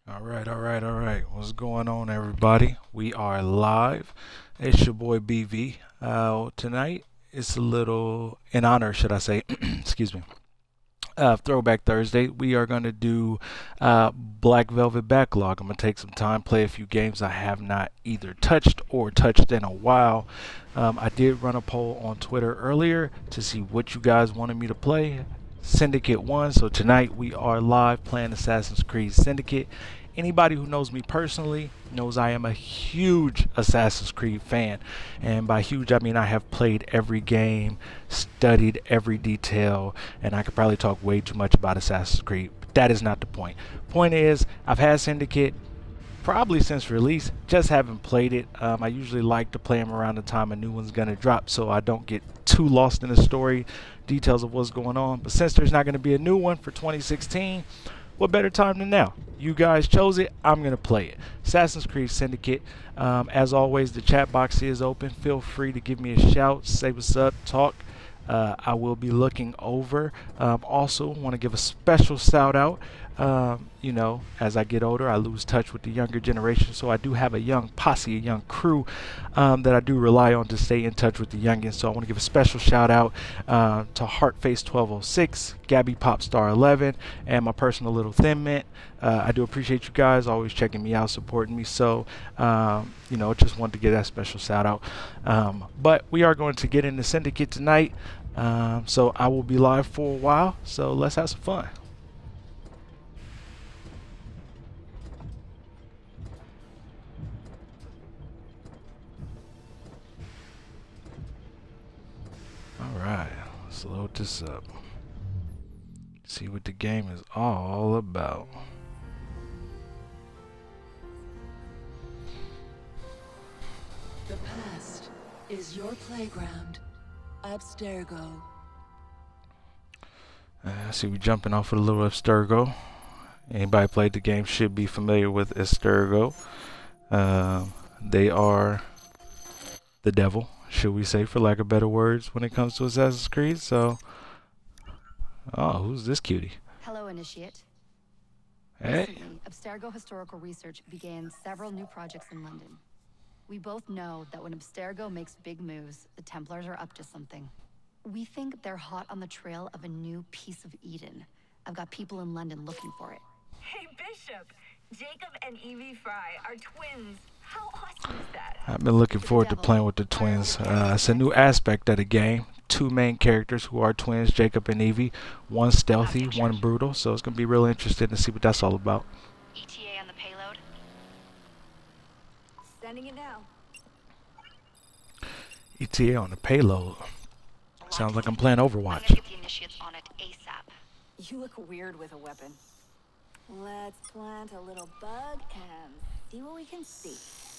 All right. What's going on, everybody? We are live. It's your boy BV. Tonight, it's a little, in honor, should I say, excuse me, Throwback Thursday. We are going to do Black Velvet Backlog. I'm going to take some time, play a few games I have not either touched or touched in a while. I did run a poll on Twitter earlier to see what you guys wanted me to play. Syndicate won, so tonight we are live playing Assassin's Creed Syndicate. Anybody who knows me personally knows I am a huge Assassin's Creed fan, and by huge I mean I have played every game, studied every detail, and I could probably talk way too much about Assassin's Creed, but that is not the point. Point is, I've had Syndicate probably since release, just haven't played it. I usually like to play them around the time a new one's gonna drop so I don't get too lost in the story details of what's going on. But since there's not going to be a new one for 2016, what better time than now? You guys chose it, I'm going to play it. Assassin's Creed Syndicate. As always, the chat box is open. Feel free to give me a shout, say what's up, talk. I will be looking over. Also want to give a special shout out. You know, as I get older, I lose touch with the younger generation, so I do have a young posse, a young crew that I do rely on to stay in touch with the youngins. So I want to give a special shout out to Heartface1206, Gabby Popstar11, and my personal little Thin Mint. I do appreciate you guys always checking me out, supporting me. So you know, just wanted to get that special shout out. But we are going to get into Syndicate tonight, so I will be live for a while. So let's have some fun. Alright, let's load this up. See what the game is all about. The past is your playground. Abstergo. I see we jumping off with a little Abstergo. Anybody played the game should be familiar with Abstergo. They are the devil, should we say, for lack of better words, when it comes to Assassin's Creed. So, oh, who's this cutie? Hello, Initiate. Hey. Recently, Abstergo Historical Research began several new projects in London. We both know that when Abstergo makes big moves, the Templars are up to something. We think they're hot on the trail of a new piece of Eden. I've got people in London looking for it. Hey, Bishop! Jacob and Evie Fry are twins. How awesome is that? I've been looking forward to playing with the twins. It's a new aspect of the game. Two main characters who are twins, Jacob and Evie. One stealthy, one brutal. So it's going to be real interesting to see what that's all about. ETA on the payload? Sending it now. ETA on the payload. Sounds like I'm playing I'm Overwatch. gonna get the Initiates on it ASAP. You look weird with a weapon. Let's plant a little bug and see what we can see.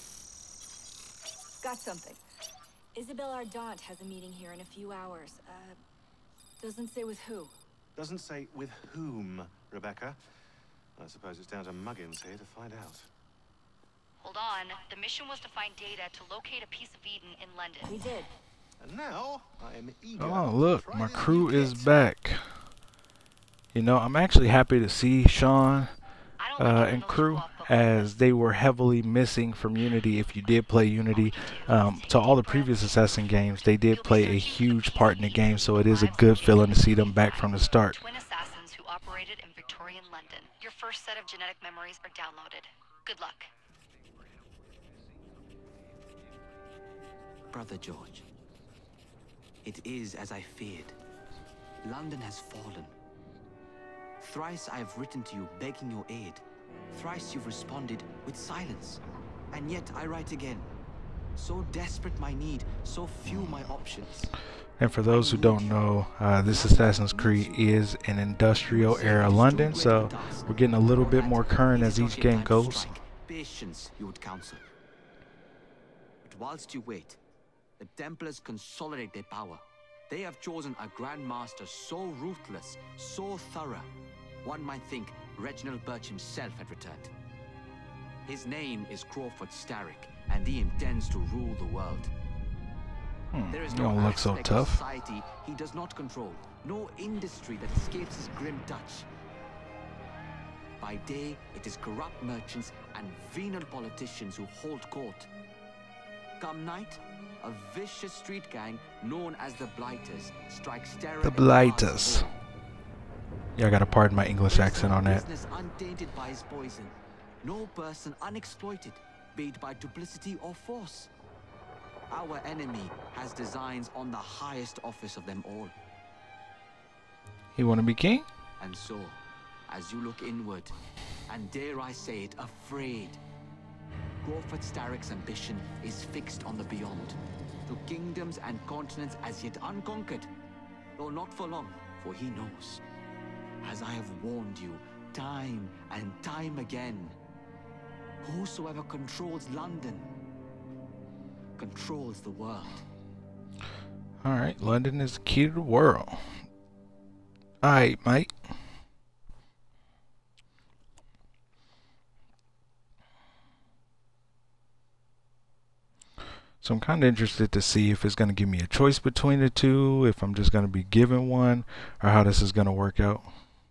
Got something. Isabel Ardant has a meeting here in a few hours. Doesn't say with who. Doesn't say with whom, Rebecca. I suppose it's down to Muggins here to find out. Hold on. The mission was to find data to locate a piece of Eden in London. We did. And now, I am eager Oh, to look, try my the crew new is kit. back. You know, I'm actually happy to see Sean I don't like and those crew, off, but as they were heavily missing from Unity. If you did play Unity, to all the previous Assassin games, they did play a huge part in the game, so it is a good feeling to see them back from the start. twin assassins who operated in Victorian London. Your first set of genetic memories are downloaded. Good luck. Brother George, it is as I feared. London has fallen. Thrice I have written to you begging your aid. Thrice you've responded with silence. And yet I write again. So desperate my need, so few my options. And for those who don't know, this Assassin's Creed is an industrial era London, so we're getting a little bit more current as each game goes. Patience, you would counsel. But whilst you wait, the Templars consolidate their power. They have chosen a Grand Master so ruthless, so thorough. One might think Reginald Birch himself had returned. His name is Crawford Starrick, and he intends to rule the world. There is You no don't look so aspect of tough. society he does not control, no industry that escapes his grim touch. By day, it is corrupt merchants and venal politicians who hold court. Come night, a vicious street gang known as the Blighters strikes terror. The Blighters. Yeah, I gotta pardon my English accent on that. Business untainted by his poison. No person unexploited, be it by duplicity or force. Our enemy has designs on the highest office of them all. He wanna be king? And so, as you look inward, and dare I say it, afraid, Crawford Starrick's ambition is fixed on the beyond, to kingdoms and continents as yet unconquered, though not for long, for he knows, as I have warned you time and time again, whosoever controls London controls the world. Alright, London is the key to the world. Alright, mate. So I'm kind of interested to see if it's going to give me a choice between the two, if I'm just going to be given one, or how this is going to work out.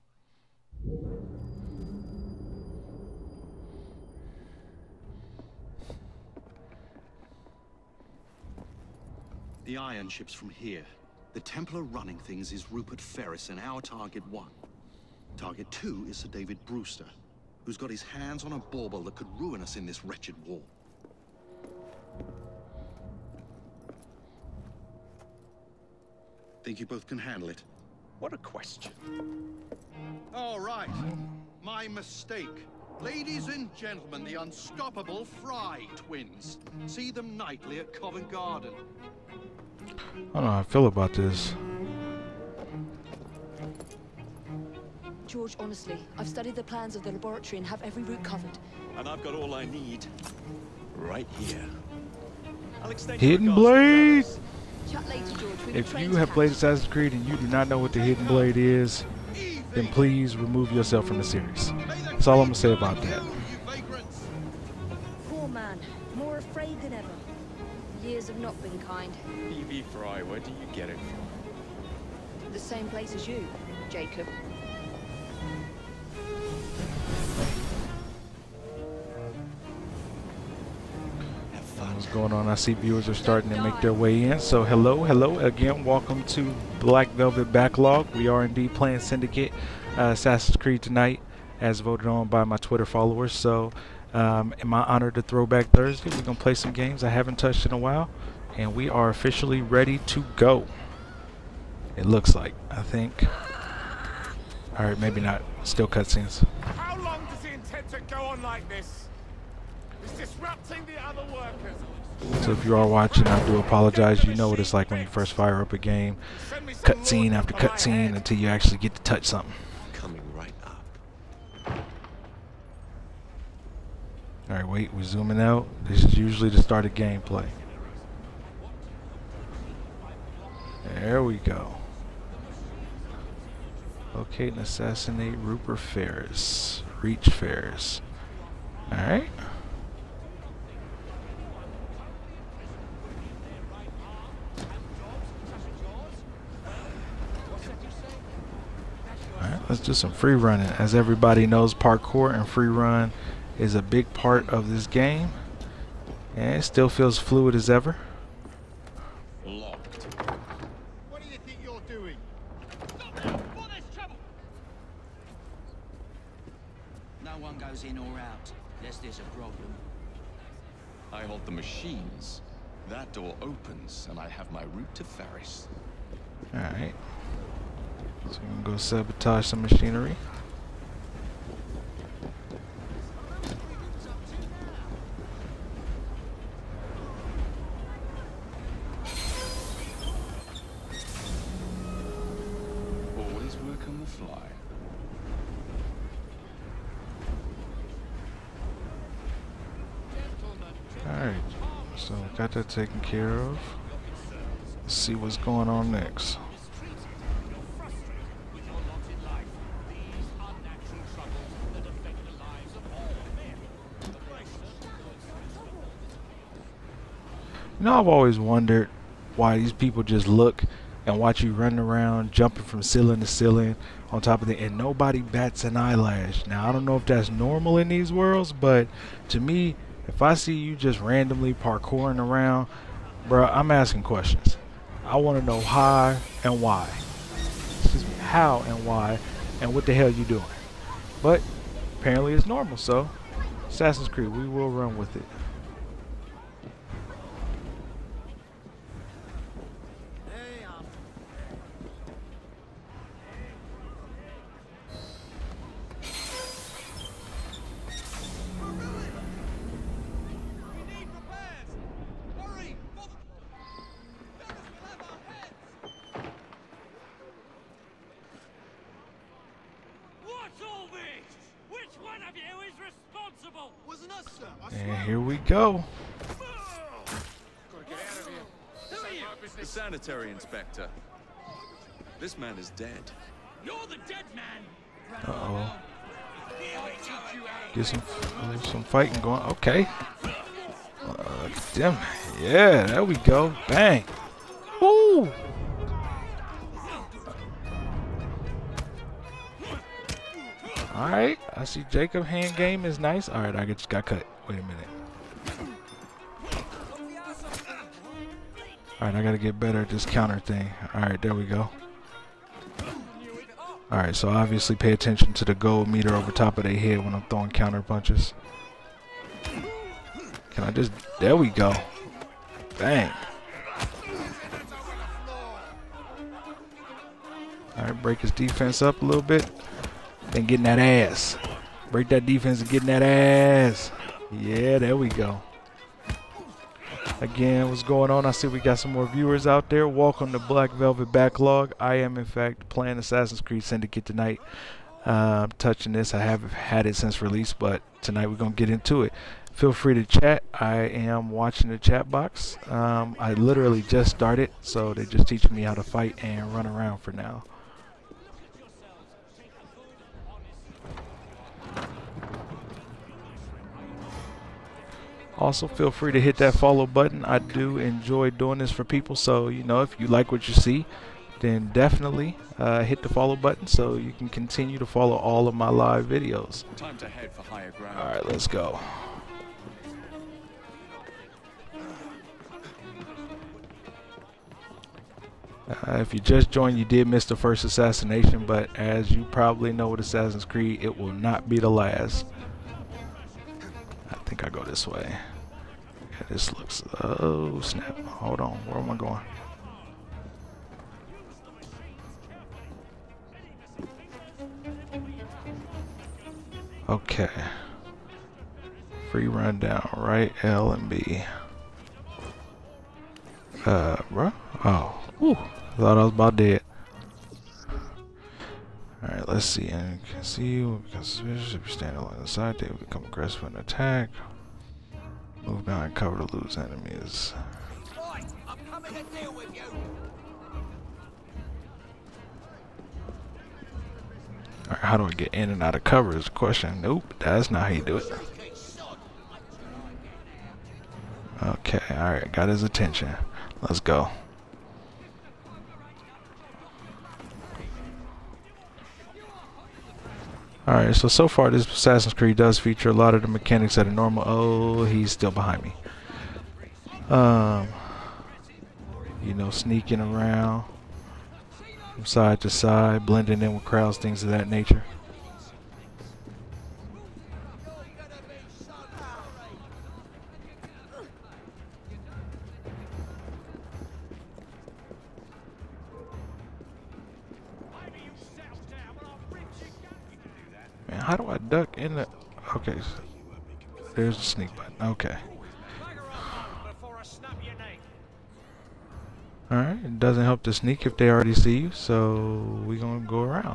The iron ship's from here. The Templar running things is Rupert Ferris and our target 1. Target 2 is Sir David Brewster, who's got his hands on a bauble that could ruin us in this wretched war. Think you both can handle it? What a question. All right. My mistake. Ladies and gentlemen, the unstoppable Fry twins. See them nightly at Covent Garden. I don't know how I feel about this. George, honestly, I've studied the plans of the laboratory and have every route covered. And I've got all I need right here. I'll extend Hidden blade! Chat later, George. We've If trained you have to played catch. Assassin's Creed and you do not know what the hidden blade is, then please remove yourself from the series. That's all I'm going to say about that. Poor man, more afraid than ever. Years have not been kind. PV Fry, where do you get it from? The same place as you, Jacob. What's going on? I see viewers are starting to make their way in. So hello again. Welcome to Black Velvet Backlog. We are indeed playing Syndicate Assassin's Creed tonight, as voted on by my Twitter followers. So in my honor to Throwback Thursday, we're gonna play some games I haven't touched in a while, and we are officially ready to go. It looks like. I think. All right, maybe not. Still cutscenes. How long does he intend to go on like this? He's disrupting the other workers. So if you are watching, I do apologize. You know what it's like when you first fire up a game. Cutscene after cutscene until you actually get to touch something. Coming right up. Alright, wait, we're zooming out. This is usually the start of gameplay. There we go. Locate and assassinate Rupert Ferris. Reach Ferris. Alright. Alright, let's do some free running. As everybody knows, parkour and free run is a big part of this game. And it still feels fluid as ever. Locked. What do you think you're doing? No one goes in or out, unless there's a problem. I hold the machines. That door opens, and I have my route to Ferris. Alright. So we're gonna go sabotage some machinery. Always work on the fly. Alright. So got that taken care of. Let's see what's going on next. You know, I've always wondered why these people just look and watch you running around, jumping from ceiling to ceiling on top of it, and nobody bats an eyelash. Now, I don't know if that's normal in these worlds, but to me, if I see you just randomly parkouring around, bro, I'm asking questions. I want to know how and why. Excuse me, how and why, and what the hell you doing. But apparently it's normal, so Assassin's Creed, we will run with it. And here we go. The sanitary inspector. This man is dead. You're the dead man. Uh-oh. Get some fighting going. Okay. Damn. Yeah, there we go. Bang. Woo. Alright. I see Jacob hand game is nice. Alright, I just got cut. Wait a minute. Alright, I gotta get better at this counter thing. Alright, there we go. Alright, so obviously pay attention to the gold meter over top of their head when I'm throwing counter punches. Can I just... There we go. Bang. Alright, break his defense up a little bit. Then getting that ass. Break that defense and getting that ass. Yeah, there we go. Again, what's going on? I see we got some more viewers out there. Welcome to Black Velvet Backlog. I am, in fact, playing Assassin's Creed Syndicate tonight. Touching this. I haven't had it since release, but tonight we're going to get into it. Feel free to chat. I am watching the chat box. I literally just started, so they're just teaching me how to fight and run around for now. Also, feel free to hit that follow button. I do enjoy doing this for people, so you know, if you like what you see, then definitely hit the follow button so you can continue to follow all of my live videos. Time to head for higher ground. All right, let's go. If you just joined, you did miss the first assassination, but as you probably know with Assassin's Creed, it will not be the last. I think I go this way. Yeah, this looks... Oh, snap. Hold on. Where am I going? Okay. Free rundown. Right L and B. Bro? Oh. Whew. Thought I was about dead. Alright, let's see. And you can see because if you stand along the side, they will become aggressive and attack. Move behind cover to lose enemies. I'm coming to deal with you. Alright, how do I get in and out of cover is the question. Nope, that's not how you do it. Okay, alright, got his attention. Let's go. Alright, so far this Assassin's Creed does feature a lot of the mechanics that are normal. Oh, he's still behind me. You know, sneaking around from side to side, blending in with crowds, things of that nature. Man, how do I duck in the... Okay, so there's the sneak button. Okay. Alright, it doesn't help to sneak if they already see you, so we're gonna go around.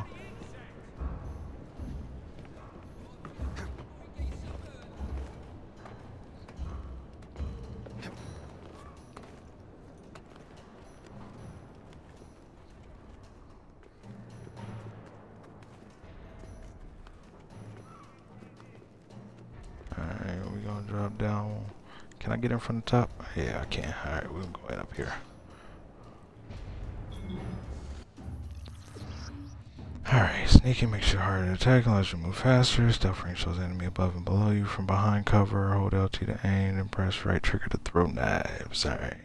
Alright, we're gonna drop down. Can I get in from the top? Yeah, I can. Alright, we're gonna go right up here. Alright, sneaking makes you harder to attack unless you move faster. Stealth range shows enemy above and below you from behind cover. Hold LT to aim and press right trigger to throw knives. Alright.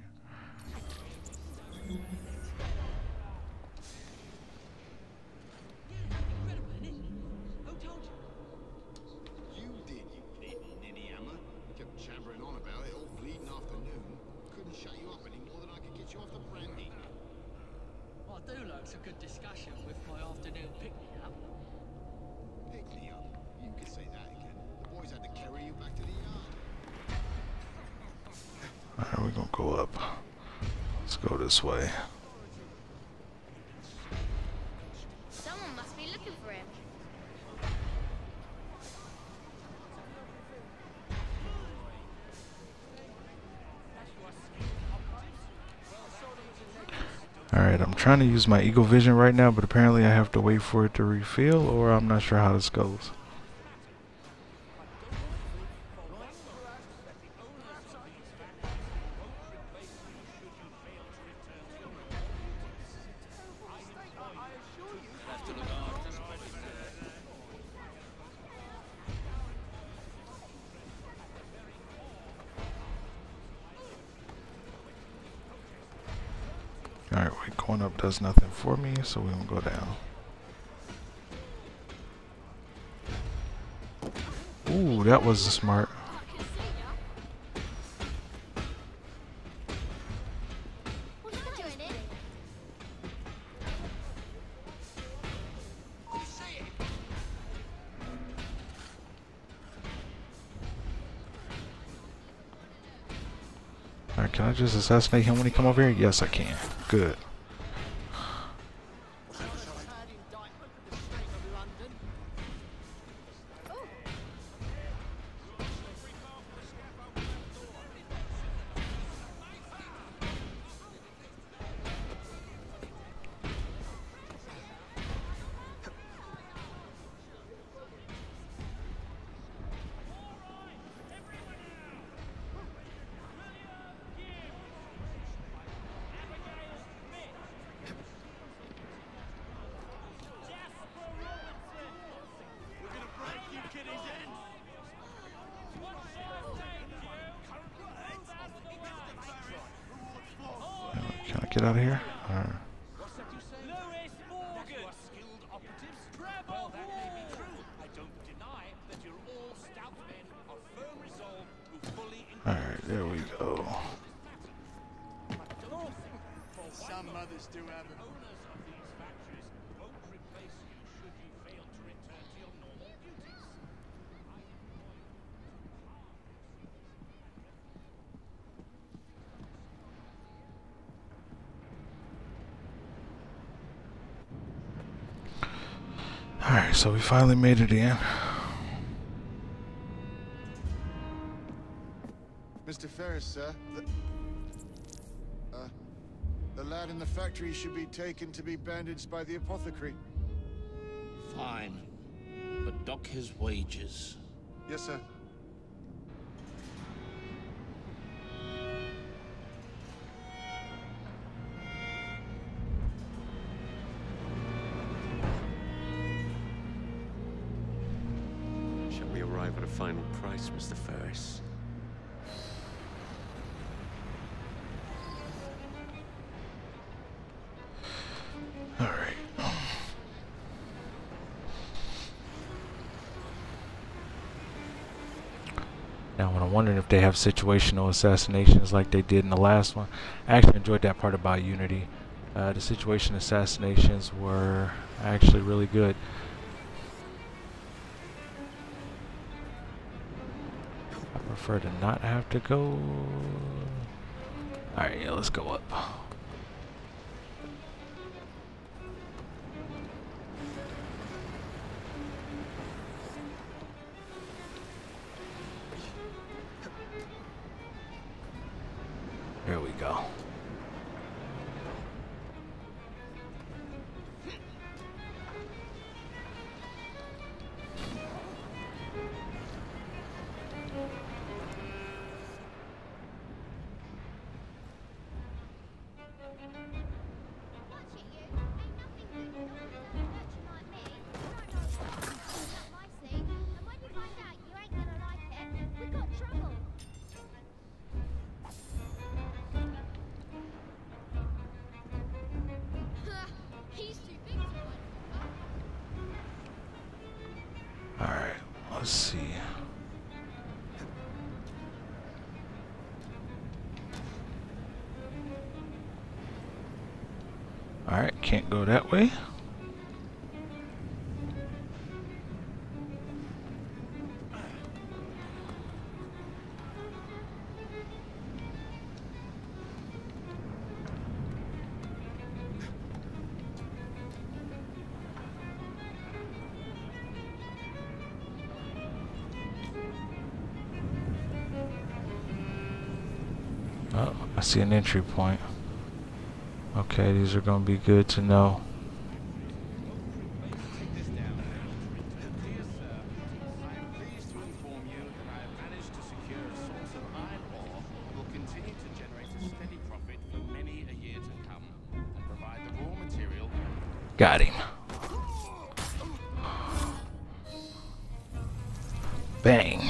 Alright, we're gonna go up. Let's go this way. Someone must be looking for him. Alright, I'm trying to use my Eagle Vision right now, but apparently I have to wait for it to refill, or I'm not sure how this goes. Alright, wait, going up does nothing for me, so we're gonna go down. Ooh, that was smart. Alright, can I just assassinate him when he come over here? Yes, I can. Good. Can I get out of here? Alright. Alright, there we go. Some mothers do have them. Alright, so we finally made it in. Mr. Ferris, sir. The lad in the factory should be taken to be bandaged by the apothecary. Fine. But dock his wages. Yes, sir. Shall we arrive at a final price, Mr. Ferris? Alright. Now, when I'm wondering if they have situational assassinations like they did in the last one, I actually enjoyed that part about Unity. The situation assassinations were actually really good. I prefer to not have to go. Alright, yeah, let's go up. There we go. let's see. Alright, can't go that way. Oh, I see an entry point. Okay, these are going to be good to know. Got him. Bang.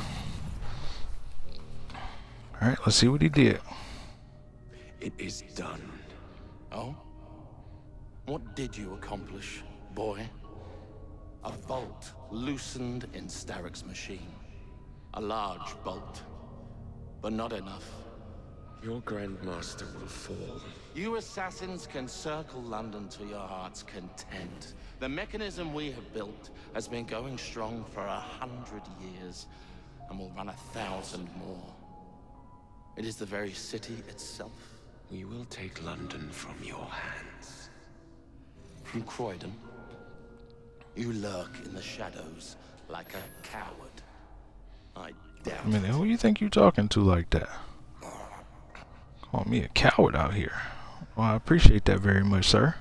Alright, let's see what he did. It is done. Oh? What did you accomplish, boy? A bolt loosened in Starrick's machine. A large bolt, but not enough. Your Grandmaster will fall. You assassins can circle London to your heart's content. The mechanism we have built has been going strong for 100 years, and will run 1,000 more. It is the very city itself. We will take London from your hands. From Croydon? You lurk in the shadows like a coward. I doubt I mean, who you think you talking to like that? Call me a coward out here. Well, I appreciate that very much, sir.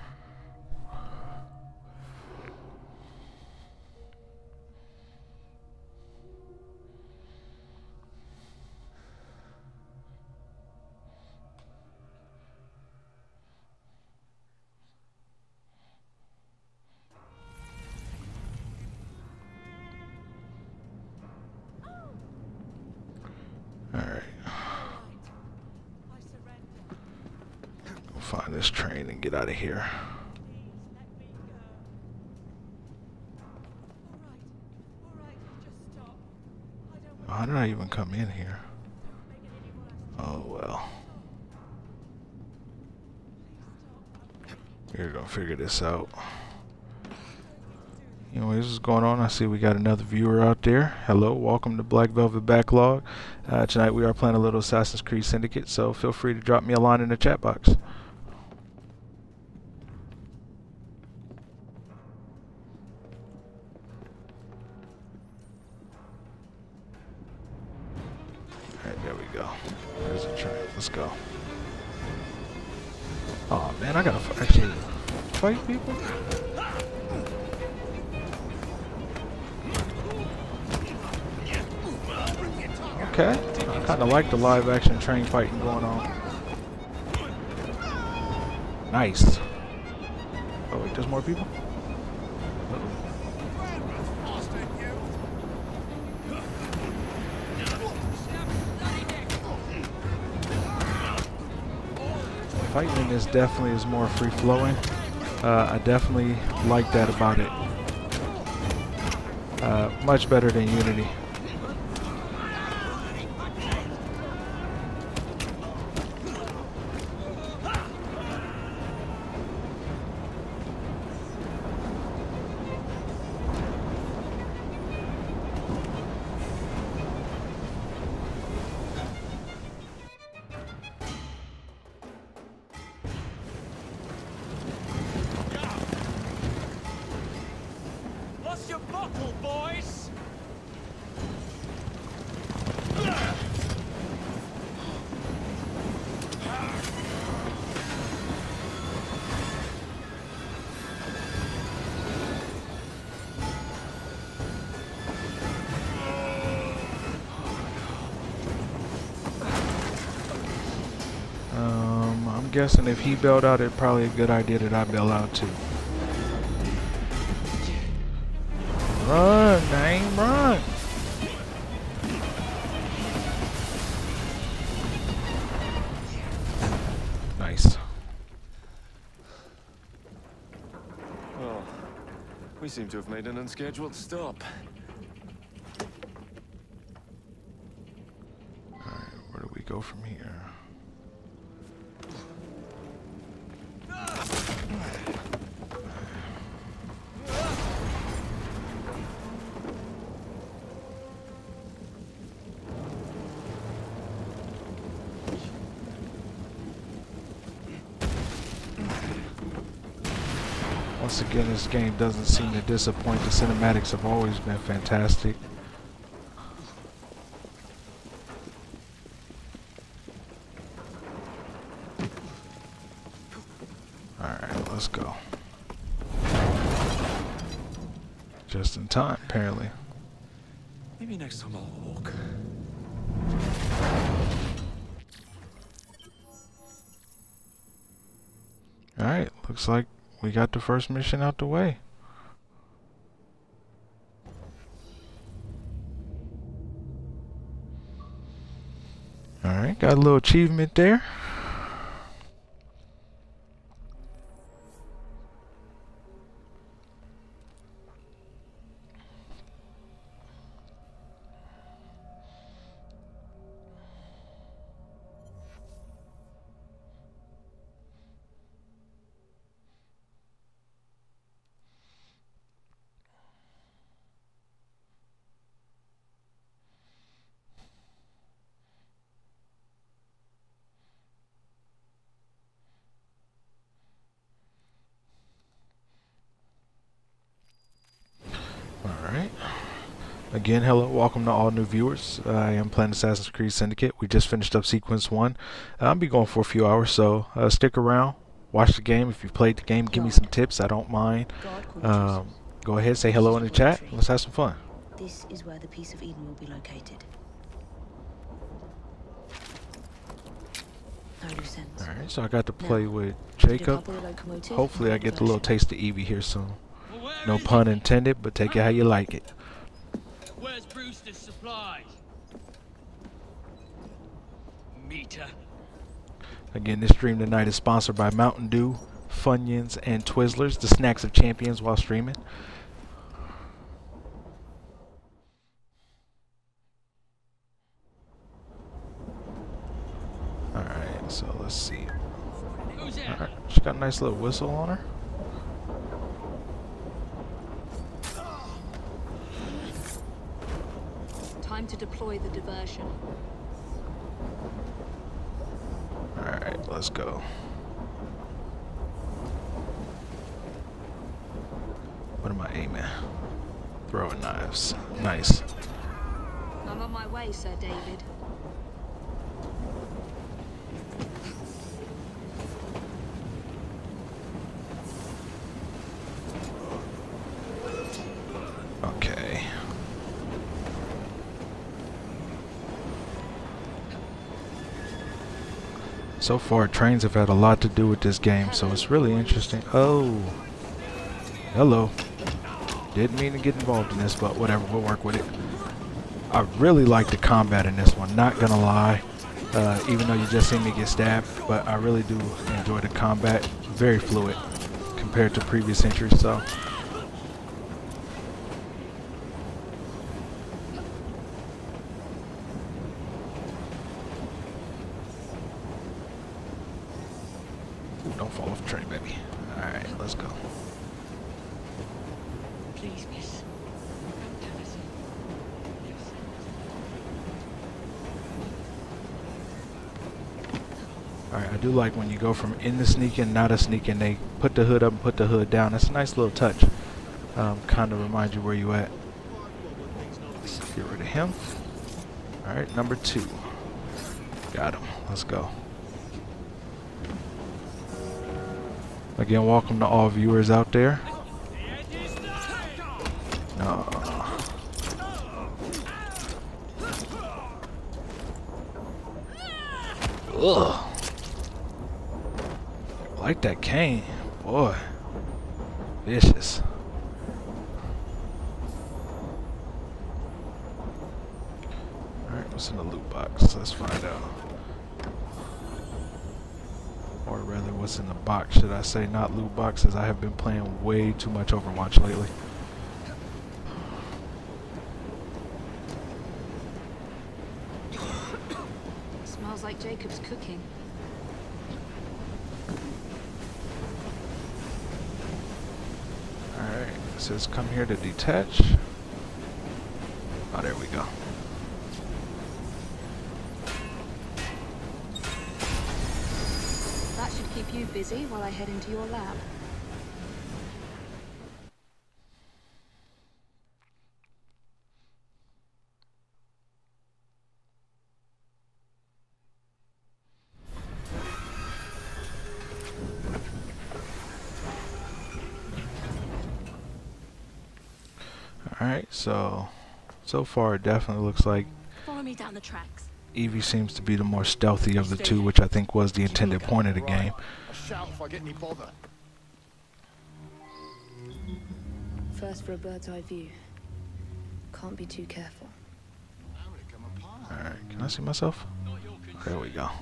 Alright. Go find this train and get out of here. How did I even come in here? Oh well. We're gonna figure this out. Anyway, this is going on. I see we got another viewer out there. Hello, welcome to Black Velvet Backlog. Tonight we are playing a little Assassin's Creed Syndicate, so feel free to drop me a line in the chat box. Alright, there we go. There's a train. Let's go. Oh man, I gotta actually fight people? Okay, I kind of like the live action train fighting going on. Nice. Oh wait, there's more people? Fighting in this definitely is more free flowing. I definitely like that about it. Much better than Unity. I'm guessing if he bailed out, it's probably a good idea that I bail out too. Run, man, run! Nice. Oh, we seem to have made an unscheduled stop. Once again, this game doesn't seem to disappoint. The cinematics have always been fantastic. Alright, let's go. Just in time, apparently. Maybe next time I'll walk. Alright, looks like we got the first mission out the way. Alright, got a little achievement there. Alright. Again, hello, welcome to all new viewers. I am playing Assassin's Creed Syndicate. We just finished up Sequence 1. I'll be going for a few hours, so stick around. Watch the game. If you've played the game, give me some tips. I don't mind. Go ahead, say hello in the chat. Let's have some fun. This is where the piece of Eden will be located. Alright, so I got to play with Jacob. Hopefully I get a little taste of Evie here soon. No pun intended, but take it how you like it. Where's Brewster's supplies? Meter. Again, this stream tonight is sponsored by Mountain Dew, Funyuns, and Twizzlers, the snacks of champions while streaming. Alright, so let's see. Alright, she got a nice little whistle on her. Time to deploy the diversion. Alright, let's go. What am I aiming? Throwing knives. Nice. I'm on my way, Sir David. Okay. So far, trains have had a lot to do with this game, so it's really interesting. Oh. Hello. Didn't mean to get involved in this, but whatever, we'll work with it. I really like the combat in this one, not gonna lie. Even though you just seen me get stabbed, but I really do enjoy the combat. Very fluid compared to previous entries, so. Ooh, don't fall off the train, baby. Alright, let's go. Please, miss. Alright, I do like when you go from in the sneaking, not a sneaking, they put the hood up and put the hood down. That's a nice little touch. Kind of reminds you where you at. Let's get rid of him. Alright, number 2. Got him. Let's go. Again, welcome to all viewers out there. No. Ugh. I like that cane, boy. Vicious. Alright, what's in the loot box? Let's find out. Or rather, what's in the box, should I say, not loot boxes. I have been playing way too much Overwatch lately. Smells like Jacob's cooking. Alright, it says come here to detach. Oh, there we go. That should keep you busy while I head into your lab. Alright, so far it definitely looks like Follow me down the tracks. Evie seems to be the more stealthy of the two, which I think was the intended point of the game. A shout if I get any bother. First for a bird's eye view. Can't be too careful. Alright, can I see myself? There we go.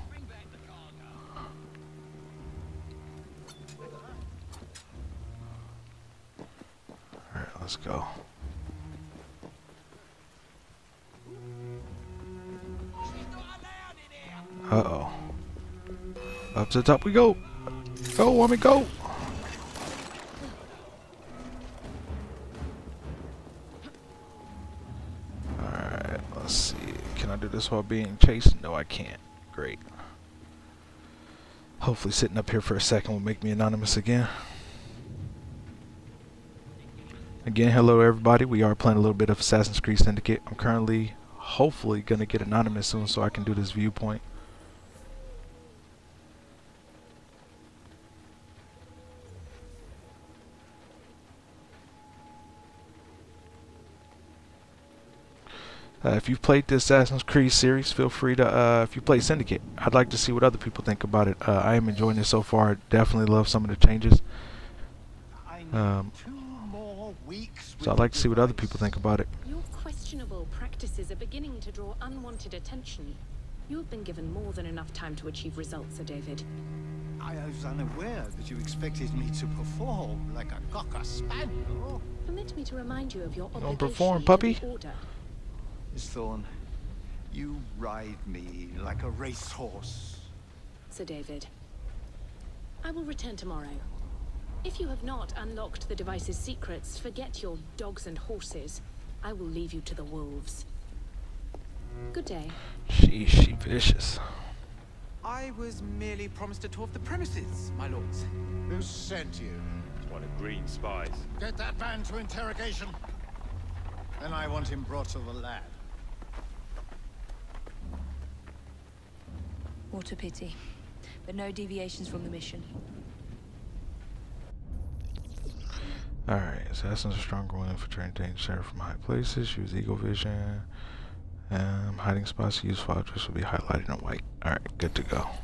Alright, let's go. Uh-oh. Up to the top we go! Go, woman, go! Alright, let's see. Can I do this while being chased? No, I can't. Great. Hopefully sitting up here for a second will make me anonymous again. Again, hello everybody. We are playing a little bit of Assassin's Creed Syndicate. I'm currently, hopefully, going to get anonymous soon so I can do this viewpoint. If you've played the Assassin's Creed series, feel free to, if you play Syndicate, I'd like to see what other people think about it. I am enjoying it so far. Definitely love some of the changes. So I'd like to see what other people think about it. Your questionable practices are beginning to draw unwanted attention. You have been given more than enough time to achieve results, Sir David. I was unaware that you expected me to perform like a cocker spaniel. Permit me to remind you of your obligation Don't perform, puppy. to the order. Miss Thorne, you ride me like a racehorse. Sir David, I will return tomorrow. If you have not unlocked the device's secrets, forget your dogs and horses. I will leave you to the wolves. Good day. She vicious. I was merely promised a tour of the premises, my lords. Who sent you? It's one of Green's spies. Get that man to interrogation. Then I want him brought to the lab. What a pity. But no deviations from the mission. Alright, assassins are stronger when infiltrating sheriff from high places. Use eagle vision. Hiding spots used for objects will be highlighted in white. Alright, good to go.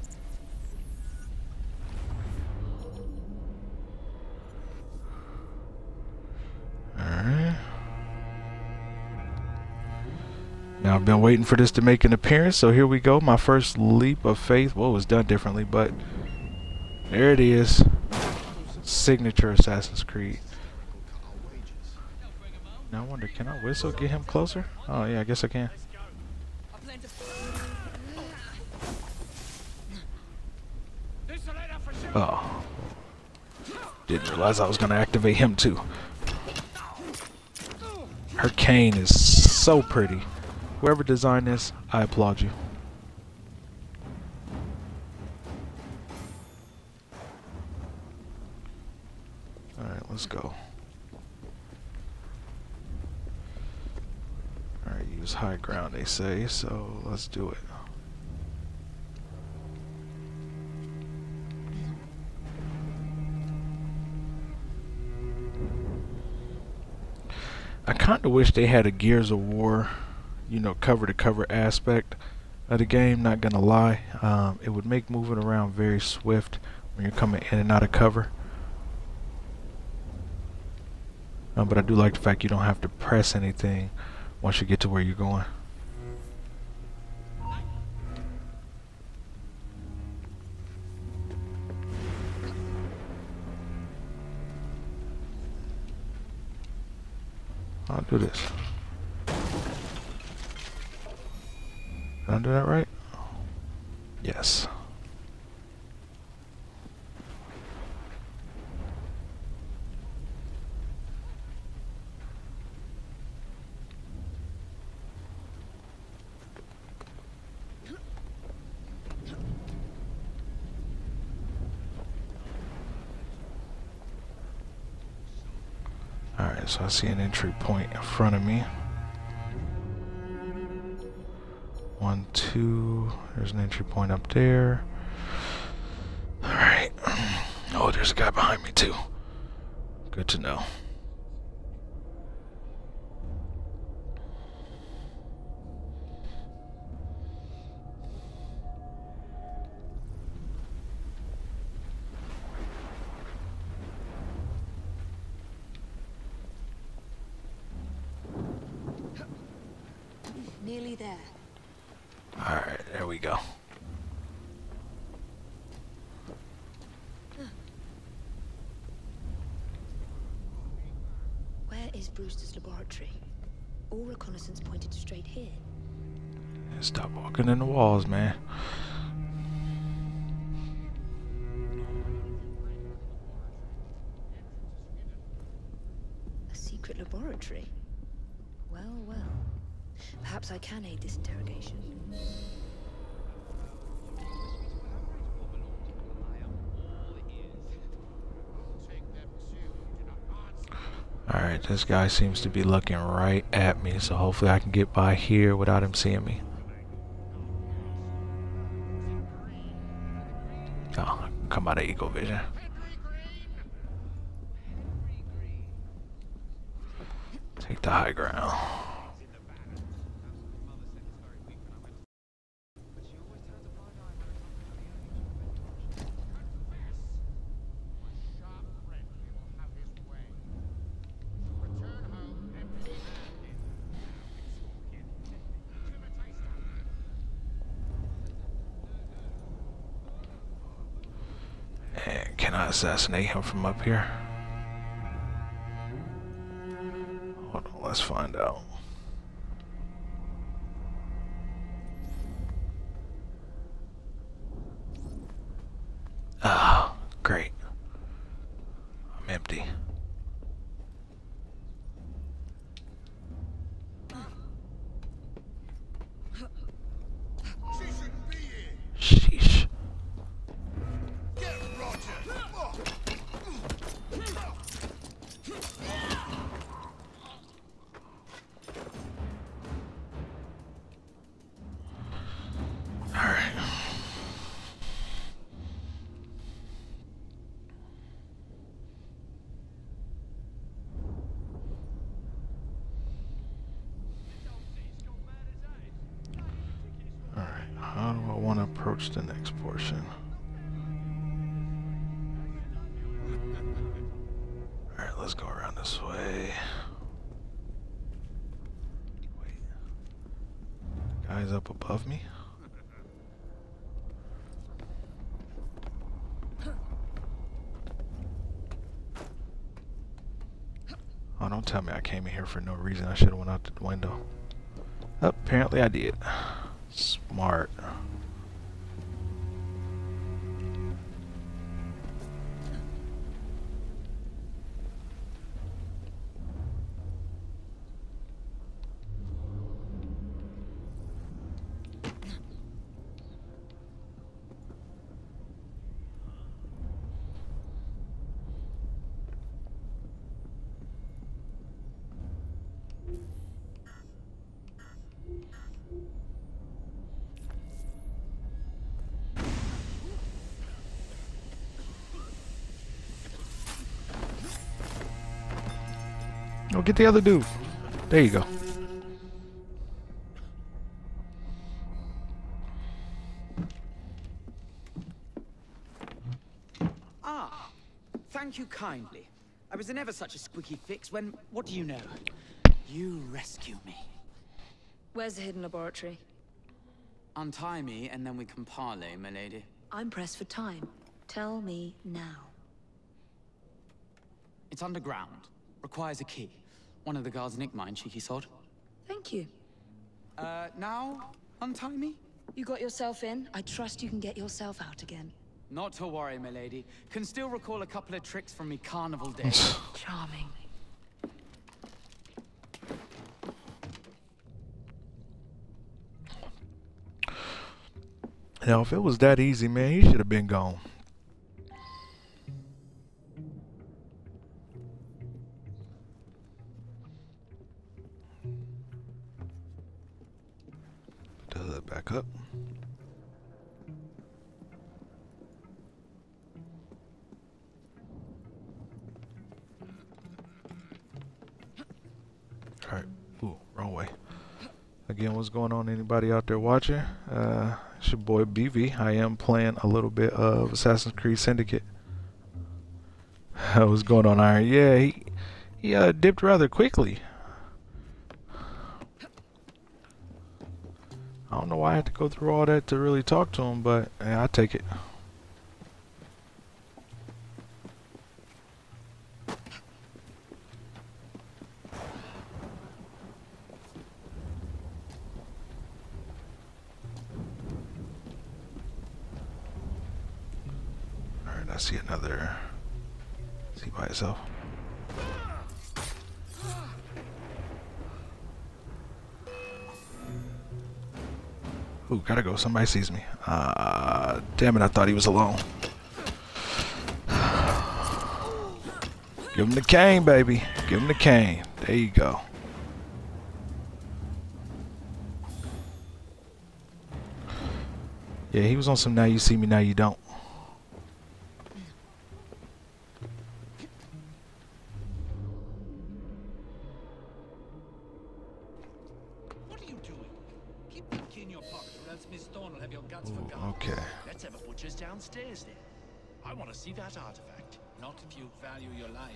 Alright. Now I've been waiting for this to make an appearance, so here we go. My first leap of faith. Well, it was done differently, but there it is. Signature Assassin's Creed. Now I wonder, can I whistle, get him closer? Oh yeah, I guess I can. Oh. Didn't realize I was going to activate him too. Her cane is so pretty. Whoever designed this, I applaud you. Alright, let's go. Alright, use high ground, they say, so let's do it. I kind of wish they had a Gears of War, you know, cover-to-cover aspect of the game, not gonna lie. It would make moving around very swift when you're coming in and out of cover. But I do like the fact you don't have to press anything once you get to where you're going. I'll do this. Did I do that right? Yes. Alright, so I see an entry point in front of me. 1, 2, there's an entry point up there. Alright. Oh, there's a guy behind me too. Good to know. Nearly there. Alright, there we go. Where is Brewster's laboratory? All reconnaissance pointed straight here. Stop walking in the walls, man. A secret laboratory? Well, well. Perhaps I can aid this interrogation. Alright, this guy seems to be looking right at me, so hopefully I can get by here without him seeing me. Oh, come out of eagle vision. Take the high ground. And can I assassinate him from up here? Hold on, let's find out. Ah, great. I'm empty. Sheesh. How do I want to approach the next portion? Alright, let's go around this way. Wait. Guy's up above me? Oh, don't tell me I came in here for no reason. I should have went out the window. Oh, apparently I did. Smart. Oh, get the other dude. There you go. Ah, thank you kindly. I was in ever such a squeaky fix when, what do you know? You rescue me. Where's the hidden laboratory? Untie me and then we can parley, my lady. I'm pressed for time. Tell me now. It's underground. Requires a key. One of the guards nicked mine, cheeky sod. Thank you. Now? Untie me? You got yourself in. I trust you can get yourself out again. Not to worry, my lady. Can still recall a couple of tricks from me carnival days. Charming. Now, if it was that easy, man, he should have been gone. Put the hood back up. Alright. Ooh, wrong way. Again, what's going on, anybody out there watching? It's your boy BV. I am playing a little bit of Assassin's Creed Syndicate. What's going on, Iron? Yeah, he dipped rather quickly. I don't know why I had to go through all that to really talk to him, but yeah, I take it. Alright, I see another. Is he by himself? Ooh, gotta go. Somebody sees me. Damn it, I thought he was alone. Give him the cane, baby. Give him the cane. There you go. Yeah, he was on some now you see me, now you don't. Okay. Let's have a butcher's downstairs then. I want to see that artifact. Not if you value your life.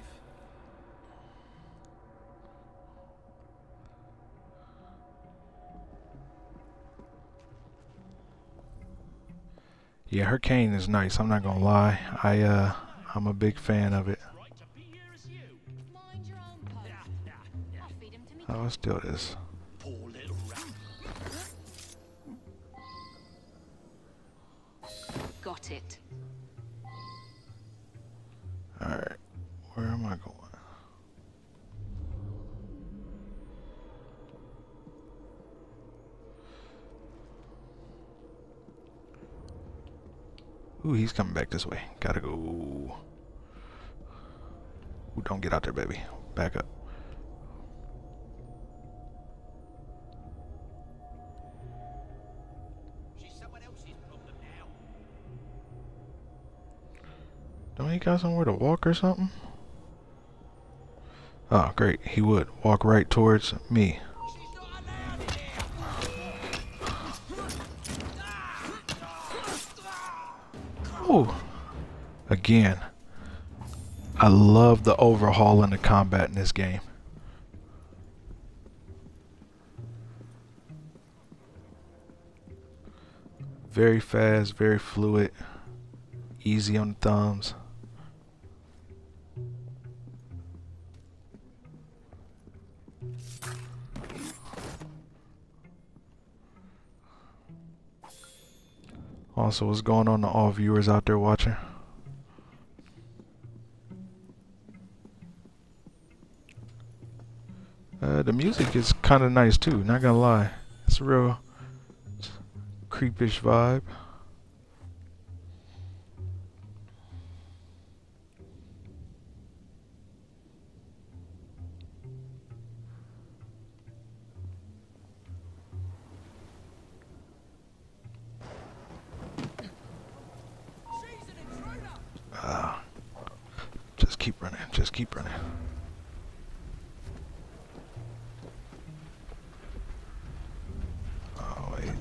Yeah, her cane is nice. I'm not gonna lie. I'm a big fan of it. Oh, let's do this. Got it. Alright, where am I going? Ooh, he's coming back this way. Gotta go. Ooh, don't get out there, baby. Back up. Don't he got somewhere to walk or something? Oh, great. He would walk right towards me. Oh, again. I love the overhaul in the combat in this game. Very fast, very fluid, easy on the thumbs. Also, what's going on to all viewers out there watching? The music is kind of nice too, not gonna lie. It's a real creepish vibe. Just keep running, just keep running. Oh, wait.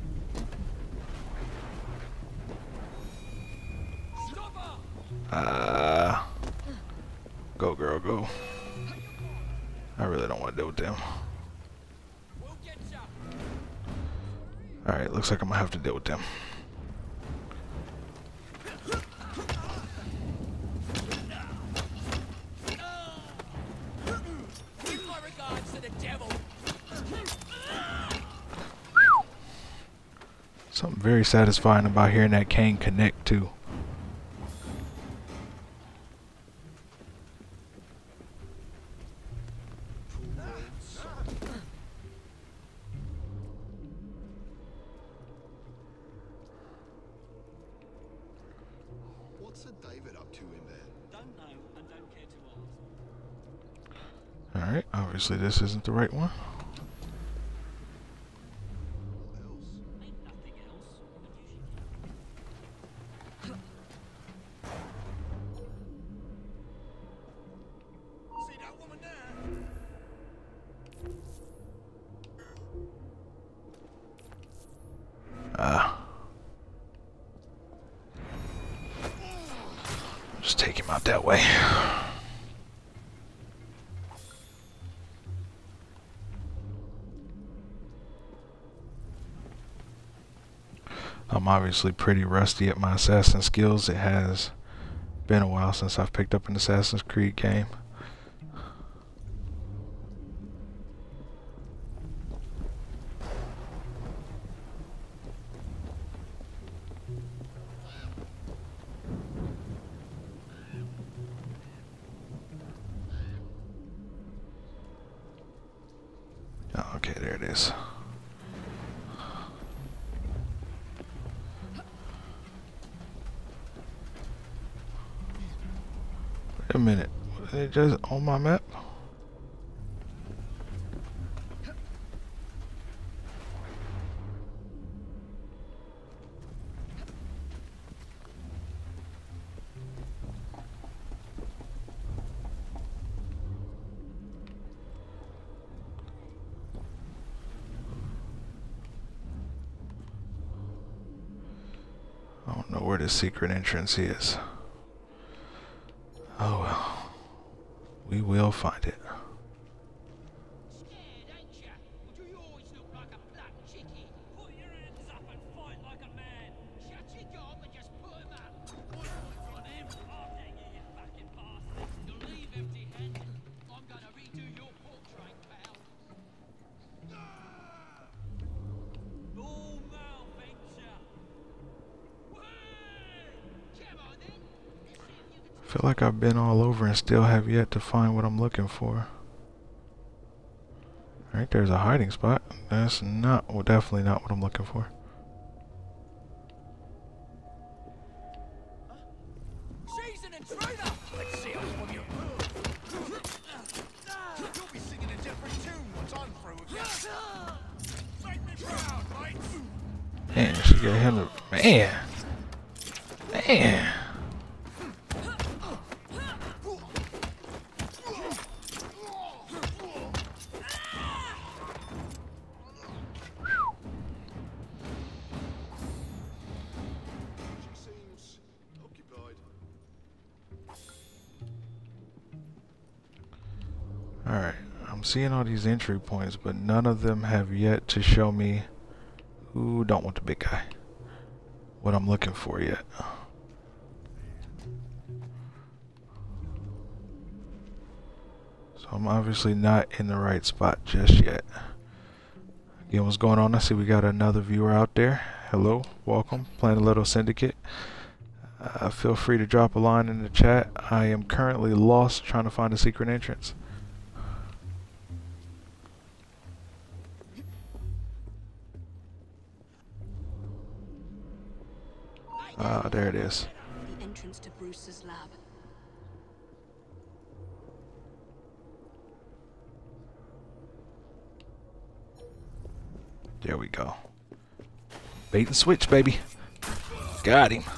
Go, girl, go. I really don't want to deal with them. Alright, looks like I'm gonna have to deal with them. Something very satisfying about hearing that cane connect too. What's Sir David up to in there? Don't know and don't care to ask. Alright, obviously this isn't the right one. Just take him out that way. I'm obviously pretty rusty at my assassin skills. It has been a while since I've picked up an Assassin's Creed game. Oh, okay, there it is. Wait a minute, was it just on my map? I don't know where the secret entrance is. Oh well. We will find it. I feel like I've been all over and still have yet to find what I'm looking for. Alright, there's a hiding spot. That's not, well, definitely not what I'm looking for. She's an intruder! Let's see how from you. You'll be singing a different tune once I'm through with you. Make me proud, mate! Man, she got him. Man! Man! Alright, I'm seeing all these entry points, but none of them have yet to show me who don't want the big guy. What I'm looking for yet. So I'm obviously not in the right spot just yet. Again, what's going on? I see we got another viewer out there. Hello, welcome. Playing a little Syndicate. Feel free to drop a line in the chat. I am currently lost trying to find a secret entrance. Ah, there it is. The entrance to Bruce's lab. There we go. Bait and switch, baby. Got him.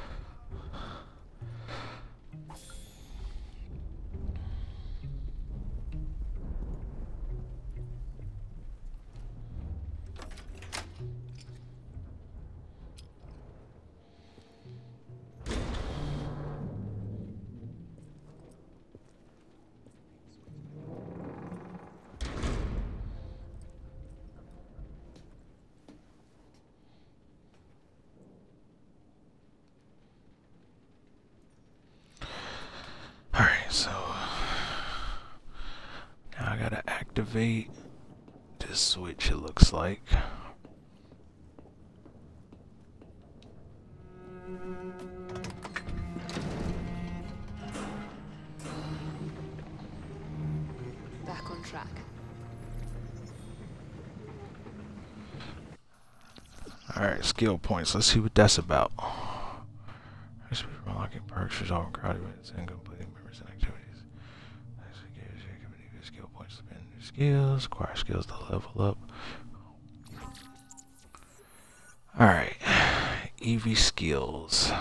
Alright, so now I gotta activate this switch, it looks like. Back on track. Alright, skill points. Let's see what that's about. Unlocking perks, resolving crowd events, and completing members and activities. Skill points to spend new skills, acquire skills to level up. Alright, EV skills.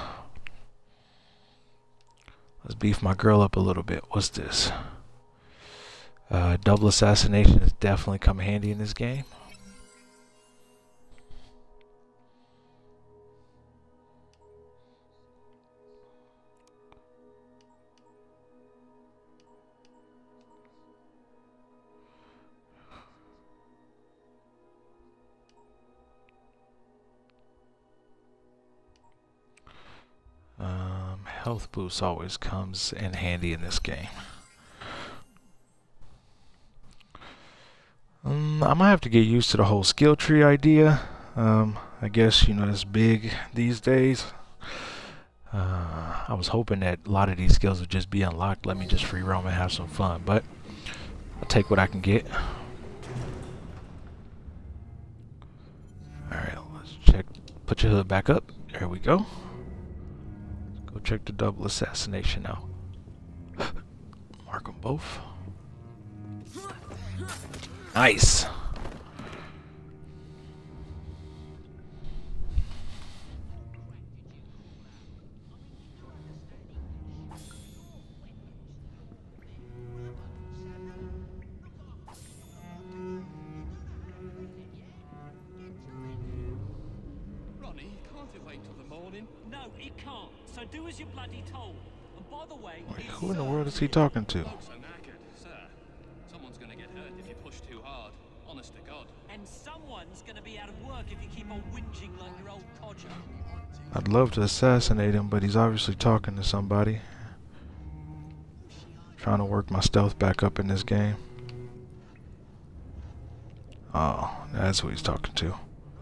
Let's beef my girl up a little bit. What's this? Double assassination has definitely come handy in this game. Health boost always comes in handy in this game. I might have to get used to the whole skill tree idea. I guess, you know, that's big these days. I was hoping that a lot of these skills would just be unlocked. Let me just free roam and have some fun, but I'll take what I can get. Alright, let's check. Put your hood back up. There we go. Let's go check the double assassination now. Mark them both. Nice. Ronnie, can't it wait till the morning? No, it can't. So do as you're bloody told. And by the way, wait, who in the world is he talking to? Folks are knackered, sir. Someone's gonna get hurt if you push too hard. Honest to God. And someone's gonna be out of work if you keep on whinging like your old codger. I'd love to assassinate him, but he's obviously talking to somebody. Trying to work my stealth back up in this game. Oh, that's who he's talking to.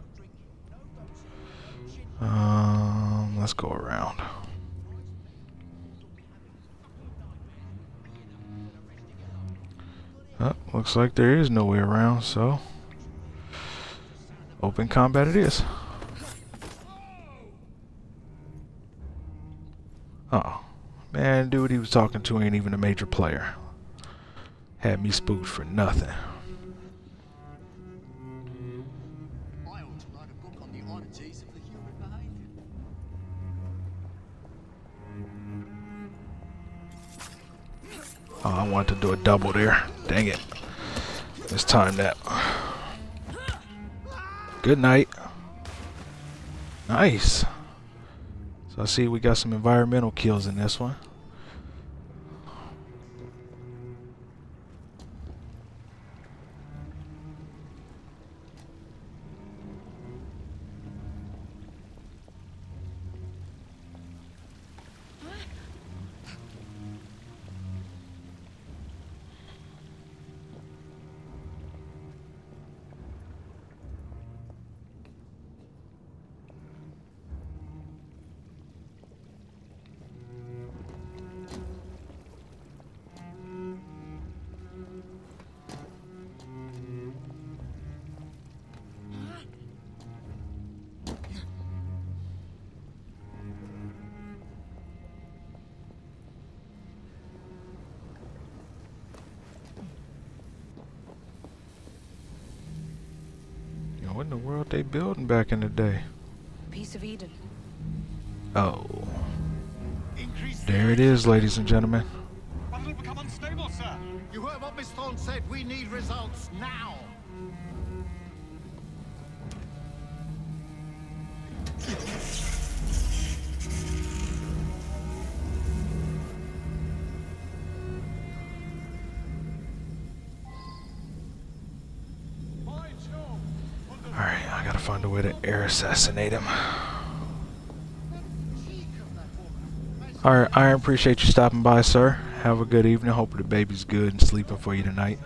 Let's go around. Oh, looks like there is no way around, so open combat it is. Oh, man, dude he was talking to ain't even a major player. Had me spooked for nothing. Oh, I wanted to do a double there. Dang it. Let's time that. Good night. Nice. So I see we got some environmental kills in this one. What in the world they building back in the day? Piece of Eden. Oh. There it is, ladies and gentlemen. But it'll become unstable, sir. You heard what Miss Thorne said. We need results now. Alright, I gotta find a way to air assassinate him. Alright, I appreciate you stopping by, sir. Have a good evening. Hope the baby's good and sleeping for you tonight.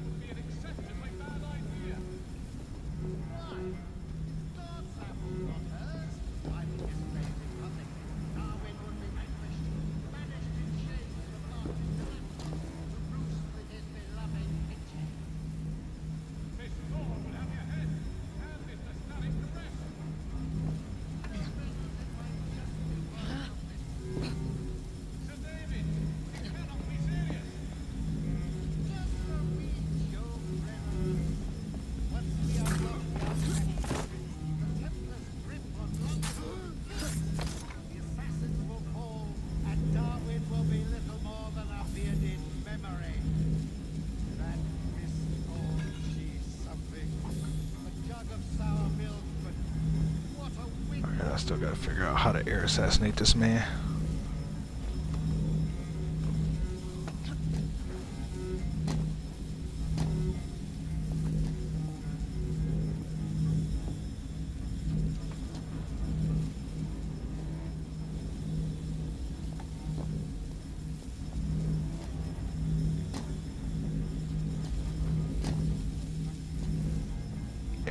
I still gotta figure out how to air assassinate this man.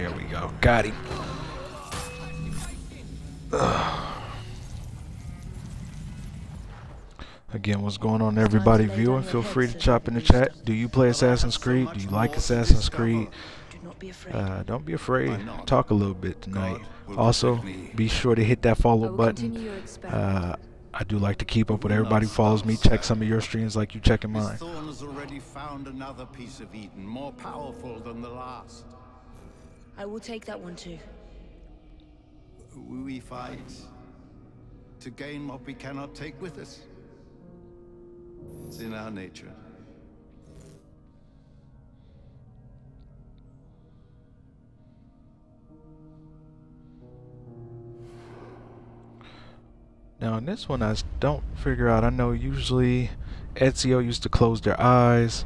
There we go. Got him. Again, what's going on, everybody viewing? Feel free to chop in the chat. Do you play Assassin's Creed? Do you like Assassin's Creed? Don't be afraid. Talk a little bit tonight. Also, be sure to hit that follow button. I do like to keep up with everybody who follows me. Check some of your streams like you checking mine. Thorn has already found another piece of Eden, more powerful than the last. I will take that one too. We fight to gain what we cannot take with us. It's in our nature. Now in this one I don't figure out. I know usually Ezio used to close their eyes.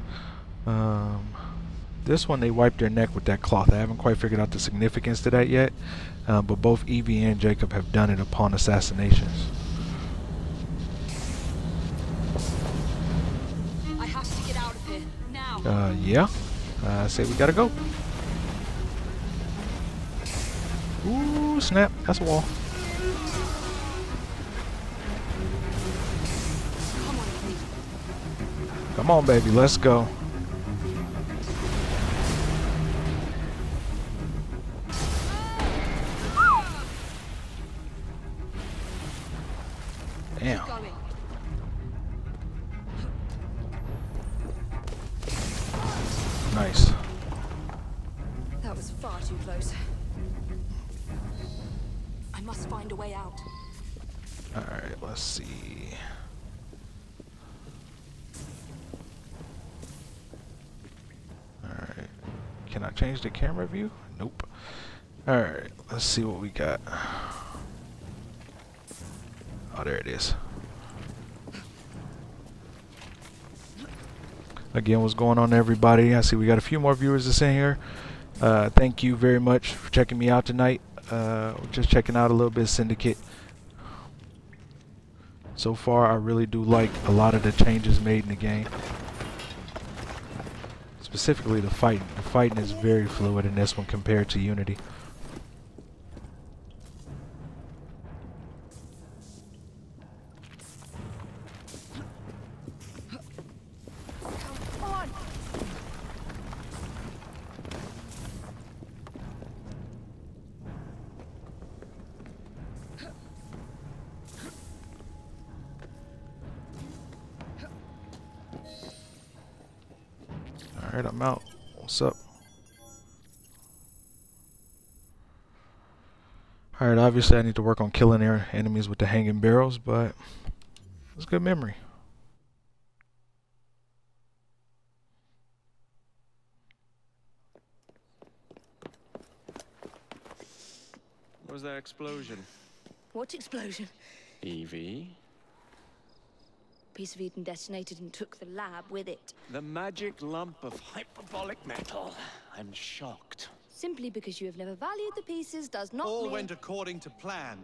This one they wipe their neck with that cloth. I haven't quite figured out the significance to that yet. But both Evie and Jacob have done it upon assassinations. I have to get out of here now. Yeah. I say we gotta go. Ooh, snap. That's a wall. Come on, baby. Let's go. Damn. Nice. That was far too close. I must find a way out. Alright, let's see. Alright. Can I change the camera view? Nope. Alright, let's see what we got. Oh, there it is. Again, what's going on, everybody? I see we got a few more viewers that's in here. Thank you very much for checking me out tonight. Just checking out a little bit of Syndicate. So far, I really do like a lot of the changes made in the game. Specifically the fighting. The fighting is very fluid in this one compared to Unity. Alright, I'm out. What's up? Alright, obviously I need to work on killing their enemies with the hanging barrels, but it's good memory. What was that explosion? What explosion? Evie? Piece of Eden detonated and took the lab with it. The magic lump of hyperbolic metal. I'm shocked. Simply because you have never valued the pieces does not All mean... went according to plan,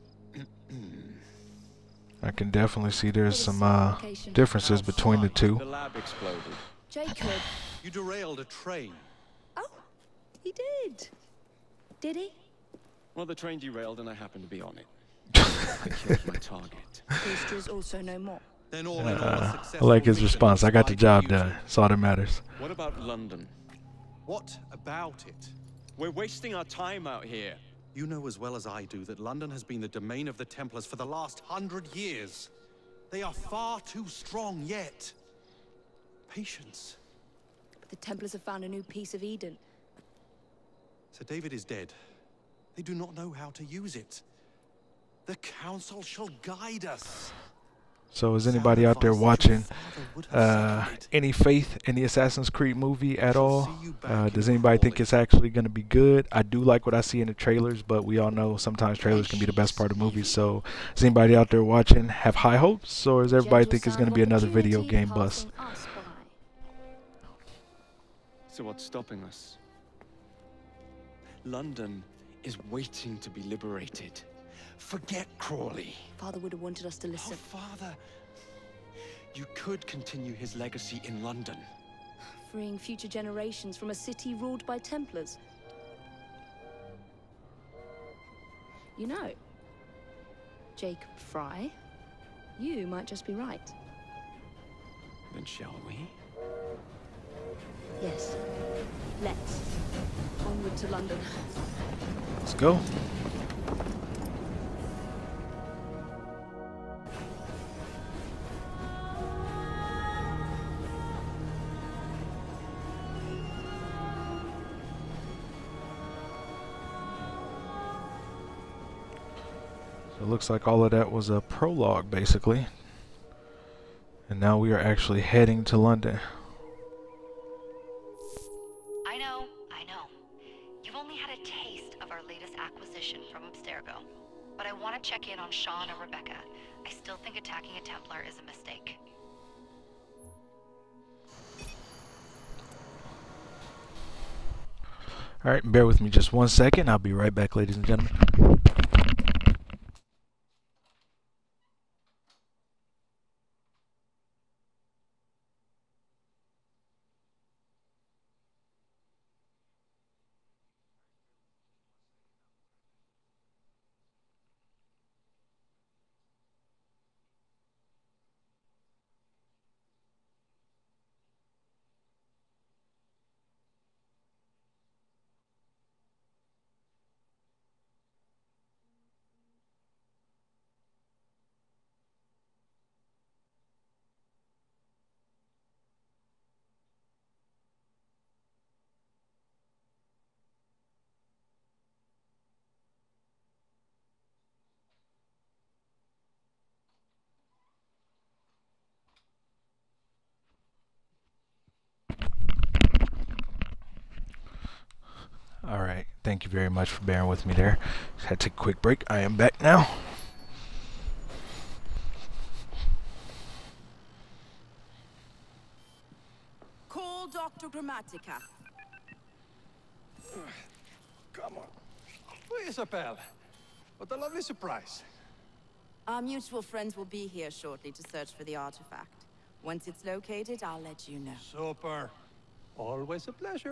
I can definitely see there's some differences between the two. The lab exploded. Jacob. You derailed a train. Oh, he did. Did he? Well, the train derailed and I happened to be on it. I killed my target. Boosters also know more. Then all in all, a I like his response. I got the job done. That's all that matters. What about London? What about it? We're wasting our time out here. You know as well as I do that London has been the domain of the Templars for the last 100 years. They are far too strong yet. Patience. But the Templars have found a new piece of Eden. Sir David is dead. They do not know how to use it. The Council shall guide us. So is anybody out there watching any faith in the Assassin's Creed movie at all? Does anybody think it's actually going to be good? I do like what I see in the trailers, but we all know sometimes trailers can be the best part of movies. So does anybody out there watching have high hopes, or does everybody think it's going to be another video game bust? So what's stopping us? London is waiting to be liberated. Forget Crawley. Father would have wanted us to listen. Oh, Father. You could continue his legacy in London. Freeing future generations from a city ruled by Templars. You know, Jacob Fry, you might just be right. Then shall we? Yes. Let's. Onward to London. Let's go. So it looks like all of that was a prologue, basically. And now we are actually heading to London. I know. You've only had a taste of our latest acquisition from Abstergo. But I want to check in on Sean and Rebecca. I still think attacking a Templar is a mistake. Alright, bear with me just 1 second. I'll be right back, ladies and gentlemen. Alright, thank you very much for bearing with me there. Just had to take a quick break. I am back now. Call Dr. Grammatica. Come on. Oh, Isabel. What a lovely surprise. Our mutual friends will be here shortly to search for the artifact. Once it's located, I'll let you know. Super. Always a pleasure.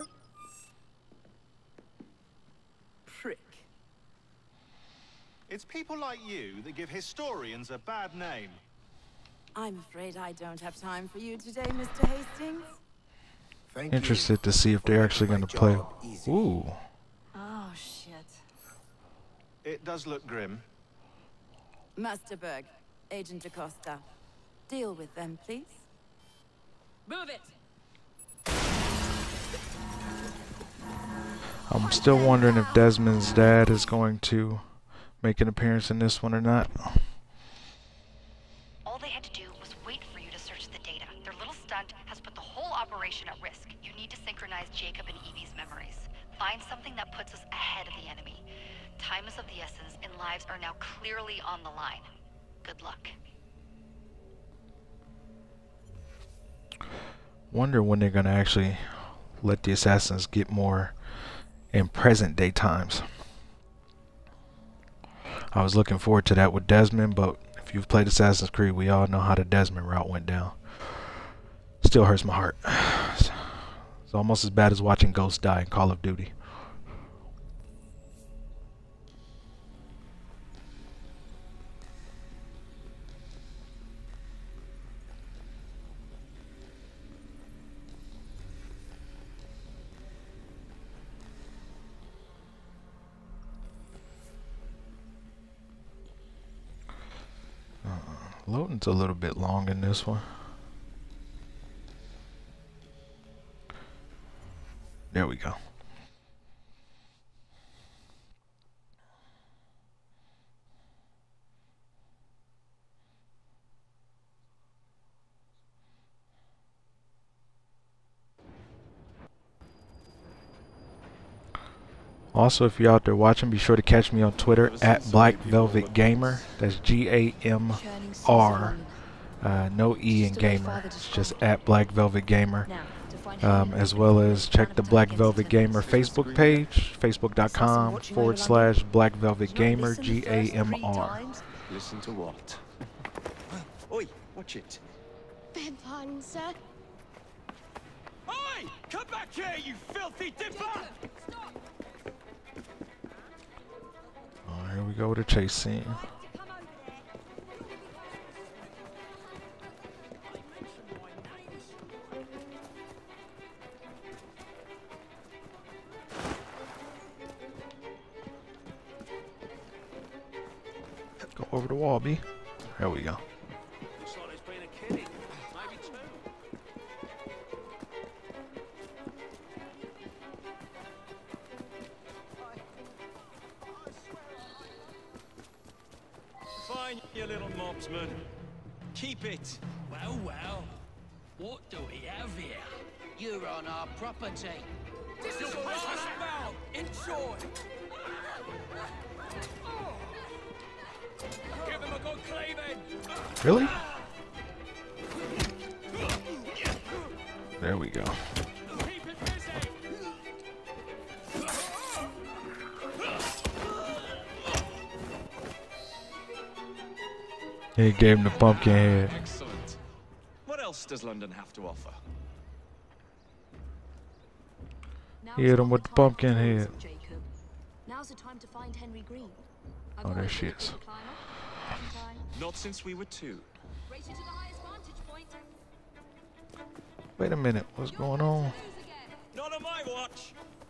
Prick. It's people like you that give historians a bad name. I'm afraid I don't have time for you today, Mr. Hastings. Interested to see if they're actually going to play. Ooh. Oh, shit. It does look grim. Master Berg, Agent Acosta. Deal with them, please. Move it! I'm still wondering if Desmond's dad is going to make an appearance in this one or not. All they had to do was wait for you to search the data. Their little stunt has put the whole operation at risk. You need to synchronize Jacob and Evie's memories. Find something that puts us ahead of the enemy. Time is of the essence, and lives are now clearly on the line. Good luck. Wonder when they're going to actually let the assassins get more in present day times. I was looking forward to that with Desmond, but if you've played Assassin's Creed, we all know how the Desmond route went down. Still hurts my heart. It's almost as bad as watching Ghost die in Call of Duty. Loading's a little bit long in this one. There we go. Also, if you're out there watching, be sure to catch me on Twitter at Blackvelvetgamr. That's G-A-M-R. No E in gamer. It's just at Blackvelvetgamr. As well as check the Black Velvet Gamer Facebook page, facebook.com/BlackVelvetGamer, G-A-M-R. Listen to what? Oi, watch it. Beg pardon, sir. Oi! Come back here, you filthy dipper! Oh, here we go with a chase scene. Go over the wall, B. There we go. Looks like there's been a killing. Maybe two. Fine, you little mobsman. Keep it. Well, well. What do we have here? You're on our property. This is Christmas about. Enjoy. Give him a good cleaving. Really? There we go. He gave him the pumpkin head. Excellent. What else does London have to offer? He hit him with the pumpkin head. Now's the time to find Henry Green. Oh, there she is. Not since we were two. Race you to the highest vantage point. Wait a minute, what's going on? Not on my watch.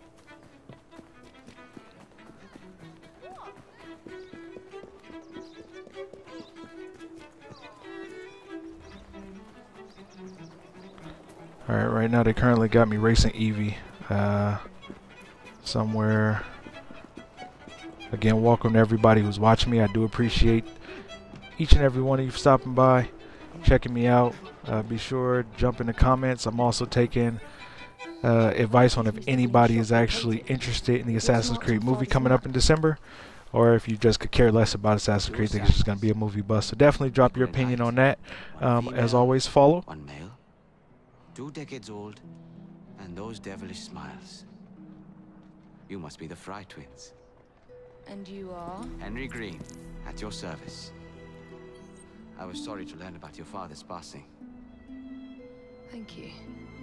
Alright, right now they currently got me racing Eevee. Somewhere. Again, welcome to everybody who's watching me. I do appreciate each and every one of you for stopping by, checking me out. Be sure to jump in the comments. I'm also taking advice on if anybody is actually interested in the Assassin's Creed movie coming up in December, or if you just could care less about Assassin's Creed, think it's just going to be a movie bust. So definitely drop your opinion on that. As always, follow. One male, 2 decades old, and those devilish smiles. You must be the Fry twins. And you are? Henry Green, at your service. I was sorry to learn about your father's passing. Thank you.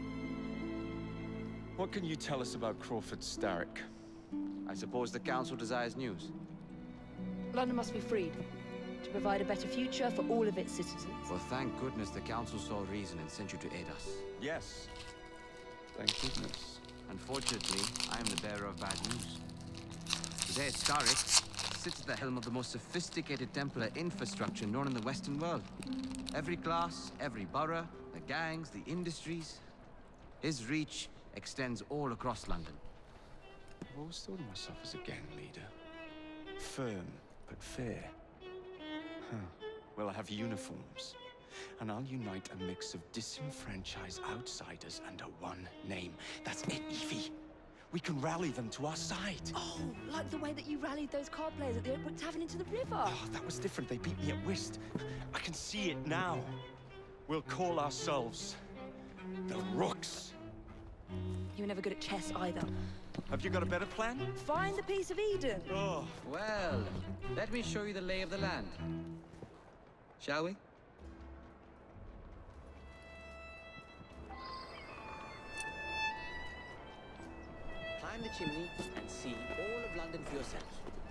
What can you tell us about Crawford Starrick? I suppose the council desires news. London must be freed to provide a better future for all of its citizens. Well, thank goodness the council saw reason and sent you to aid us. Yes. Thank goodness. Unfortunately, I am the bearer of bad news. Today, Starrick sits at the helm of the most sophisticated Templar infrastructure known in the Western world. Every class, every borough, the gangs, the industries. His reach extends all across London. I've always thought of myself as a gang leader. Firm, but fair. Huh. Well, I have uniforms. And I'll unite a mix of disenfranchised outsiders under one name. That's it, Evie. We can rally them to our side. Oh, like the way that you rallied those card players at the Oakwood Tavern into the river. Oh, that was different. They beat me at whist. I can see it now. We'll call ourselves the Rooks. You were never good at chess either. Have you got a better plan? Find the piece of Eden. Oh. Well, let me show you the lay of the land. Shall we? Climb the chimney and see all of London for yourself.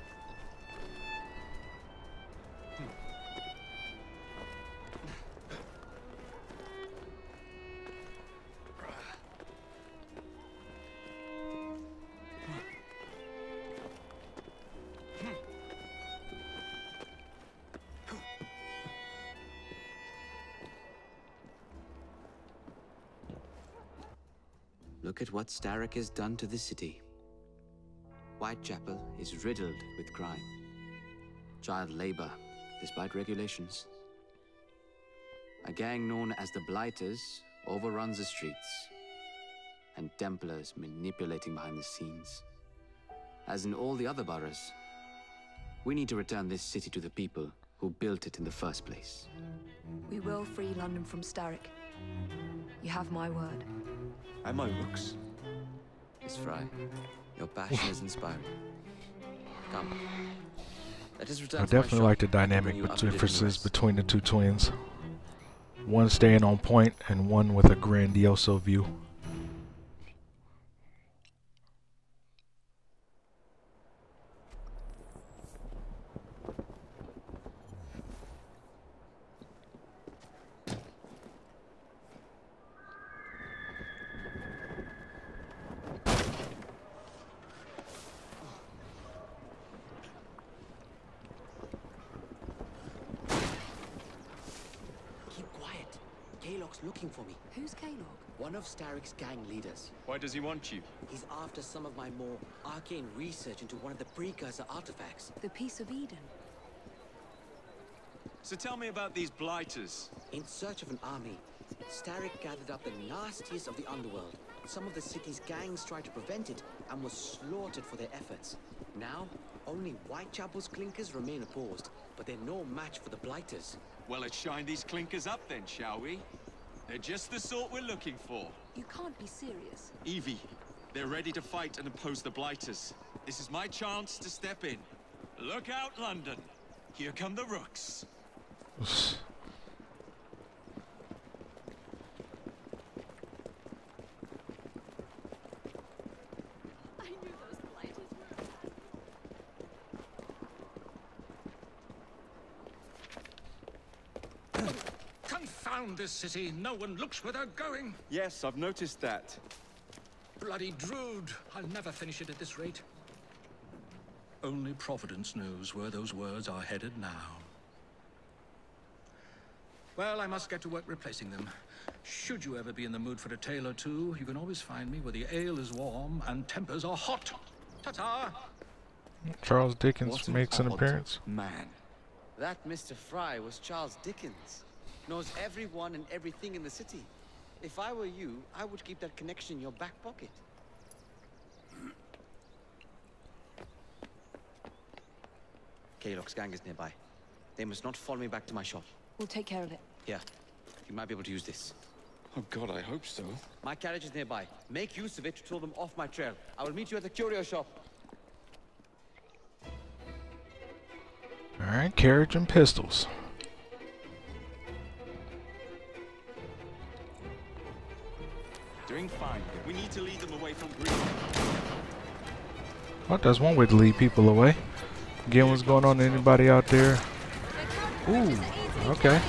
Look at what Starrick has done to the city. Whitechapel is riddled with crime. Child labor, despite regulations. A gang known as the Blighters overruns the streets, and Templars manipulating behind the scenes. As in all the other boroughs, we need to return this city to the people who built it in the first place. We will free London from Starrick. You have my word. And my Rooks. Miss Fry, your passion is inspiring. Come. Let us return I to my definitely shop like the and bring dynamic you updated differences news. between the two twins. One staying on point and one with a grandioso view. Kalog's looking for me. Who's Kalog? One of Starrick's gang leaders. Why does he want you? He's after some of my more arcane research into one of the precursor artifacts. The Piece of Eden. So tell me about these blighters. In search of an army, Starrick gathered up the nastiest of the underworld. Some of the city's gangs tried to prevent it and were slaughtered for their efforts. Now, only Whitechapel's clinkers remain opposed, but they're no match for the blighters. Well, let's shine these clinkers up then, shall we? They're just the sort we're looking for. You can't be serious. Evie, they're ready to fight and oppose the blighters. This is my chance to step in. Look out, London. Here come the rooks. Confound this city. No one looks where they're going. Yes, I've noticed that. Bloody Drood. I'll never finish it at this rate. Only Providence knows where those words are headed now. Well, I must get to work replacing them. Should you ever be in the mood for a tale or two, you can always find me where the ale is warm and tempers are hot. Ta-ta! Charles Dickens makes an appearance. Man. That Mr. Fry was Charles Dickens. Knows everyone and everything in the city. If I were you, I would keep that connection in your back pocket. Kalog's gang is nearby. They must not follow me back to my shop. We'll take care of it. Here, you might be able to use this. Oh God, I hope so. My carriage is nearby. Make use of it to throw them off my trail. I will meet you at the curio shop. Alright, carriage and pistols. Doing fine. We need to lead them away from Green. Well, that's one way to lead people away. Again, what's going on to anybody out there? Ooh, okay.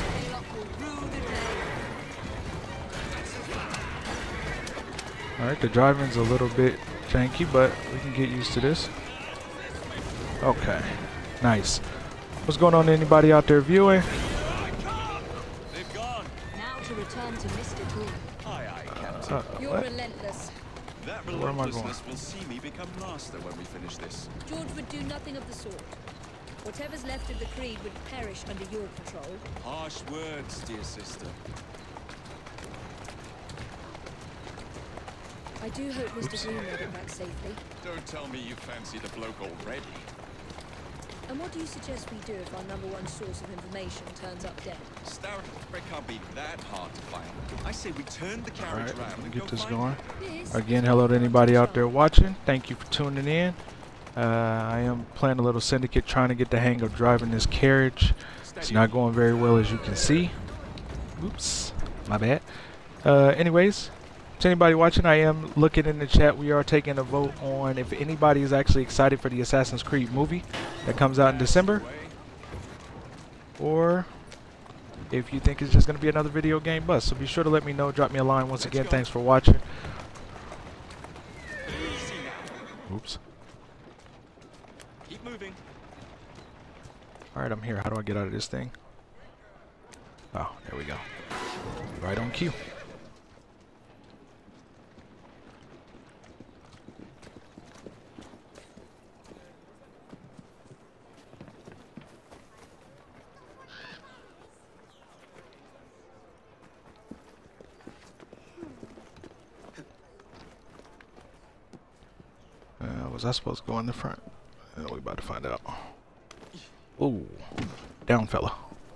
Alright, the driving's a little bit janky, but we can get used to this. Okay, nice. What's going on to anybody out there viewing? They've gone. Now to return to Mr. Green. Aye, Captain. You're what? relentless. That Where am I going? relentlessness will see me become master when we finish this. George would do nothing of the sort. Whatever's left of the Creed would perish under your control. Harsh words, dear sister. I do hope Mr. Green made it back safely. Don't tell me you fancy the bloke already. And what do you suggest we do if our #1 source of information turns up dead? Starrick can't be that hard to find. I say we turn the carriage Alright, around and get go this find going. Yes. Again, hello to anybody out there watching. Thank you for tuning in. I am playing a little Syndicate, trying to get the hang of driving this carriage. It's not going very well, as you can see. Oops, my bad. Anyways, to anybody watching, I am looking in the chat. We are taking a vote on if anybody is actually excited for the Assassin's Creed movie that comes out in December, or if you think it's just going to be another video game bust. So be sure to let me know. Drop me a line. Once again, thanks for watching. Oops. Keep moving. Alright, I'm here. How do I get out of this thing? Oh, there we go. Right on cue. Was I supposed to go in the front? We about to find out. Ooh, down fella.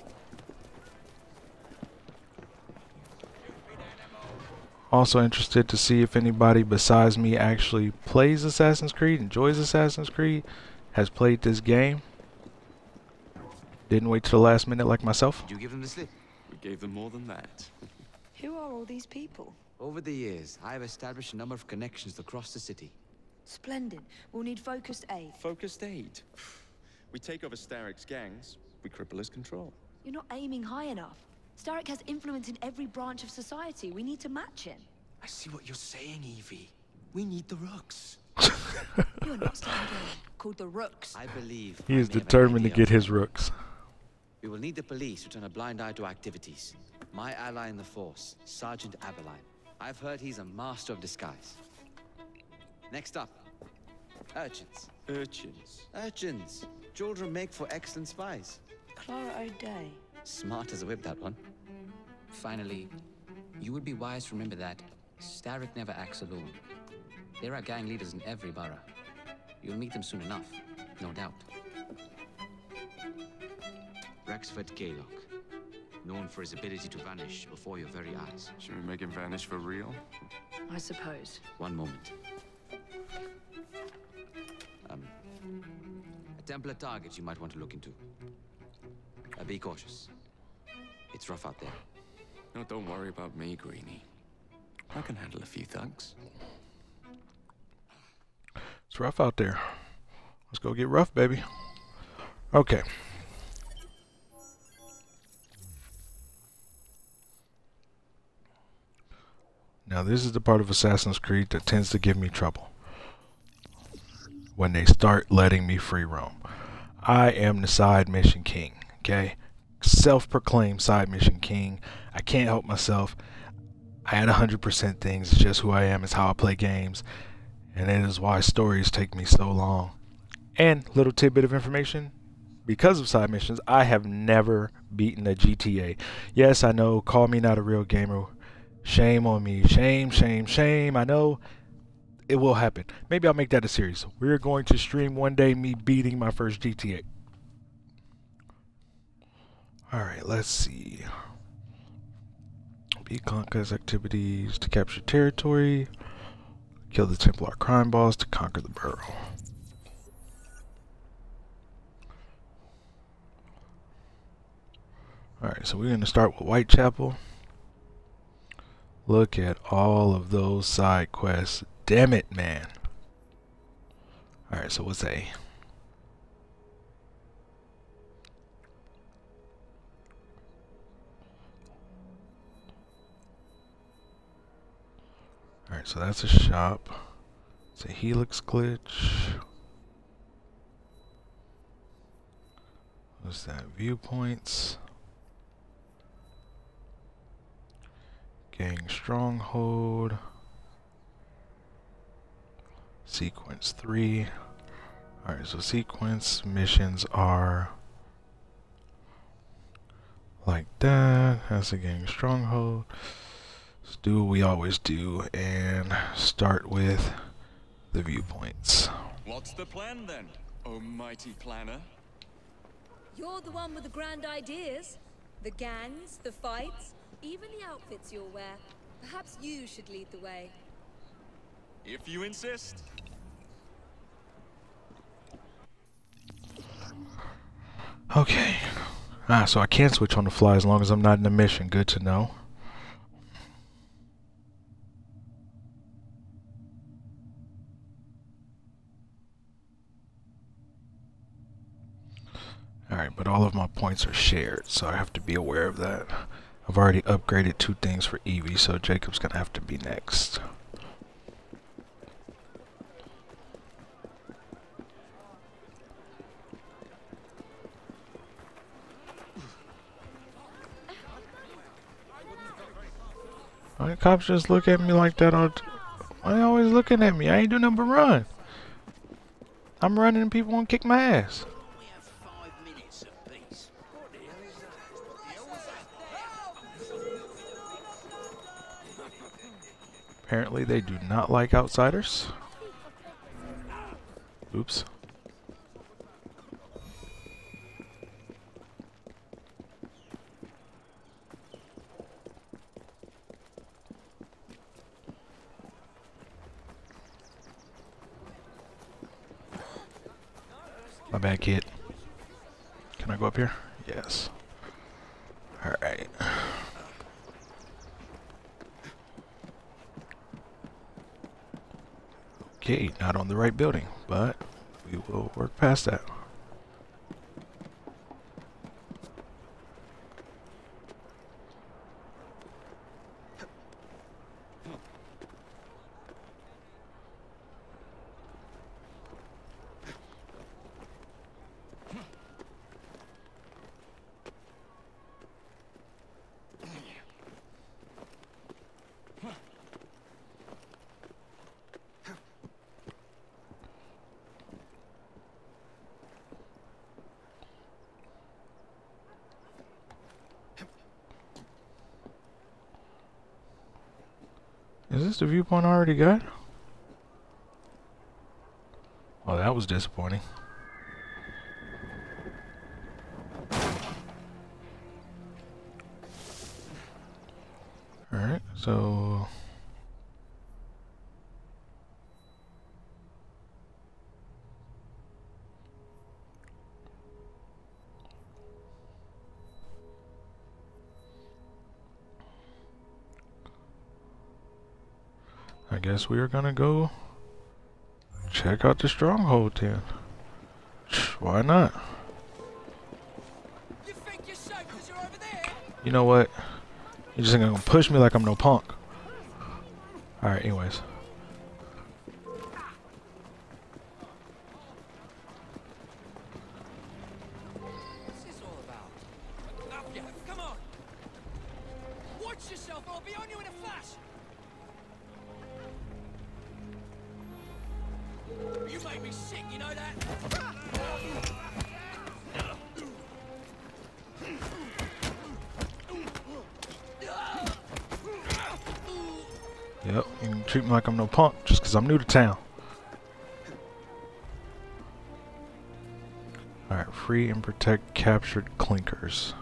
Also interested to see if anybody besides me actually plays Assassin's Creed, enjoys Assassin's Creed, has played this game. Didn't wait till the last minute like myself. Did you give them the slip? We gave them more than that. Who are all these people? Over the years, I have established a number of connections across the city. Splendid. We'll need focused aid. Focused aid. We take over Starrick's gangs, we cripple his control. You're not aiming high enough. Starrick has influence in every branch of society. We need to match him. I see what you're saying, Evie. We need the rooks. You're not starting a game called the Rooks. I believe He is determined to get his rooks. We will need the police to turn a blind eye to activities. My ally in the Force, Sergeant Aberline. I've heard he's a master of disguise. Next up, urchins. Urchins? Urchins. Children make for excellent spies. Clara O'Day. Smart as a whip, that one. Finally, you would be wise to remember that Starrick never acts alone. There are gang leaders in every borough. You'll meet them soon enough, no doubt. Blackvelvetgamr, known for his ability to vanish before your very eyes. Should we make him vanish for real? I suppose. One moment. A Templar target you might want to look into. Be cautious. It's rough out there. No, don't worry about me, Greenie. I can handle a few thugs. It's rough out there. Let's go get rough, baby. Okay. Now this is the part of Assassin's Creed that tends to give me trouble. When they start letting me free roam. I am the side mission king, okay? Self-proclaimed side mission king. I can't help myself. I add 100% things. It's just who I am. It's how I play games. And it is why stories take me so long. And little tidbit of information. Because of side missions, I have never beaten a GTA. Yes, I know. Call me not a real gamer. Shame on me. Shame, shame, shame. I know. It will happen. Maybe I'll make that a series. We're going to stream one day me beating my first GTA. Alright, let's see. Beat conquest activities to capture territory. Kill the Templar crime boss to conquer the borough. Alright, so we're going to start with Whitechapel. Look at all of those side quests. Damn it, man. Alright, so what's A? Alright, so that's a shop. It's a helix glitch. What's that? Viewpoints. Gang stronghold. Sequence 3. Alright, so sequence missions are like that. That's a gang stronghold. Let's do what we always do and start with the viewpoints. What's the plan then, oh mighty planner? You're the one with the grand ideas. The gangs, the fights, even the outfits you'll wear. Perhaps you should lead the way. If you insist. Okay. So I can switch on the fly as long as I'm not in a mission. Good to know. Alright, but all of my points are shared, so I have to be aware of that. I've already upgraded 2 things for Evie, so Jacob's gonna have to be next. Why cops just look at me like that all why they always looking at me? I ain't do nothing but run. I'm running and people won't kick my ass. Apparently they do not like outsiders. Oops. My bad, kid. Can I go up here? Yes. Alright. Okay, not on the right building, but we will work past that. Is this the viewpoint I already got? Oh, that was disappointing. Alright, so... I guess we are gonna go check out the stronghold then. Why not? You know what? You're just gonna push me like I'm no punk. Alright, anyways. What's this all about? Up, yeah, come on! Watch yourself, I'll be on you in a flash! You make me sick, you know that? Yep, you can treat me like I'm no punk just because I'm new to town. Alright, free and protect captured clinkers.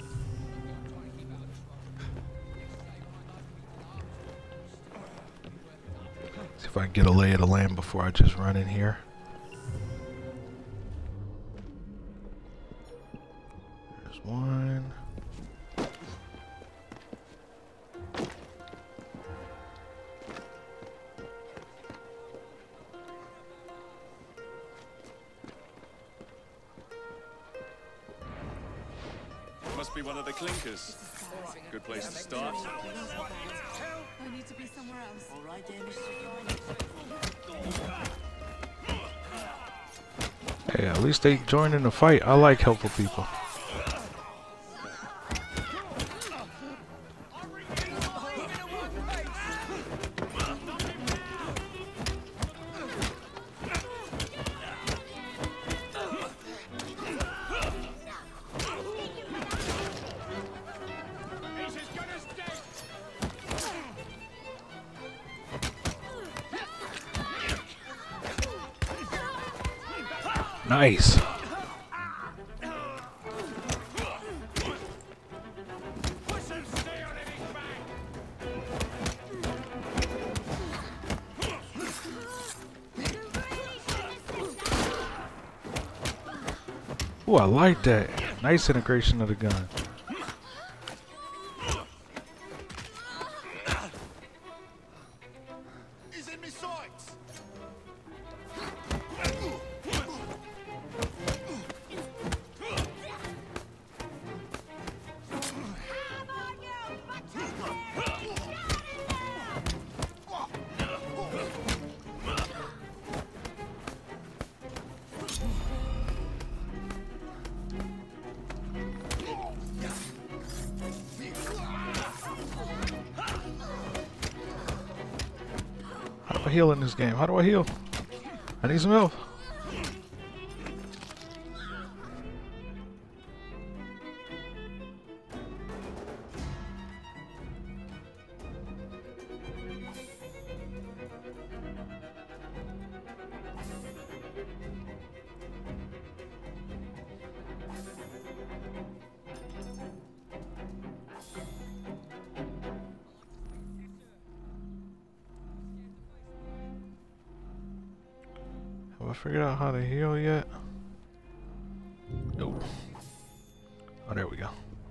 See if I can get a lay of the land before I just run in here. There's one. Must be one of the clinkers. Good place to start. I need to be somewhere else. All right, then, Hey, at least they joined in the fight. I like helpful people. Nice. Ooh, I like that. Nice integration of the gun. How do I heal in this game? How do I heal? I need some help. Have I figured out how to heal yet? Nope. Oh, there we go.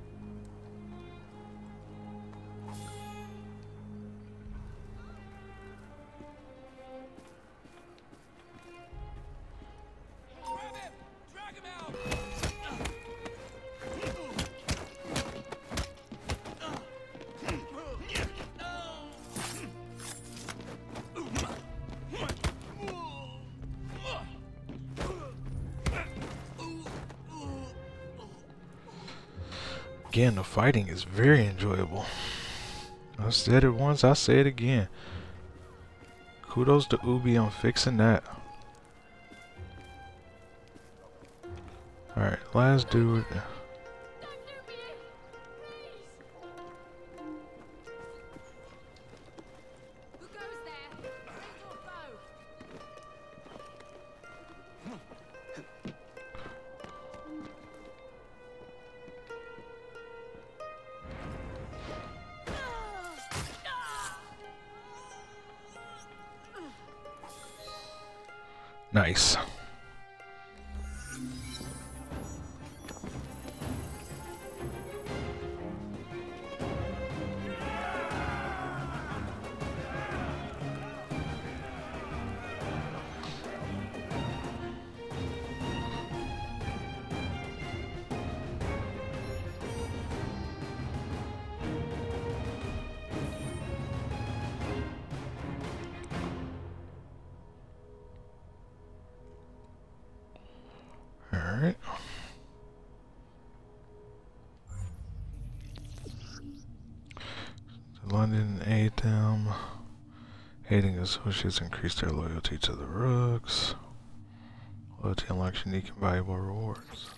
Again, the fighting is very enjoyable. I said it once, I say it again. Kudos to Ubi on fixing that. Alright, last dude. Nice. Alright. London aid them. Aiding associates increase their loyalty to the Rooks. Loyalty unlocks unique and valuable rewards.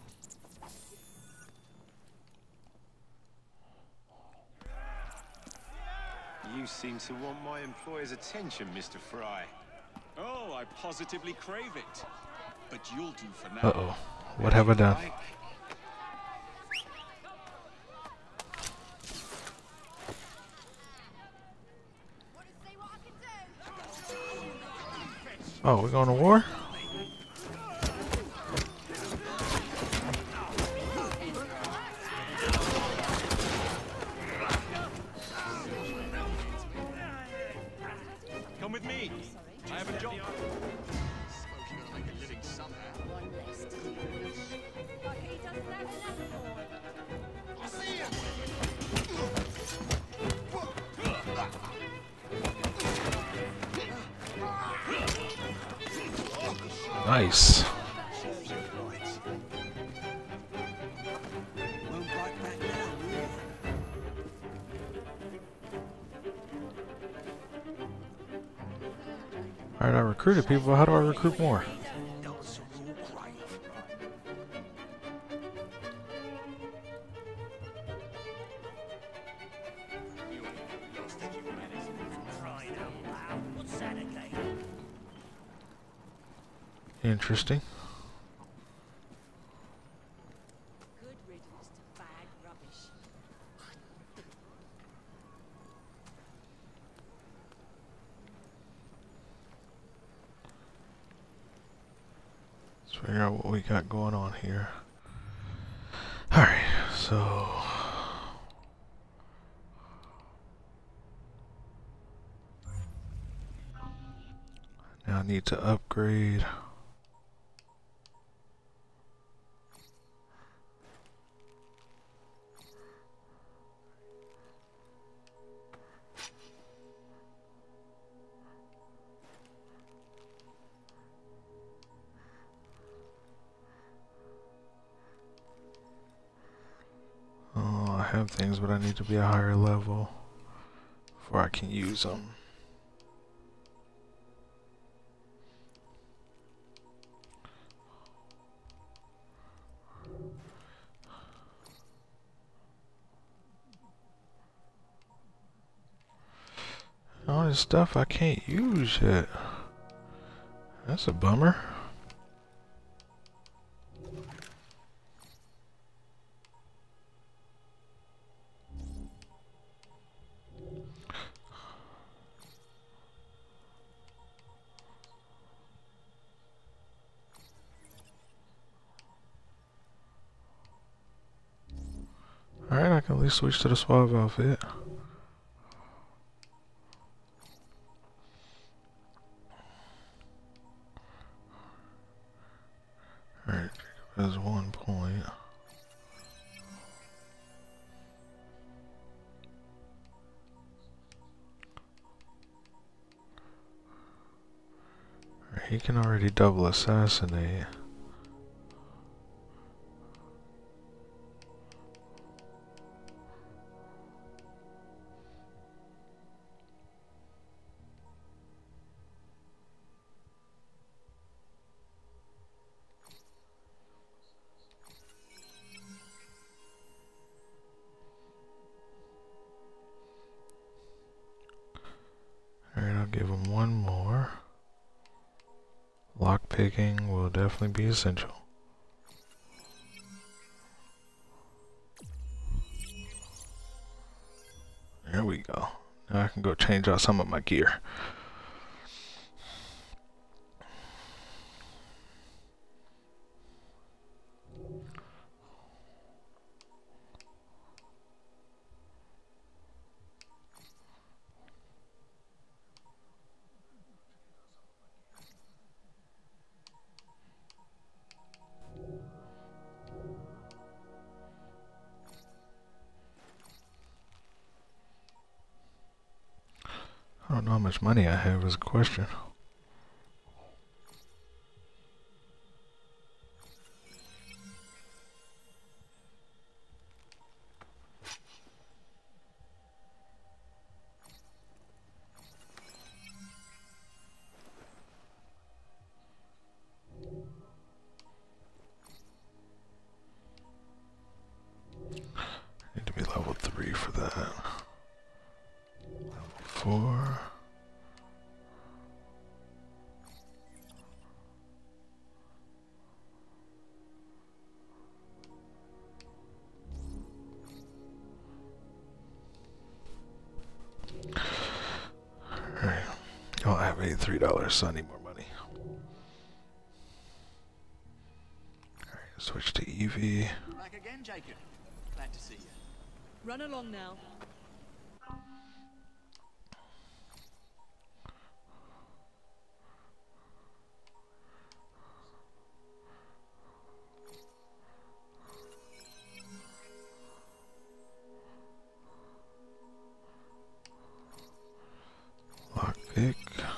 You seem to want my employer's attention, Mr. Fry. Oh, I positively crave it. But you'll do for now. Uh-oh. What have I done? Oh, we're going to war? Come with me. I have a job. Suppose you're gonna make a living somehow. I'll see you. Nice. Alright, I recruited people. How do I recruit more? Interesting. Good riddance to bag rubbish. Let's figure out what we got going on here. Alright, so now I need to upgrade. I have things, but I need to be a higher level before I can use them. All this stuff I can't use yet. That's a bummer. Alright, I can at least switch to the suave outfit. Alright, there's 1 point. Alright, he can already double assassinate. Alright, I'll give him 1 more. Lock picking will definitely be essential. There we go. Now I can go change out some of my gear. I don't know how much money I have is a question. Need to be level 3 for that. Level 4. Alright. I don't have $83, so I need more money. Alright, switch to Evie. Back again, Jacob. Glad to see you. Run along now. Lockpick.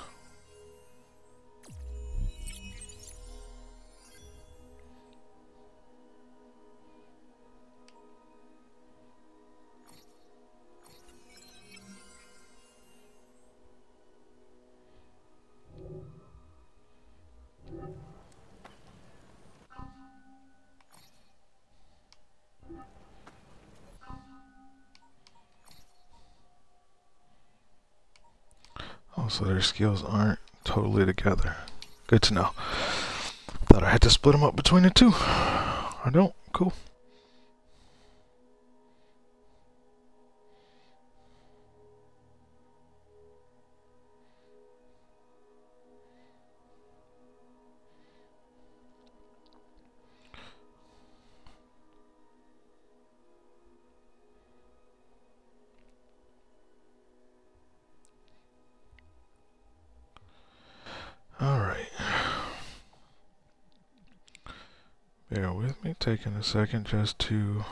Oh, so their skills aren't totally together. Good to know. Thought I had to split them up between the two. I don't. Cool. Alright. Bear with me, taking a second just to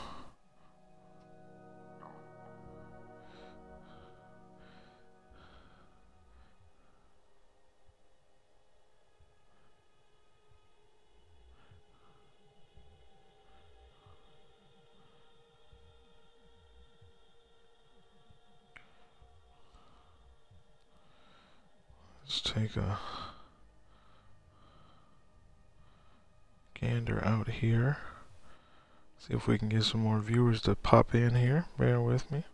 let's take a gander out here. See if we can get some more viewers to pop in here. Bear with me.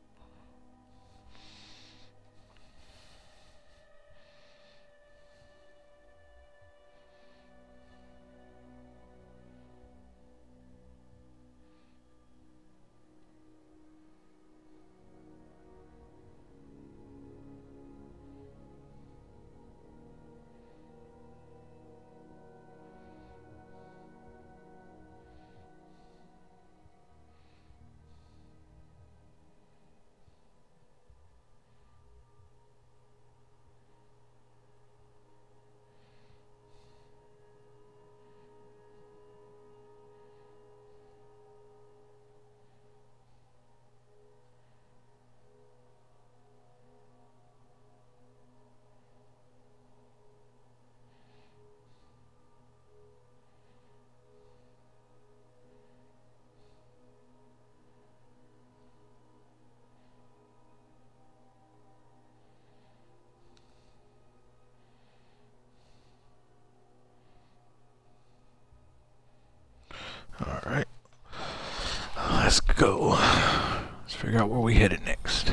Alright. Let's go. Let's figure out where we headed next.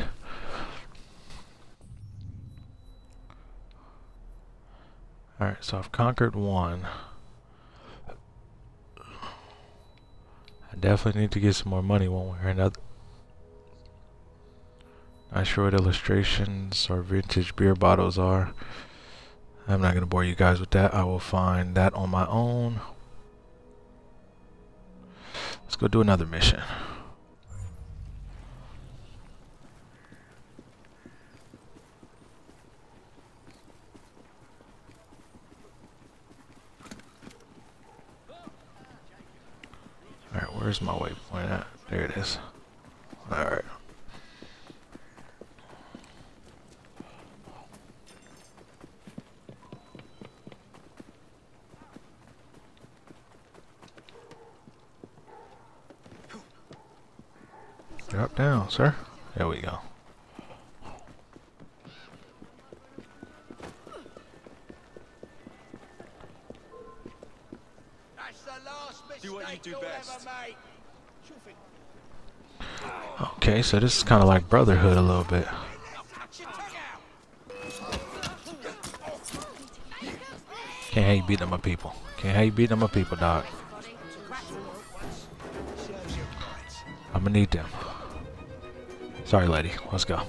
Alright, so I've conquered one. I definitely need to get some more money one way or another. Not sure what illustrations or vintage beer bottles are. I'm not going to bore you guys with that. I will find that on my own. Let's go do another mission. Alright, where's my waypoint at? There it is. Alright. Drop down, sir. There we go. Do what you do best. Okay, so this is kind of like Brotherhood a little bit. Can't have you beating up my people. Can't have you beating up my people, dog. I'm gonna need them. Sorry, lady. Let's go.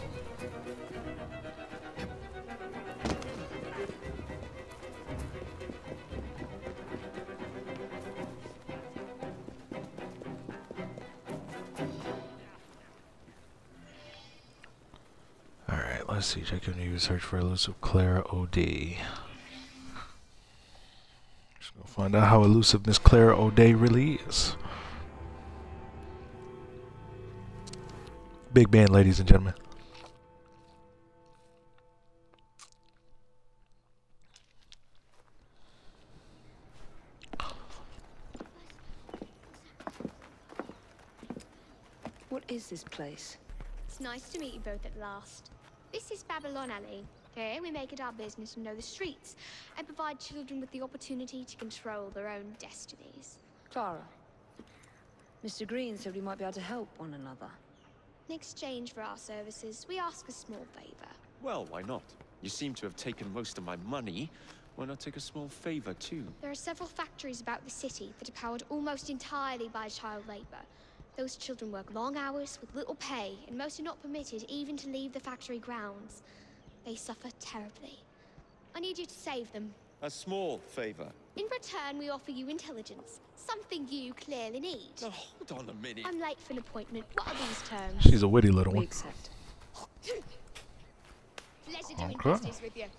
Alright, let's see. Check your news. Search for elusive Clara O.D. Just gonna find out how elusive Miss Clara O'Day really is. Big band, ladies and gentlemen. What is this place? It's nice to meet you both at last. This is Babylon Alley. Here we make it our business to know the streets and provide children with the opportunity to control their own destinies. Clara. Mr. Green said we might be able to help one another. In exchange for our services, we ask a small favor. Well, why not? You seem to have taken most of my money. Why not take a small favor, too? There are several factories about the city that are powered almost entirely by child labor. Those children work long hours with little pay, and most are not permitted even to leave the factory grounds. They suffer terribly. I need you to save them. A small favor. In return, we offer you intelligence, something you clearly need. Now, hold on a minute. I'm late for an appointment. What are these terms? She's a witty little one. We accept. Pleasure doing Okay. business with you.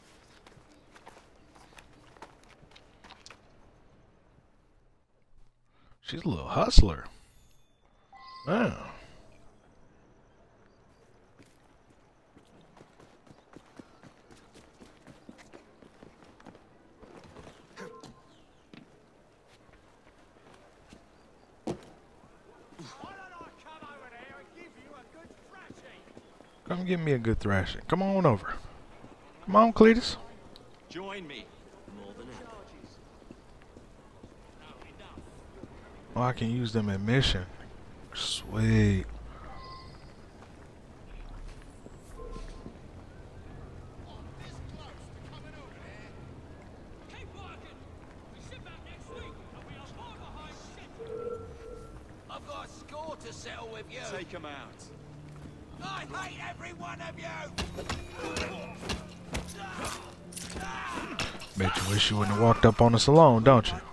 She's a little hustler. Wow. Come give me a good thrashing. Come on over. Come on, Cletus. Join me. Oh, I can use them in mission. Sweet. I've got a score to settle with you. Take him out. I hate every one of you. Bet you wish you wouldn't have walked up on us alone, don't you?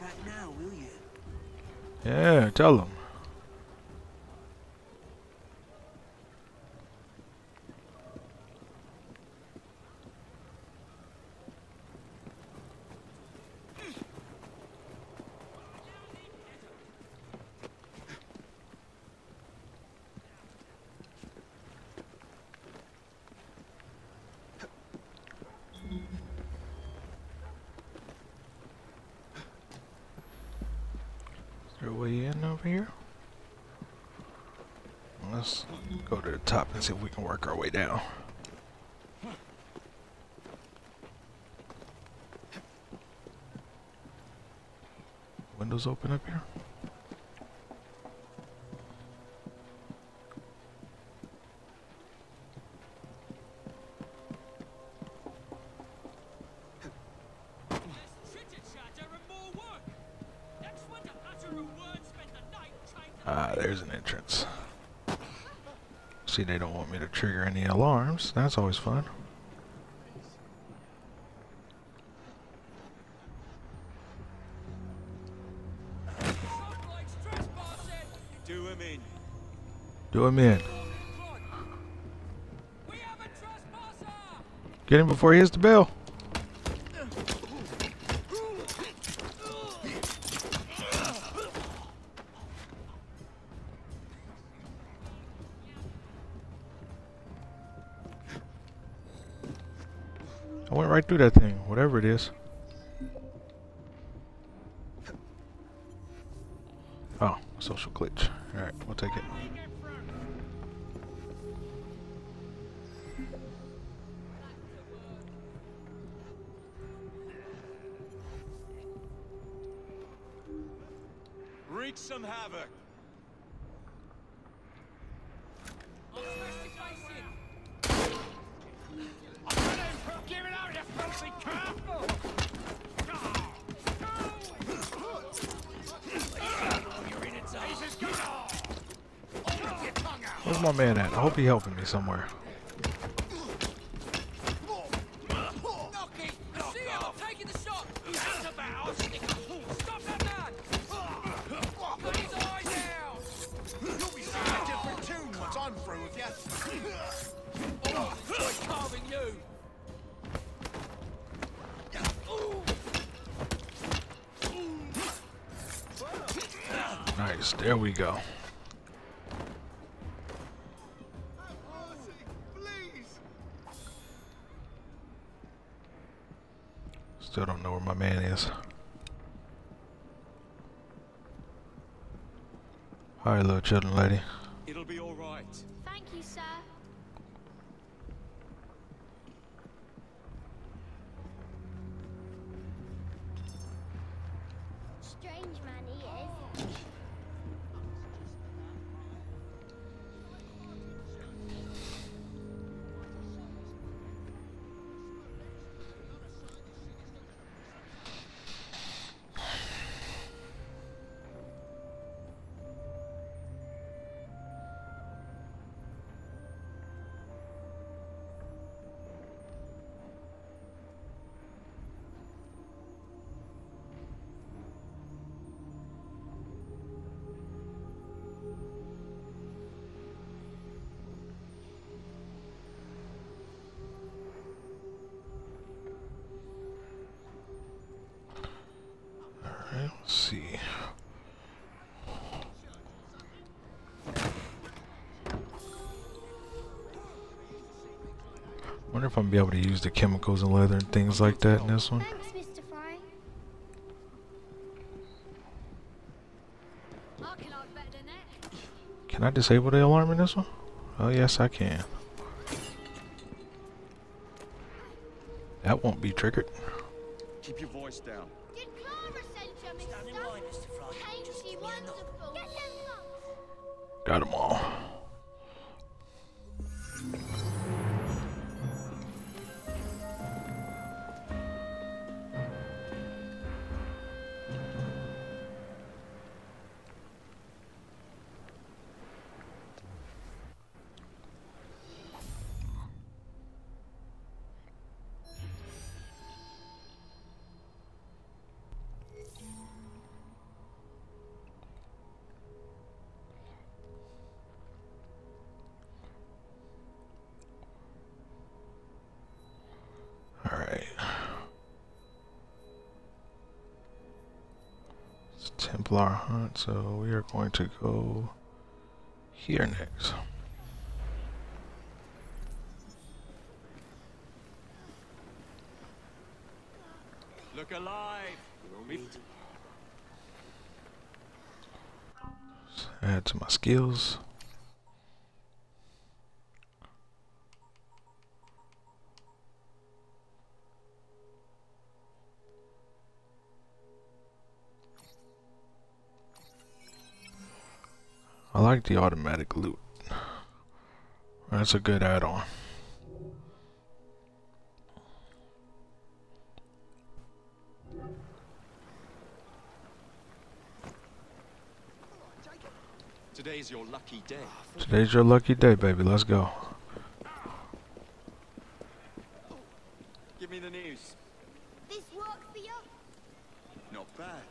Yeah, tell them. Is there a way in over here? Let's go to the top and see if we can work our way down. Windows open up here? Ah, there's an entrance. See, they don't want me to trigger any alarms. That's always fun. Do him in. Do him in. Get him before he hits the bell. I went right through that thing, whatever it is. Oh, social glitch. Alright, we'll take it. Wreak some havoc. I'll smash the place in. Give it out, you filthy crap! You're in its eyes. Where's my man at? I hope he's helping me somewhere. Nice, there we go. Still don't know where my man is. Alright, little children lady. It'll be all right. Thank you, sir. Strange man he is. Let's see. Wonder if I'm gonna be able to use the chemicals and leather and things like that in this one. Thanks, Mr. Fry. Can I disable the alarm in this one? Oh yes, I can. That won't be triggered. Keep your voice down. Did Clara send you, Mr. Stand by, Mr. Fry. Ain't she wonderful? Get them nuts. Got them all. Templar hunt, so we are going to go here next. Look alive. Add to my skills. I like the automatic loot. That's a good add-on. Today's your lucky day. Today's your lucky day, baby. Let's go. Give me the news. This work for you? Not bad.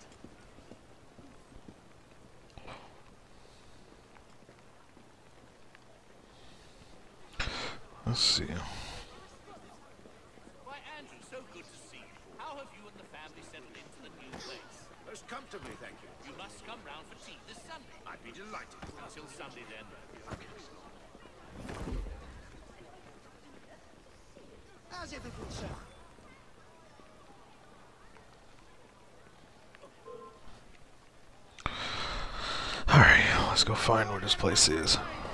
Let's see. Why, Andrew, so good to see you. How have you and the family settled into the new place? Most comfortably, thank you. You must come round for tea this Sunday. I'd be delighted. Until Sunday, then. How's everything, sir? Alright, let's go find where this place is.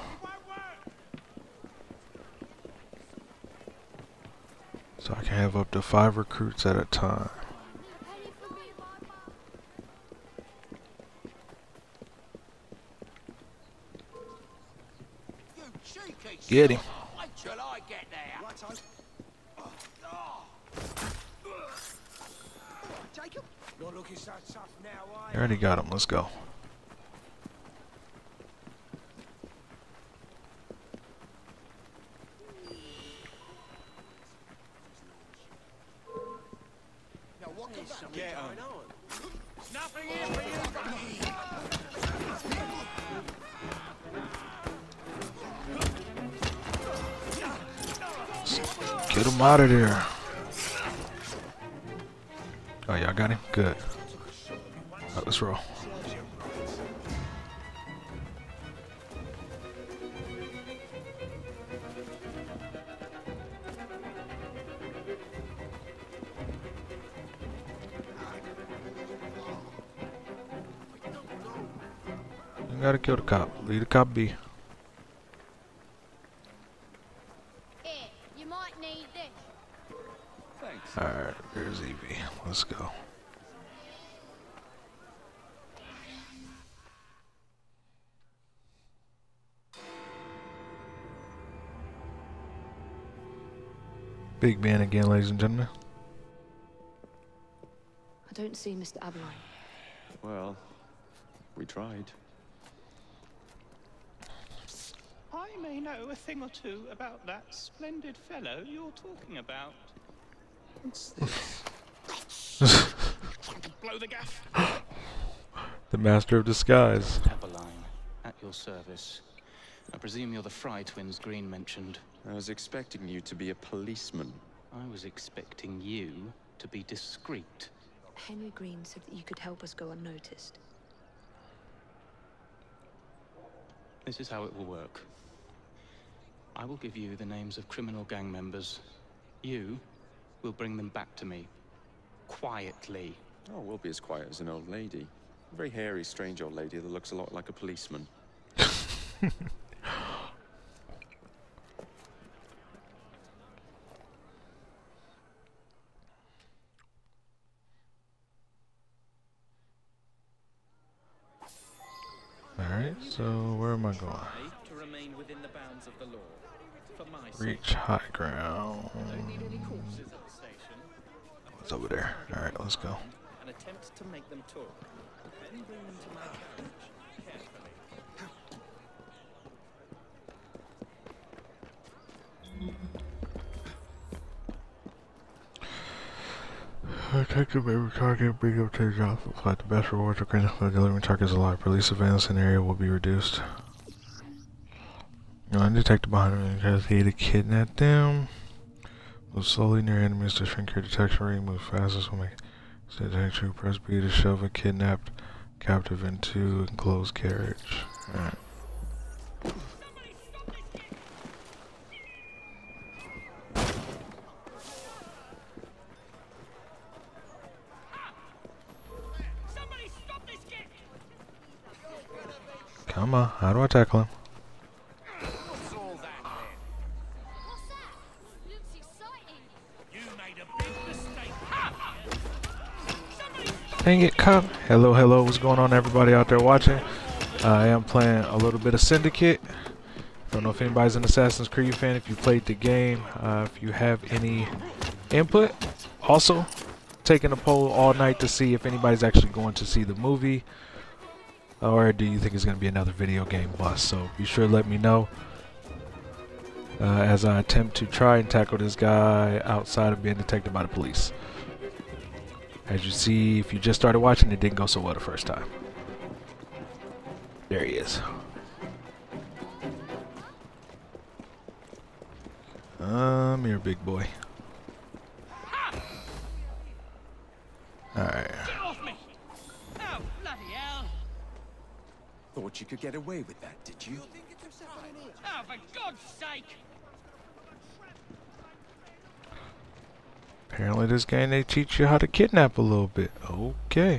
So I can have up to 5 recruits at a time. get him. Wait till I get there. Jacob, not looking so tough now, are You already got him. Let's go. Now what could that be Get going on. on? Nothing here for you. Get him out of there. Oh, y'all got him? Good. Alright, let's roll. You gotta kill the cop. Leave the cop be. Here, you might need this. Thanks. Alright, there's Evie. Let's go. Big Ben again, ladies and gentlemen. I don't see Mr. Aberline. Well, we tried. I may know a thing or two about that splendid fellow you're talking about. What's this? Blow the gaff. The master of disguise. Aberline, at your service. I presume you're the Fry twins Green mentioned. I was expecting you to be a policeman. I was expecting you to be discreet. Henry Green said that you could help us go unnoticed. This is how it will work. I will give you the names of criminal gang members. You will bring them back to me. Quietly. Oh, we'll be as quiet as an old lady. A very hairy, strange old lady that looks a lot like a policeman. Alright, so where am I going? To remain within the bounds of the law. For my Reach high ground. Don't need any corpses at the station. It's over there. Alright, let's go. And attempt to make them talk. Then bring them to my carriage, carefully. Take the every target, bring up to the job. Fight the best rewards are granted for delivering targets alive. Police surveillance in the area will be reduced. Undetected behind them because he had kidnapped them. Move slowly near enemies to shrink your detection rate. Move fastest will make detection. Press B to shove a kidnapped captive into enclosed carriage. Alright. Come on, how do I tackle him? What's all that then? What's that? Looks exciting. You made a big mistake. Dang it, cop. Hello, hello, what's going on everybody out there watching? I am playing a little bit of Syndicate. Don't know if anybody's an Assassin's Creed fan, if you played the game, if you have any input. Also, taking a poll all night to see if anybody's actually going to see the movie. Or do you think it's going to be another video game bust? So be sure to let me know as I attempt to try and tackle this guy outside of being detected by the police. As you see, if you just started watching, it didn't go so well the first time. There he is. Here, big boy. Alright. Thought you could get away with that, did you? Oh, for God's sake! Apparently this game, they teach you how to kidnap a little bit. Okay.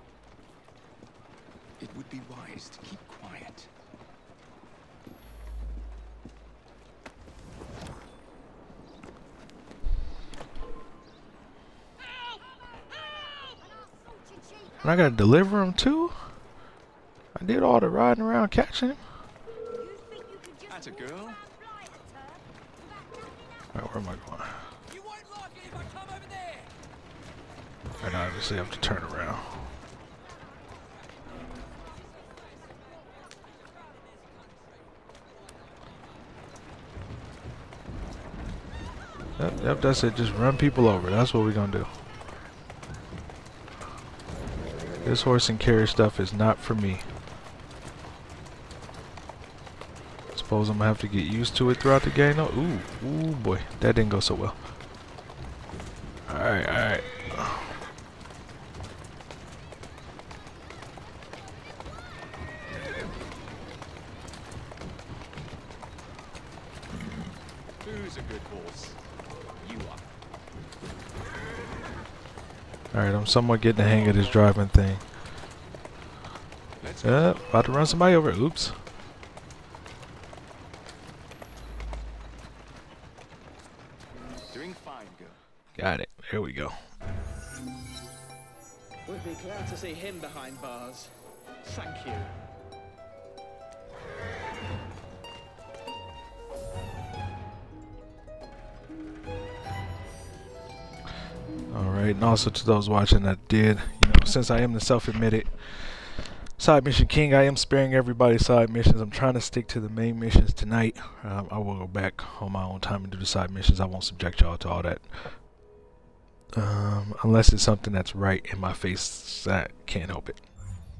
It would be wise to keep quiet. And I gotta deliver him too? I did all the riding around catching him. That's a girl. where am I going? You won't like it if I come over there. And I obviously have to turn around. Yep, that's it. Just run people over. That's what we're gonna do. This horse and carriage stuff is not for me. Suppose I'm gonna have to get used to it throughout the game though. Ooh boy, that didn't go so well. Alright, alright. Who's a good horse? You are. Alright, I'm somewhat getting the hang of this driving thing. About to run somebody over. Oops. Doing fine, girl. Got it. There we go. We'd be glad to see him behind bars. Thank you. Alright, and also to those watching that did, since I am the self-admitted side mission king, I am sparing everybody side missions. I'm trying to stick to the main missions tonight. I will go back on my own time and do the side missions. I won't subject y'all to all that. Unless it's something that's right in my face, I can't help it.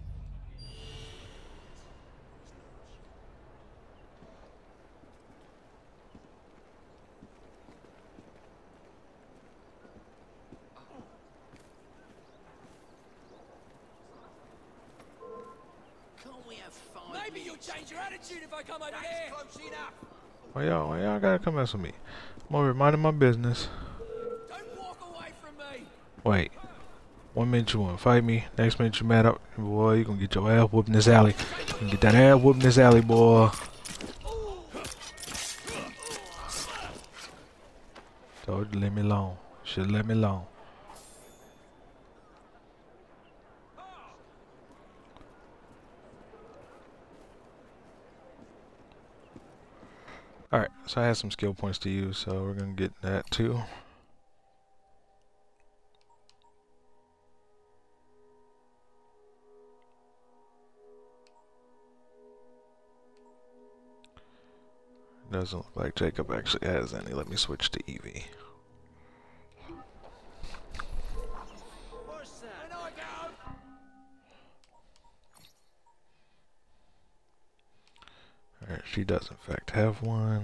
Maybe you'll change your attitude if I come over there. Close enough. Why y'all gotta come mess with me? I'm over here minding my business. Don't walk away from me. Wait. 1 minute you wanna fight me, next minute you mad up. Boy, you gonna get your ass whooped in this alley. You can get that ass whooped in this alley, boy. Told you, let me alone. Should've let me alone. Alright, so I have some skill points to use, so we're gonna get that too. Doesn't look like Jacob actually has any. Let me switch to Evie. Alright, she does in fact have one.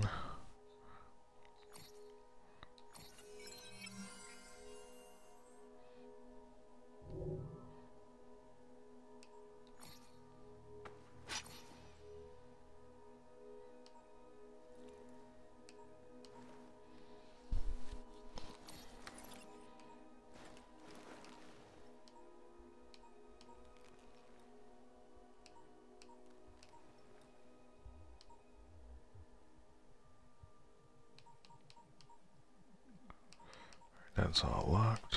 That's all locked.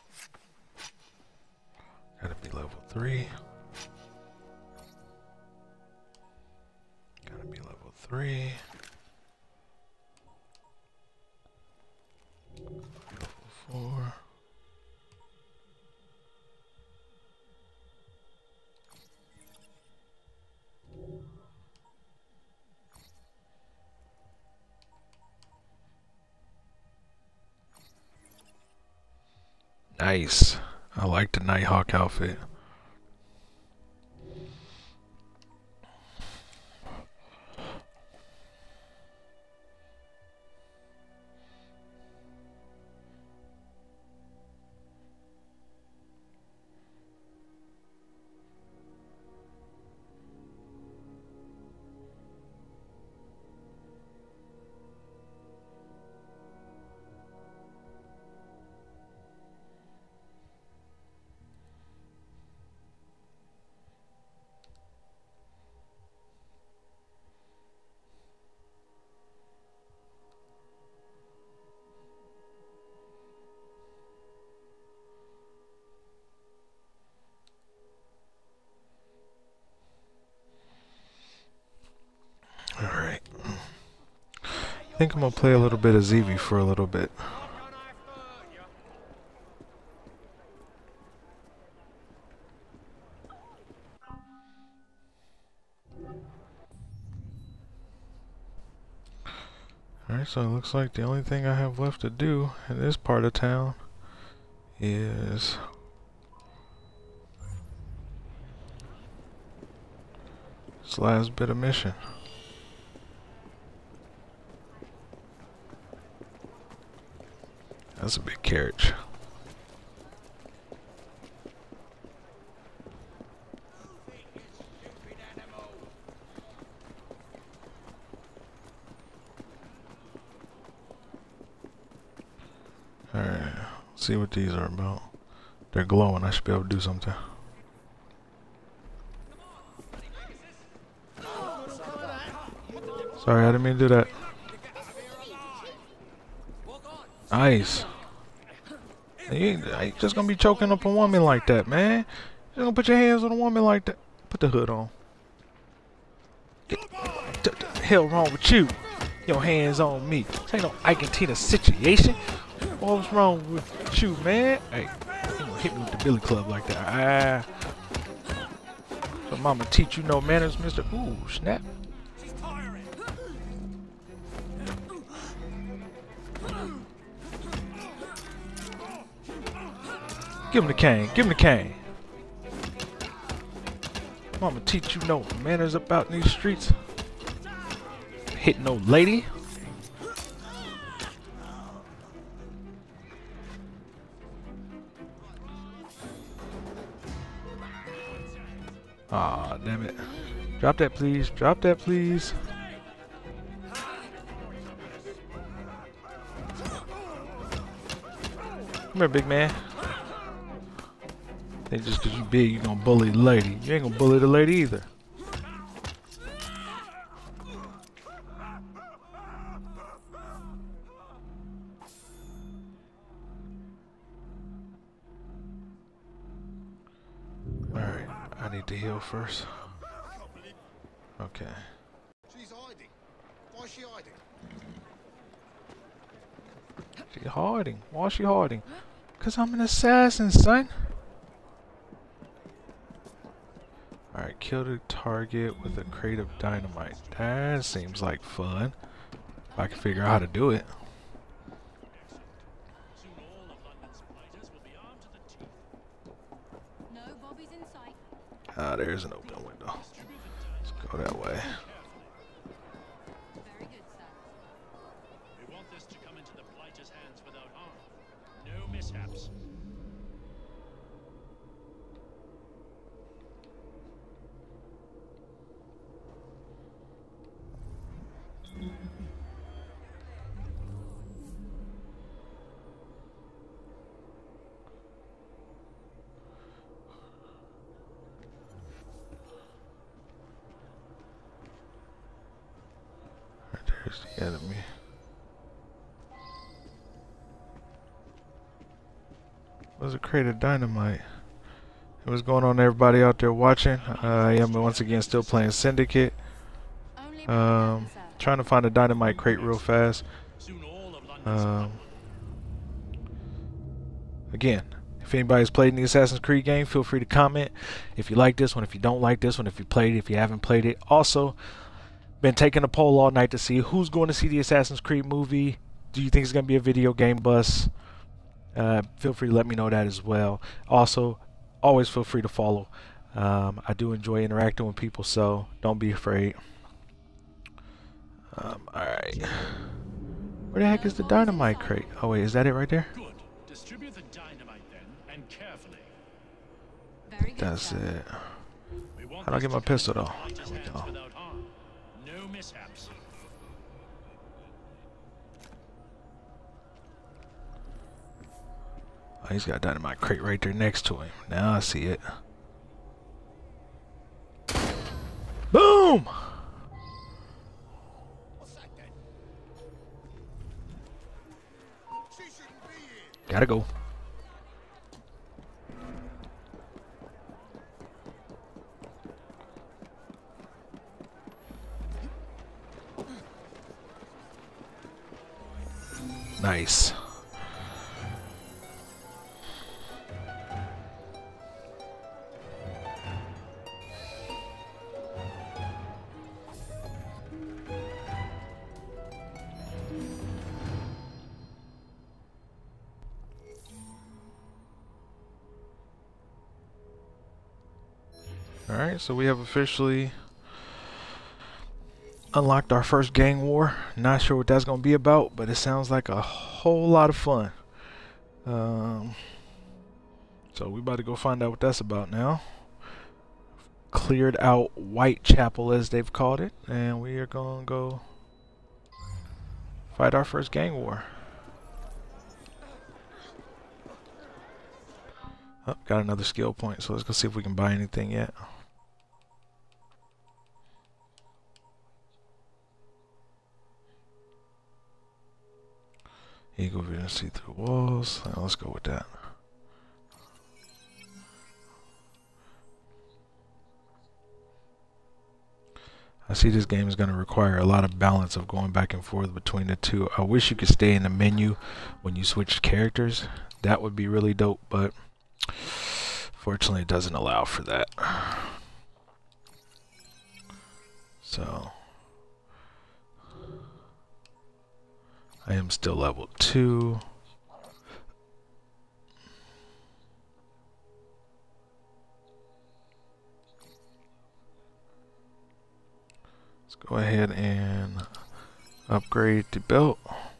Gotta be level 3. Gotta be level 3. Level 4. Nice. I like the Nighthawk outfit. I think I'm gonna play a little bit of ZV for a little bit. Alright, so it looks like the only thing I have left to do in this part of town is this last bit of mission. That's a big carriage. Alright, see what these are about. They're glowing, I should be able to do something. Sorry, I didn't mean to do that. Nice. You ain't just gonna be choking up a woman like that, man. You gonna put your hands on a woman like that. Put the hood on. What the hell wrong with you? Your hands on me. This ain't no Ike and Tina situation. What's wrong with you, man? Hey, you gonna hit me with the billy club like that. So mama teach you no manners, mister. Ooh, snap. Give him the cane. Give him the cane. Mama teach you no manners about these streets. Hit no lady. Aw, damn it. Drop that, please. Drop that, please. Come here, big man. Think just because you big, you gonna bully the lady. You ain't gonna bully the lady either. Alright, I need to heal first. Okay. She's hiding. Why is she hiding? She's hiding. Why is she hiding? Because I'm an assassin, son. Alright, kill the target with a crate of dynamite. That seems like fun. If I can figure out how to do it. Ah, there's an open window. Let's go that way. Very good, sir. We want this to come into the blighter's hands without harm. No mishaps. There's the enemy. What's a crate of dynamite? What's going on, everybody out there watching? I am once again still playing Syndicate. Trying to find a dynamite crate real fast. Again, if anybody's played in the Assassin's Creed game, feel free to comment if you like this one, if you don't like this one, if you played it, if you haven't played it. Also, been taking a poll all night to see who's going to see the Assassin's Creed movie. Do you think it's going to be a video game bust? Feel free to let me know that as well. Also, always feel free to follow. I do enjoy interacting with people, so don't be afraid. Alright. Where the heck is the dynamite crate? Oh wait, is that it right there? Good. Distribute the dynamite then, and carefully. That's it. How do I get my pistol though? There we go. No mishaps. Oh, he's got a dynamite crate right there next to him. Now I see it. Boom! Gotta go. base. Alright, so we have officially unlocked our first gang war. Not sure what that's going to be about, but it sounds like a whole lot of fun. So we about to go find out what that's about now. Cleared out Whitechapel, as they've called it, and we are going to go fight our first gang war. Oh, got another skill point, so let's go see if we can buy anything yet. Eagle vision, see through walls. Let's go with that. I see this game is going to require a lot of balance of going back and forth between the two. I wish you could stay in the menu when you switch characters. That would be really dope, but fortunately it doesn't allow for that. So I am still level 2. Let's go ahead and upgrade the belt.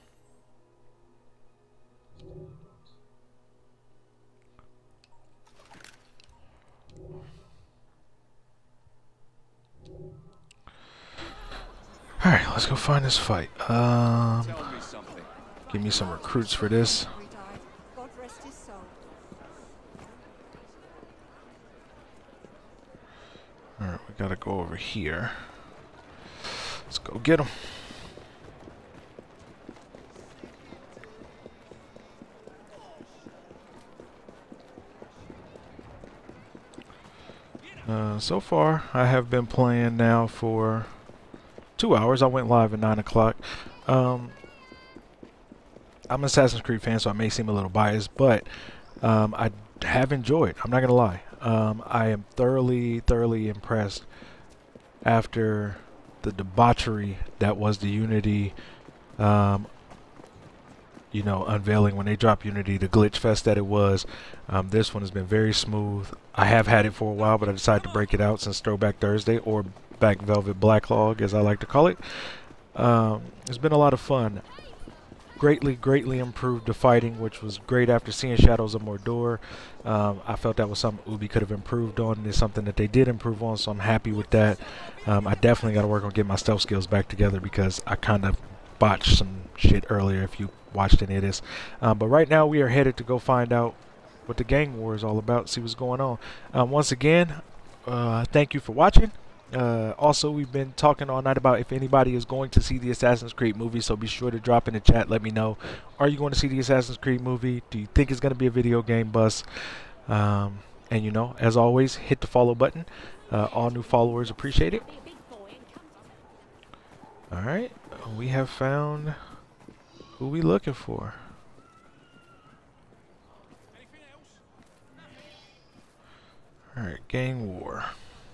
Alright, let's go find this fight. Give me some recruits for this. Alright, we gotta go over here. Let's go get him. So far, I have been playing now for 2 hours. I went live at 9 o'clock. I'm an Assassin's Creed fan, so I may seem a little biased, but I have enjoyed. I'm not gonna lie. I am thoroughly impressed after the debauchery that was the Unity, you know, unveiling when they dropped Unity, the glitch fest that it was. This one has been very smooth. I have had it for a while, but I decided to break it out since Throwback Thursday, or Black Velvet Backlog, as I like to call it. It's been a lot of fun. Greatly improved the fighting, which was great after seeing Shadows of Mordor. I felt that was something Ubi could have improved on, and it's something that they did improve on, so I'm happy with that. I definitely got to work on getting my stealth skills back together because I kind of botched some shit earlier if you watched any of this. But right now we are headed to go find out what the gang war is all about, see what's going on. Once again, thank you for watching. Also, we've been talking all night about if anybody is going to see the Assassin's Creed movie, so be sure to drop in the chat. Let me know. Are you going to see the Assassin's Creed movie? Do you think it's going to be a video game bust? And you know, as always, hit the follow button. All new followers appreciate it. Alright, we have found who we looking for. Alright, gang war.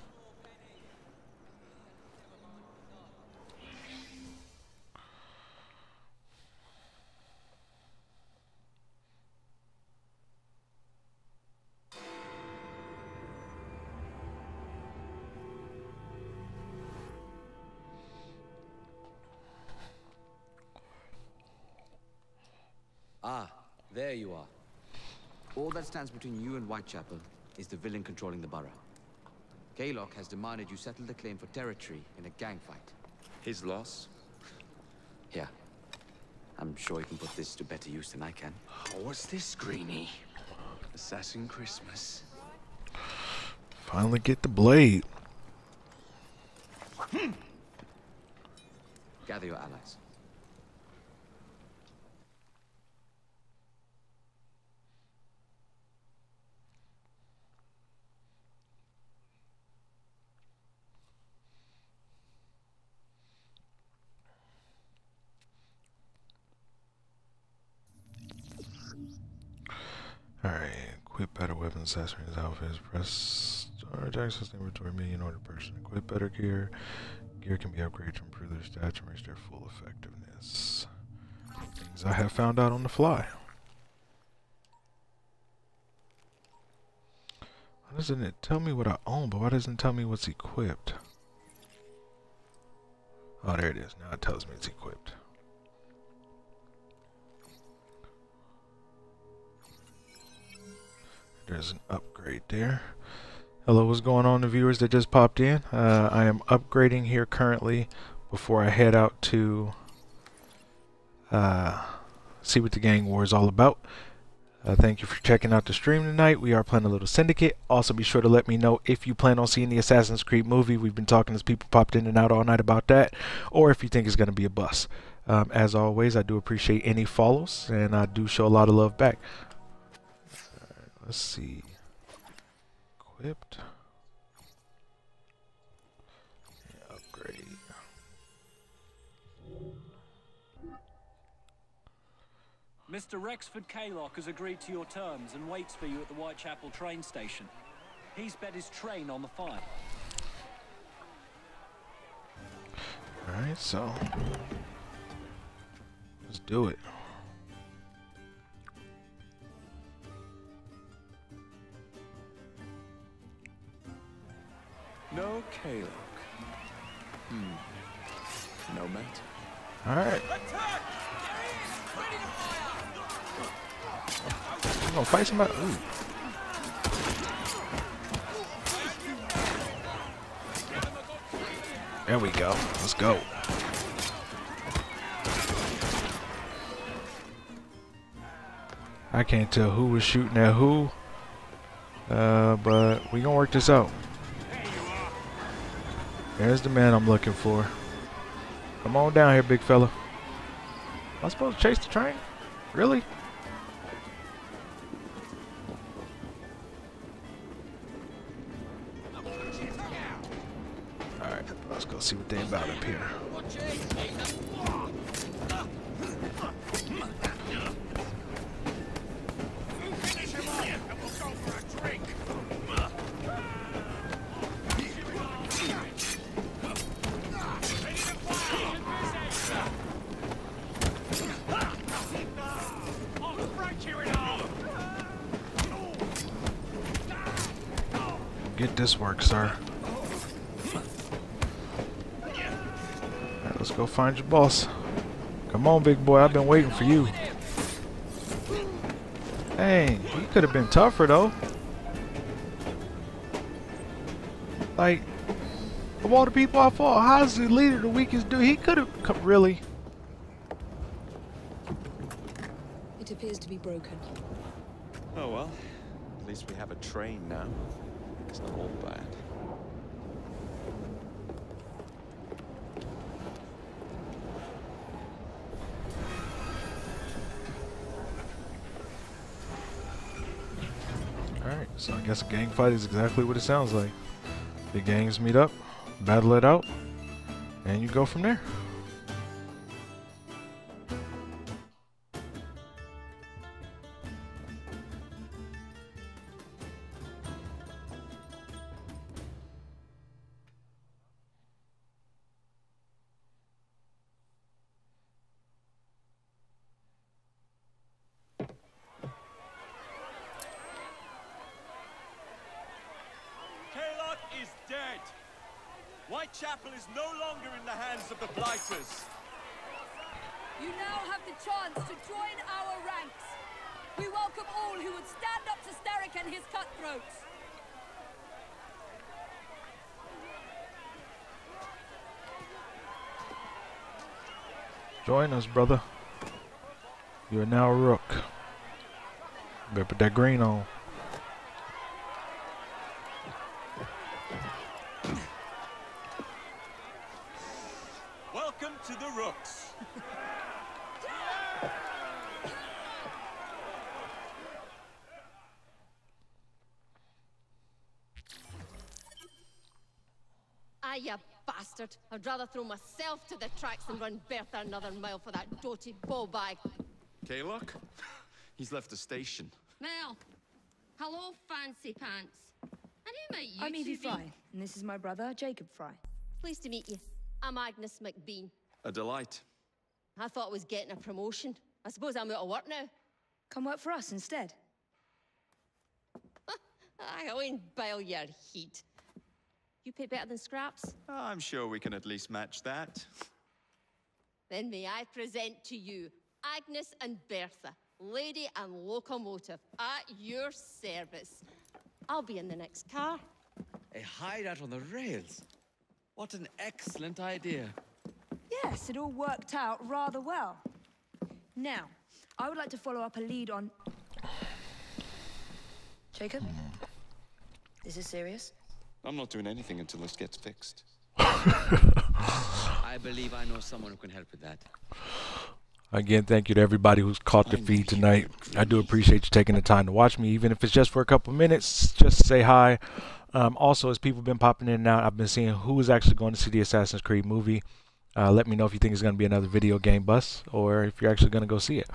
Ah, there you are. All that stands between you and Whitechapel is the villain controlling the borough. Kaylock has demanded you settle the claim for territory in a gang fight. His loss? Yeah. I'm sure he can put this to better use than I can. Oh, what's this, Greenie? Assassin Christmas. Finally get the blade. Gather your allies. Equip better weapons, accessories, outfits. Press storage access inventory menu in order to purchase. Equip better gear. Gear can be upgraded to improve their stats and reach their full effectiveness. Things I have found out on the fly. Why doesn't it tell me what I own, but why doesn't it tell me what's equipped? Oh, there it is. Now it tells me it's equipped. There's an upgrade there. Hello, what's going on, the viewers that just popped in? I am upgrading here currently before I head out to see what the gang war is all about. Thank you for checking out the stream tonight. We are playing a little Syndicate. Also, be sure to let me know if you plan on seeing the Assassin's Creed movie. We've been talking as people popped in and out all night about that, or if you think it's going to be a bust. As always, I do appreciate any follows, and I do show a lot of love back. Let's see. Equipped. Yeah, upgrade. Mr. Rexford Kaylock has agreed to your terms and waits for you at the Whitechapel train station. He's bet his train on the fight. Alright, so let's do it. No Kaylock. No matter. Alright. You gonna fight somebody? Ooh. There we go. Let's go. I can't tell who was shooting at who. But we gonna work this out. There's the man I'm looking for. Come on down here, big fella. Am I supposed to chase the train? Really? Alright, let's go see what they about up here. Get this work, sir. Alright, let's go find your boss. Come on, big boy. I've been waiting for you. Dang, he could have been tougher, though. Like, of all the people I fought, how's the leader the weakest dude? He could have... Really? It appears to be broken. Oh well, at least we have a train now. It's not all bad. Alright, so I guess a gang fight is exactly what it sounds like. The gangs meet up, battle it out, and you go from there. Is dead. Whitechapel is no longer in the hands of the Blighters. You now have the chance to join our ranks. We welcome all who would stand up to Starrick and his cutthroats. Join us, brother. You are now a rook. Better put that green on. Welcome to the Rooks. Ah, you bastard. I'd rather throw myself to the tracks than run Bertha another mile for that doty ball bag. Kaylock? He's left the station. Now, Hello, fancy pants. And who might you I'm Evie two be? Fry, and this is my brother, Jacob Fry. Pleased to meet you. I'm Agnes McBean. A delight. I thought I was getting a promotion. I suppose I'm out of work now. Come work for us instead. I won't bile your heat. You pay better than scraps? I'm sure we can at least match that. Then may I present to you Agnes and Bertha, lady and locomotive, at your service. I'll be in the next car. A hideout on the rails. What an excellent idea. Yes, it all worked out rather well. Now, I would like to follow up a lead on... Jacob? This is serious? I'm not doing anything until this gets fixed. I believe I know someone who can help with that. Again, thank you to everybody who's caught the feed tonight. I do appreciate you taking the time to watch me, even if it's just for a couple minutes, just to say hi. Also, as people have been popping in and out, I've been seeing who is actually going to see the Assassin's Creed movie. Let me know if you think it's going to be another video game bust, or if you're actually going to go see it.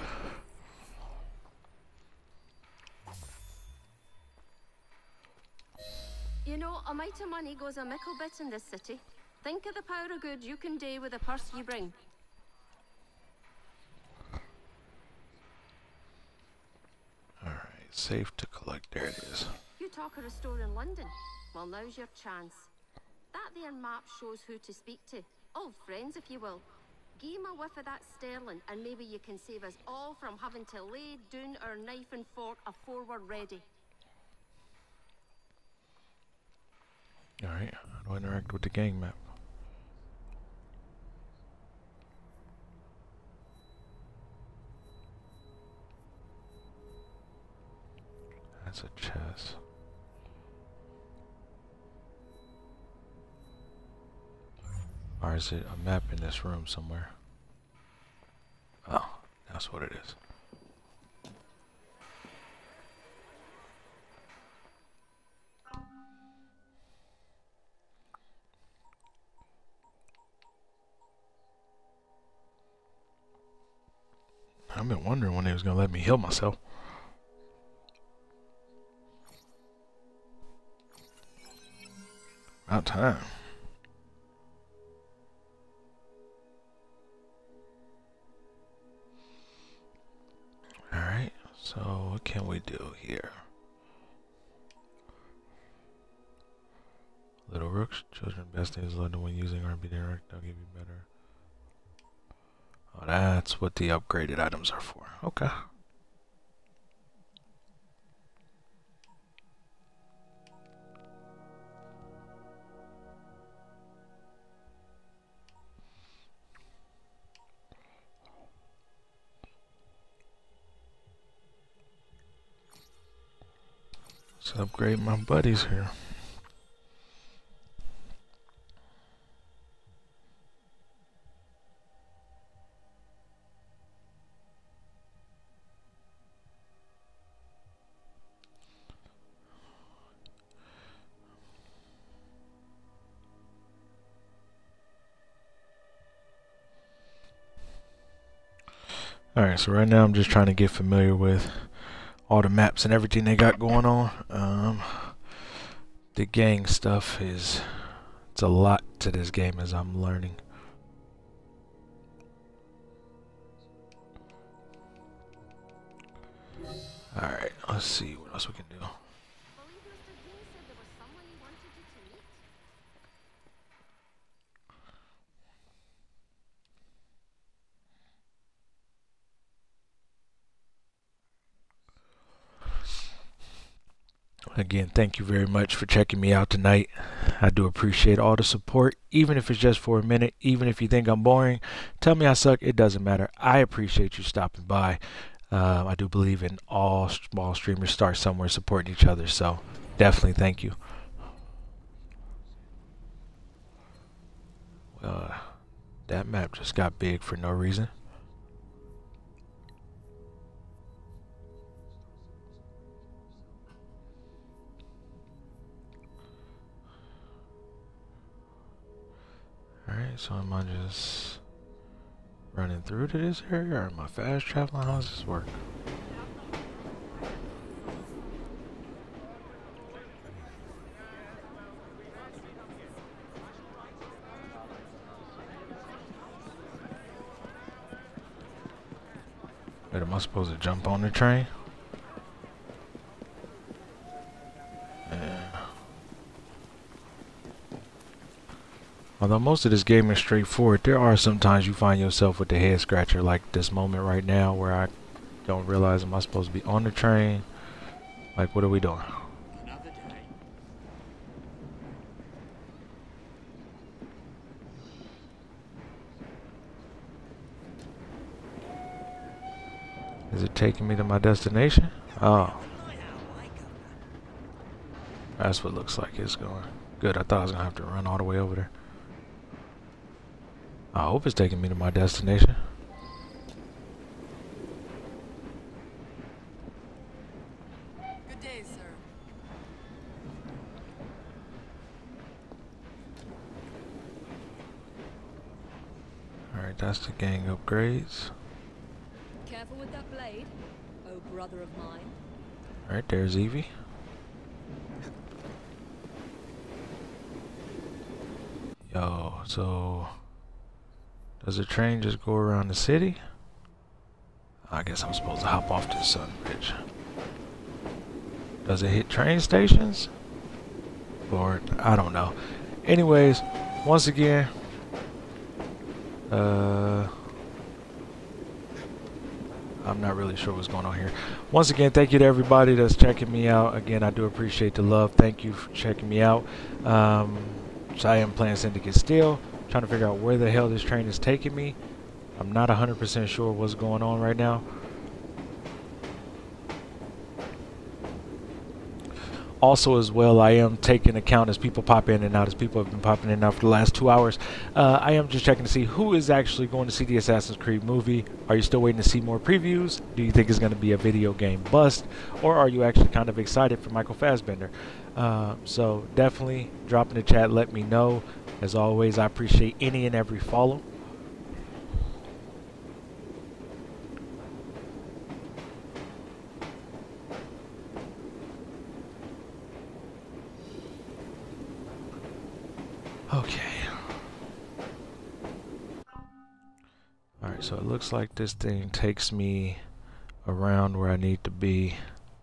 You know, a mite of money goes a mickle bit in this city. Think of the power of good you can do with the purse you bring. Alright, safe to collect. There it is. You talk of a store in London. Well, now's your chance. That there map shows who to speak to. Old friends, if you will. Give 'em a whiff of that sterling, and maybe you can save us all from having to lay down our knife and fork afore we're ready. Alright, how do I interact with the gang map? That's a chest. Or is it a map in this room somewhere? Oh, that's what it is. I've been wondering when they was gonna let me heal myself. About time. Alright, so what can we do here? Little Rooks, children best things learned when using RB Direct, they'll give you better. Oh, that's what the upgraded items are for. Okay. Let's upgrade my buddies here. Alright, so right now I'm just trying to get familiar with all the maps and everything they got going on. The gang stuff it's a lot to this game as I'm learning. Alright, let's see what else we can do. Again, thank you very much for checking me out tonight. I do appreciate all the support, even if it's just for a minute. Even if you think I'm boring, tell me I suck. It doesn't matter. I appreciate you stopping by. I do believe in all small streamers start somewhere supporting each other, so definitely thank you. That map just got big for no reason. Alright, so am I just running through to this area, or am I fast traveling? How does this work? Wait, am I supposed to jump on the train? Yeah. Although most of this game is straightforward, there are sometimes you find yourself with the head scratcher, like this moment right now where I don't realize, am I supposed to be on the train? Like, what are we doing? Is it taking me to my destination? Oh. That's what it looks like it's going. Good, I thought I was going to have to run all the way over there. I hope it's taking me to my destination. Good day, sir. Alright, that's the gang upgrades. Careful with that blade, oh brother of mine. Alright, there's Evie. Yo, so does the train just go around the city? I guess I'm supposed to hop off this son bridge. Does it hit train stations? Or I don't know. Anyways, once again, I'm not really sure what's going on here. Once again, thank you to everybody that's checking me out. Again, I do appreciate the love. Thank you for checking me out. So I am playing Syndicate still, trying to figure out where the hell this train is taking me. I'm not 100% sure what's going on right now. Also, as well, I am taking account as people pop in and out, as people have been popping in and out for the last 2 hours. I am just checking to see who is actually going to see the Assassin's Creed movie. Are you still waiting to see more previews? Do you think it's going to be a video game bust? Or are you actually kind of excited for Michael Fassbender? So definitely drop in the chat, let me know. As always, I appreciate any and every follow. Okay. Alright, so it looks like this thing takes me around where I need to be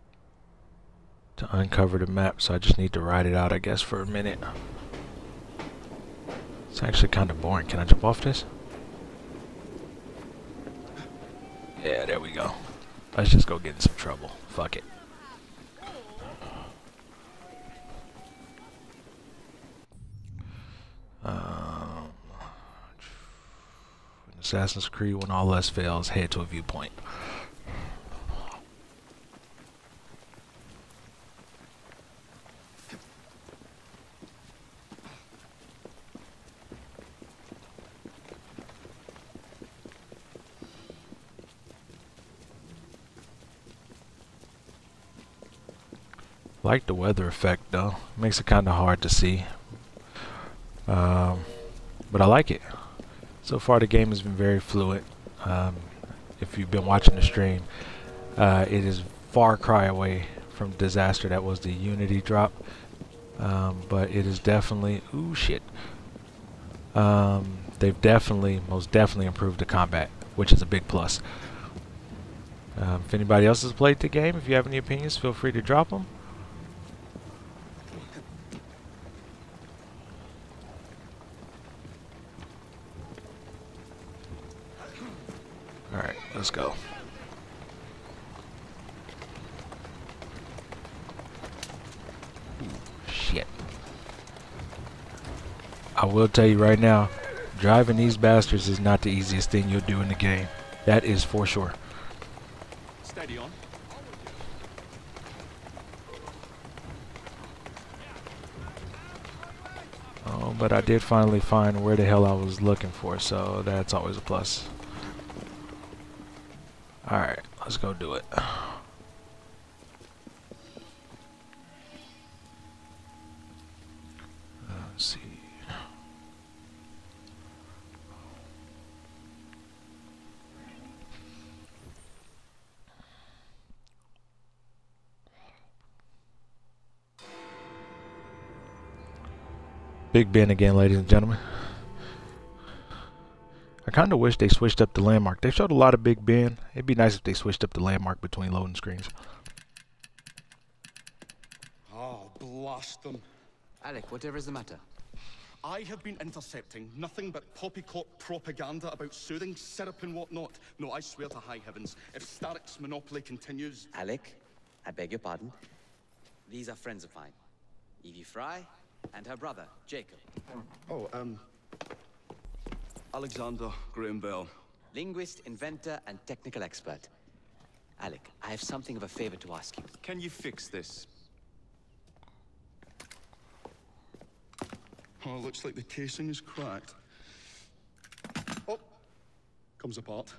to uncover the map, so I just need to ride it out, I guess, for a minute. It's actually kind of boring. Can I jump off this? Yeah, there we go. Let's just go get in some trouble. Fuck it. Assassin's Creed, when all else fails, head to a viewpoint. Like the weather effect though, makes it kind of hard to see, but I like it. So far the game has been very fluid. If you've been watching the stream, it is far cry away from disaster that was the Unity drop, but it is definitely, ooh shit, they've most definitely improved the combat, which is a big plus. If anybody else has played the game, if you have any opinions, feel free to drop them. Alright, let's go. Shit. I will tell you right now, driving these bastards is not the easiest thing you'll do in the game. That is for sure. Steady on. Oh, but I did finally find where the hell I was looking for, so that's always a plus. Alright, let's go do it. Let's see. Big Ben again, ladies and gentlemen. I kind of wish they switched up the landmark. They showed a lot of Big Ben. It'd be nice if they switched up the landmark between loading screens. Oh, blast them. Alec, whatever is the matter? I have been intercepting nothing but poppycock propaganda about soothing syrup and whatnot. No, I swear to high heavens, if Starrick's monopoly continues... Alec, I beg your pardon. These are friends of mine. Evie Fry and her brother, Jacob. Oh, Alexander Graham Bell. Linguist, inventor, and technical expert. Alec, I have something of a favor to ask you. Can you fix this? Oh, looks like the casing is cracked. Oh, comes apart.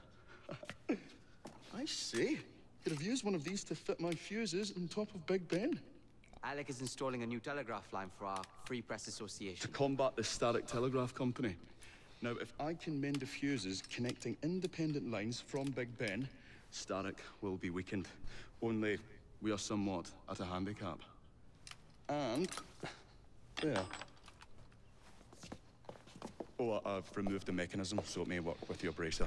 I see. Could have used one of these to fit my fuses on top of Big Ben. Alec is installing a new telegraph line for our Free Press Association. To combat the Starrick Telegraph Company. Now, if I can mend the fuses connecting independent lines from Big Ben, Starrick will be weakened. Only we are somewhat at a handicap. And... there. Oh, I've removed the mechanism so it may work with your bracer.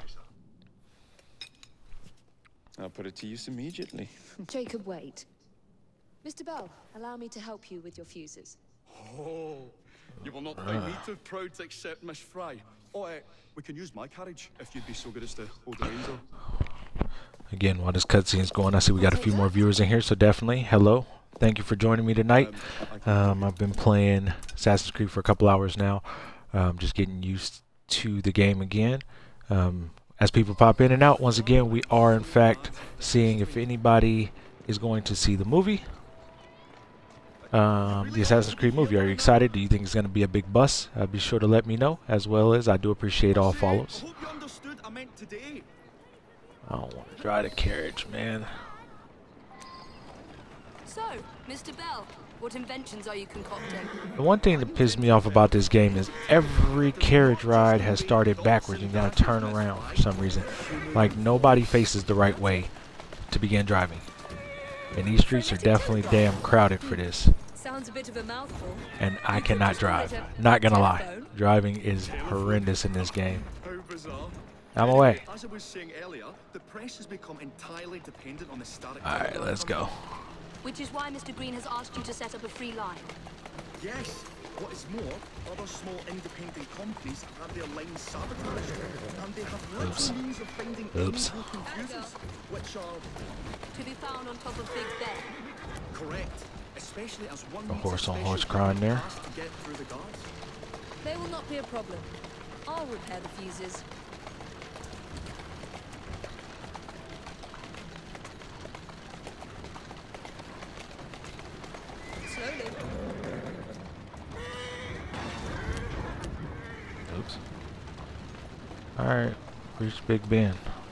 I'll put it to use immediately. Jacob, wait. Mr. Bell, allow me to help you with your fuses. Oh, you will not find me too proud to accept Miss Fry. Oh, we can use my carriage if you'd be so good as to hold the reins on. Again, while this cutscene's going, I see we got a few more viewers in here, so definitely, hello. Thank you for joining me tonight. I've been playing Assassin's Creed for a couple hours now. Just getting used to the game again. As people pop in and out, once again, we are in fact seeing if anybody is going to see the movie. The Assassin's Creed movie. Are you excited? Do you think it's going to be a big bust? Be sure to let me know, as well as I do appreciate all follows. I don't want to drive the carriage, man. So, Mr. Bell, what inventions are you concocting? The one thing that pissed me off about this game is every carriage ride has started backwards and you gotta turn around for some reason. Like nobody faces the right way to begin driving. And these streets are definitely damn crowded for this. Sounds a bit of a mouthful. And I cannot drive. Not gonna lie. Driving is horrendous in this game. I'm away. As I was saying earlier, the press has become entirely dependent on the Starrick. Alright, let's go. Which is why Mr. Green has asked you to set up a free line. Yes. What is more, other small independent companies have their lines sabotaged, and they have lots of means of finding any broken fuses, which are to be found on top of Big Ben. Correct. Especially as one a horse on horse crime there. to get through the guards. They will not be a problem. I'll repair the fuses. Slowly. Oops. Alright, reach Big Ben.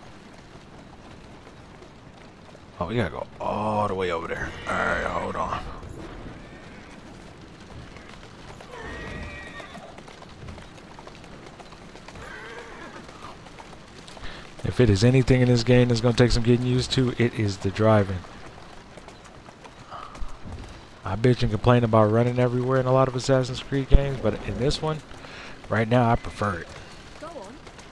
Oh, we gotta go all the way over there. Alright, hold on. If it is anything in this game that's gonna take some getting used to, it is the driving. I bitch and complain about running everywhere in a lot of Assassin's Creed games, but in this one, right now, I prefer it. Go on.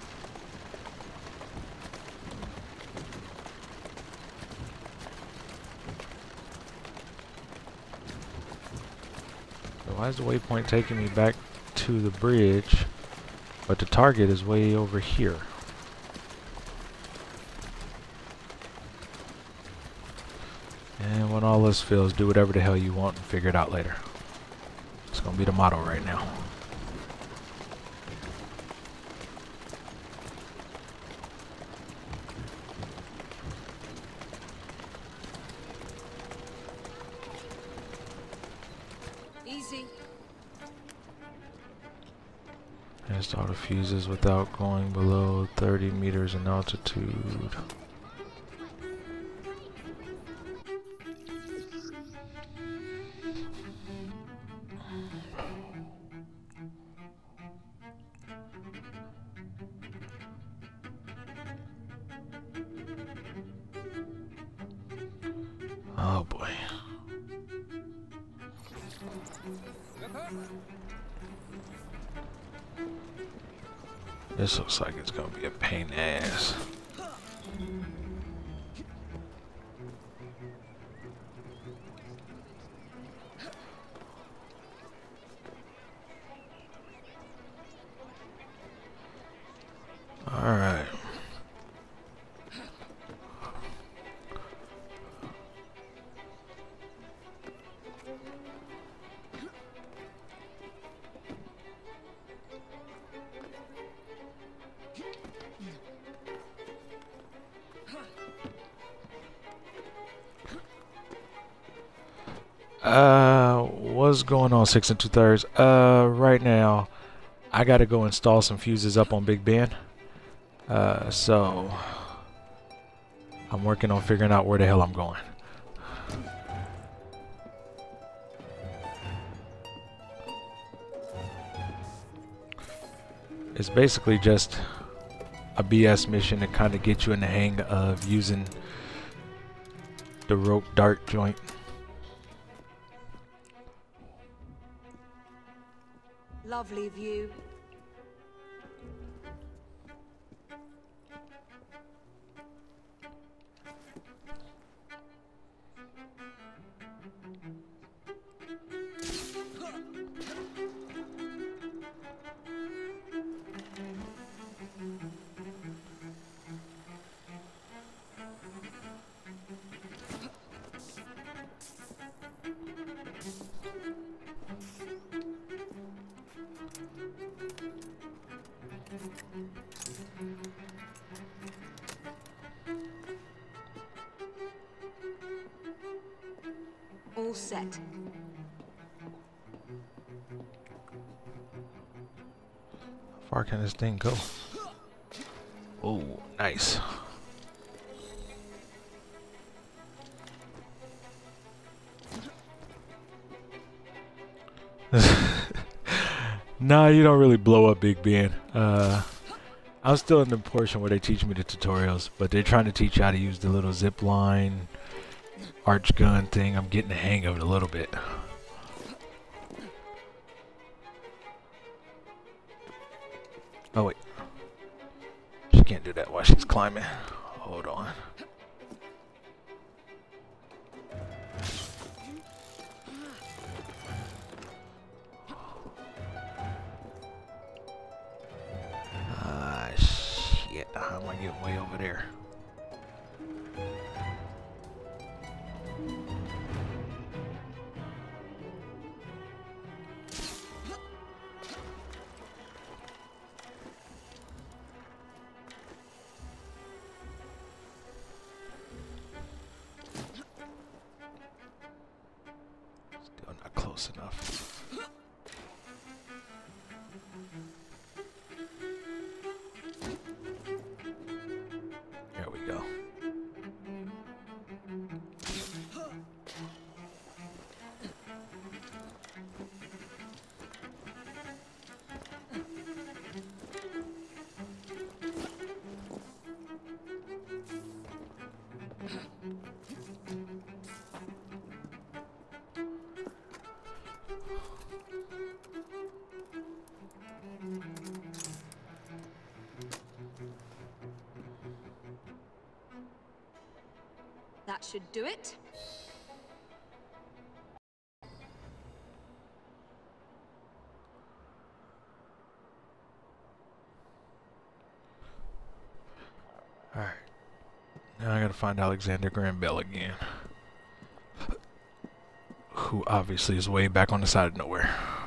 Why is the waypoint taking me back to the bridge, but the target is way over here? And when all this fails, do whatever the hell you want and figure it out later. It's gonna be the motto right now. Easy. Install the fuses without going below 30 meters in altitude. Oh boy. This looks like it's gonna be a pain in the ass. Alright. What's going on, 6 2/3? Right now, I gotta go install some fuses up on Big Ben. So I'm working on figuring out where the hell I'm going. It's basically just a BS mission to kind of get you in the hang of using the rope dart joint. Lovely view. All set. How far can this thing go? Oh, nice. Nah, you don't really blow up Big Ben. I'm still in the portion where they teach me the tutorials, but they're trying to teach you how to use the little zip line arch gun thing. I'm getting the hang of it a little bit. Oh wait, she can't do that while she's climbing. Hold on. Shit, how am I getting way over there? Still not close enough. There we go. That should do it. Alright. Now I gotta find Alexander Graham Bell again. Who obviously is way back on the side of nowhere.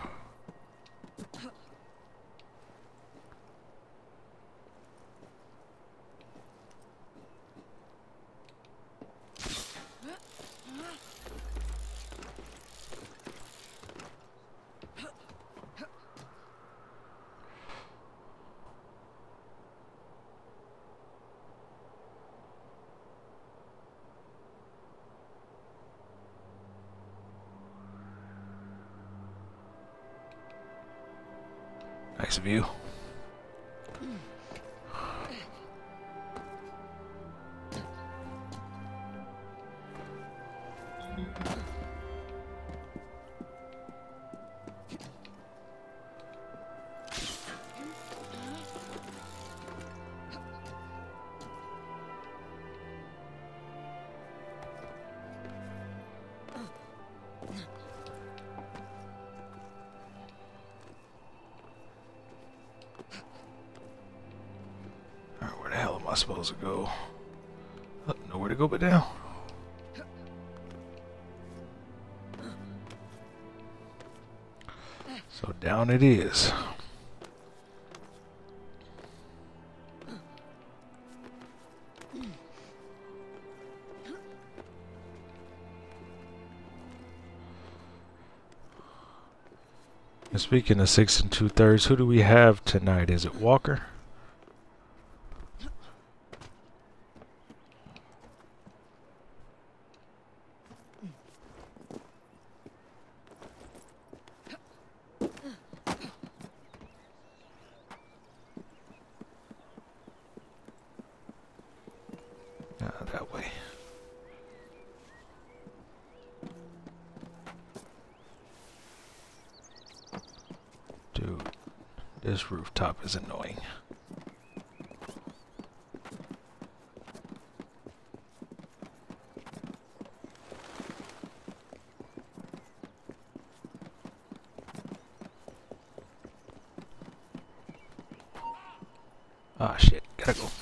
Nice view. supposed to go? Nowhere to go but down. So down it is. And speaking of 6 2/3, who do we have tonight? Is it Walker? That way. Dude, this rooftop is annoying. Ah, shit, gotta go.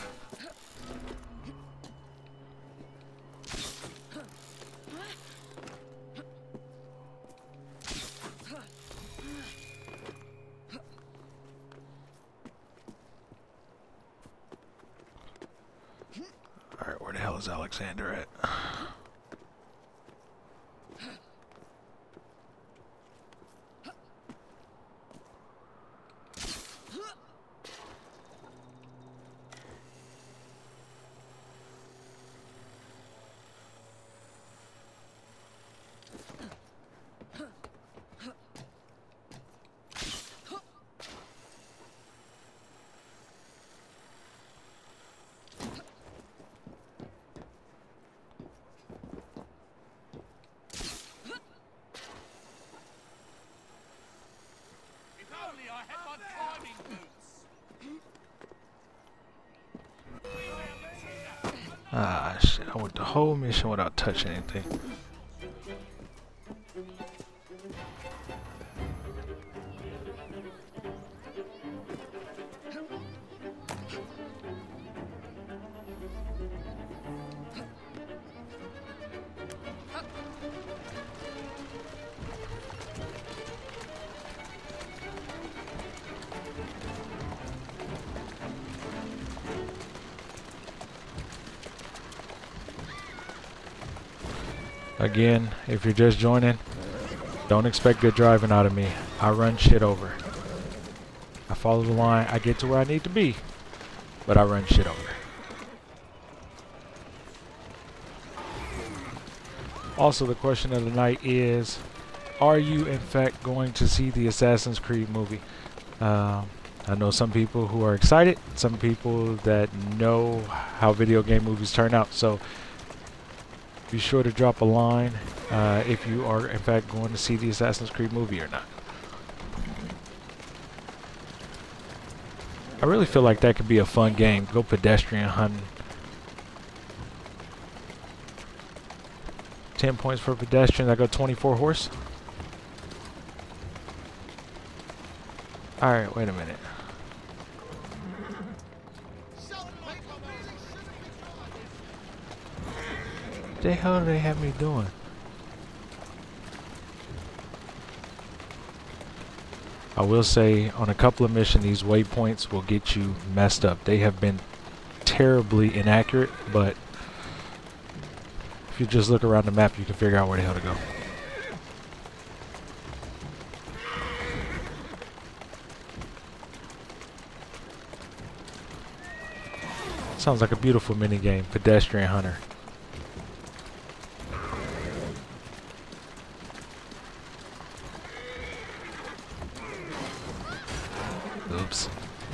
Alright, where the hell is Alexander at? Ah, shit, I went the whole mission without touching anything. Again, if you're just joining, don't expect good driving out of me. I run shit over. I follow the line, I get to where I need to be, but I run shit over. Also, the question of the night is, are you in fact going to see the Assassin's Creed movie? I know some people who are excited, some people that know how video game movies turn out, so be sure to drop a line if you are in fact going to see the Assassin's Creed movie or not. I really feel like that could be a fun game. Go pedestrian hunting. 10 points for pedestrians. I go 24 horse. Alright, wait a minute. What the hell do they have me doing? I will say on a couple of missions these waypoints will get you messed up. They have been terribly inaccurate, but if you just look around the map you can figure out where the hell to go. Sounds like a beautiful mini game, Pedestrian Hunter. Oops.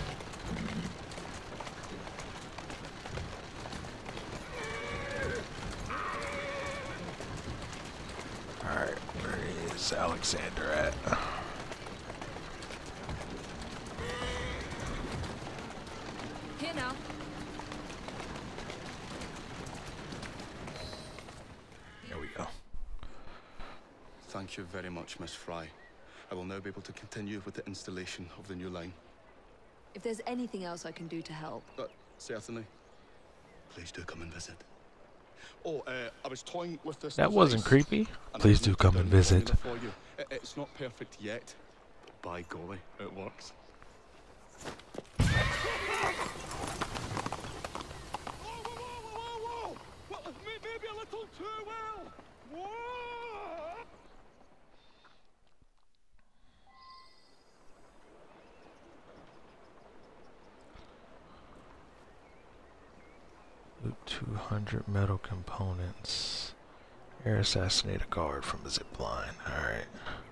Alright, where is Alexander at? Here now. There we go. Thank you very much, Miss Fry. I will now be able to continue with the installation of the new line. If there's anything else I can do to help. Certainly. Please do come and visit. Oh, I was toying with this. That wasn't device, creepy. and Please I've do noted come down and the visit. formula for you. It's not perfect yet, but by golly, it works. Maybe a little too well. Whoa! 200 metal components. Air assassinate a guard from a zip line. Alright.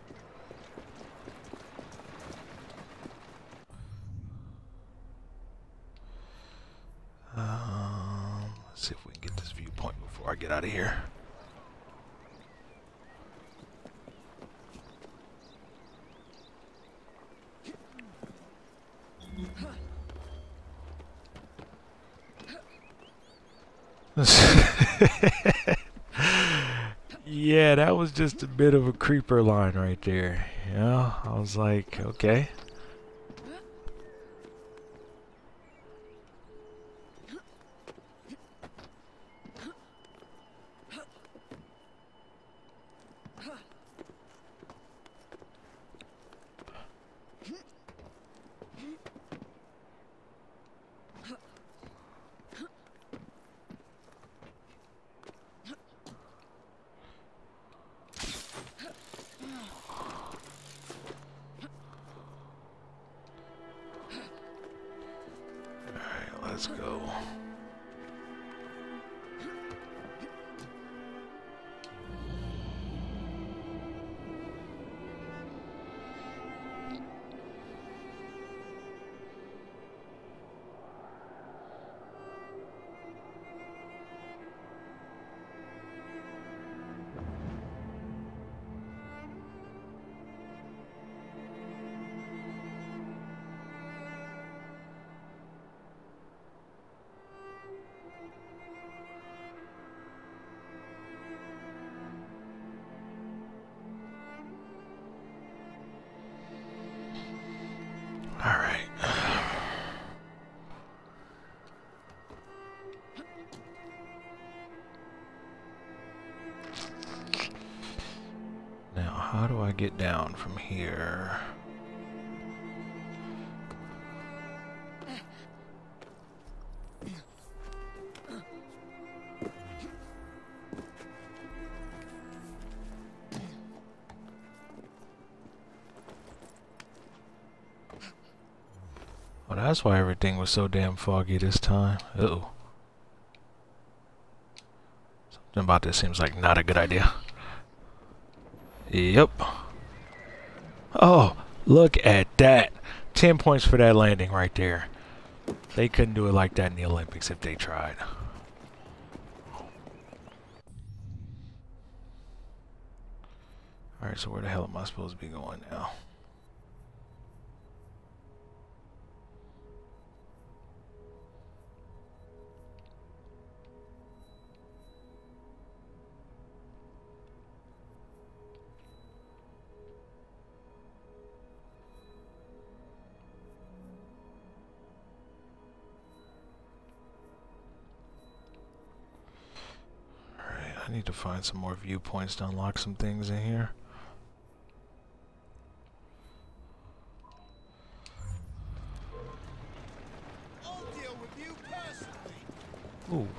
Let's see if we can get this viewpoint before I get out of here. Yeah, that was just a bit of a creeper line right there. Yeah, I was like, okay. Let's go. Now, how do I get down from here? Well, that's why everything was so damn foggy this time. Uh-oh. Something about this seems like not a good idea. Yep. Oh, look at that. 10 points for that landing right there. They couldn't do it like that in the Olympics if they tried. Alright, so where the hell am I supposed to be going now? I need to find some more viewpoints to unlock some things in here. I'll deal with you personally. Ooh.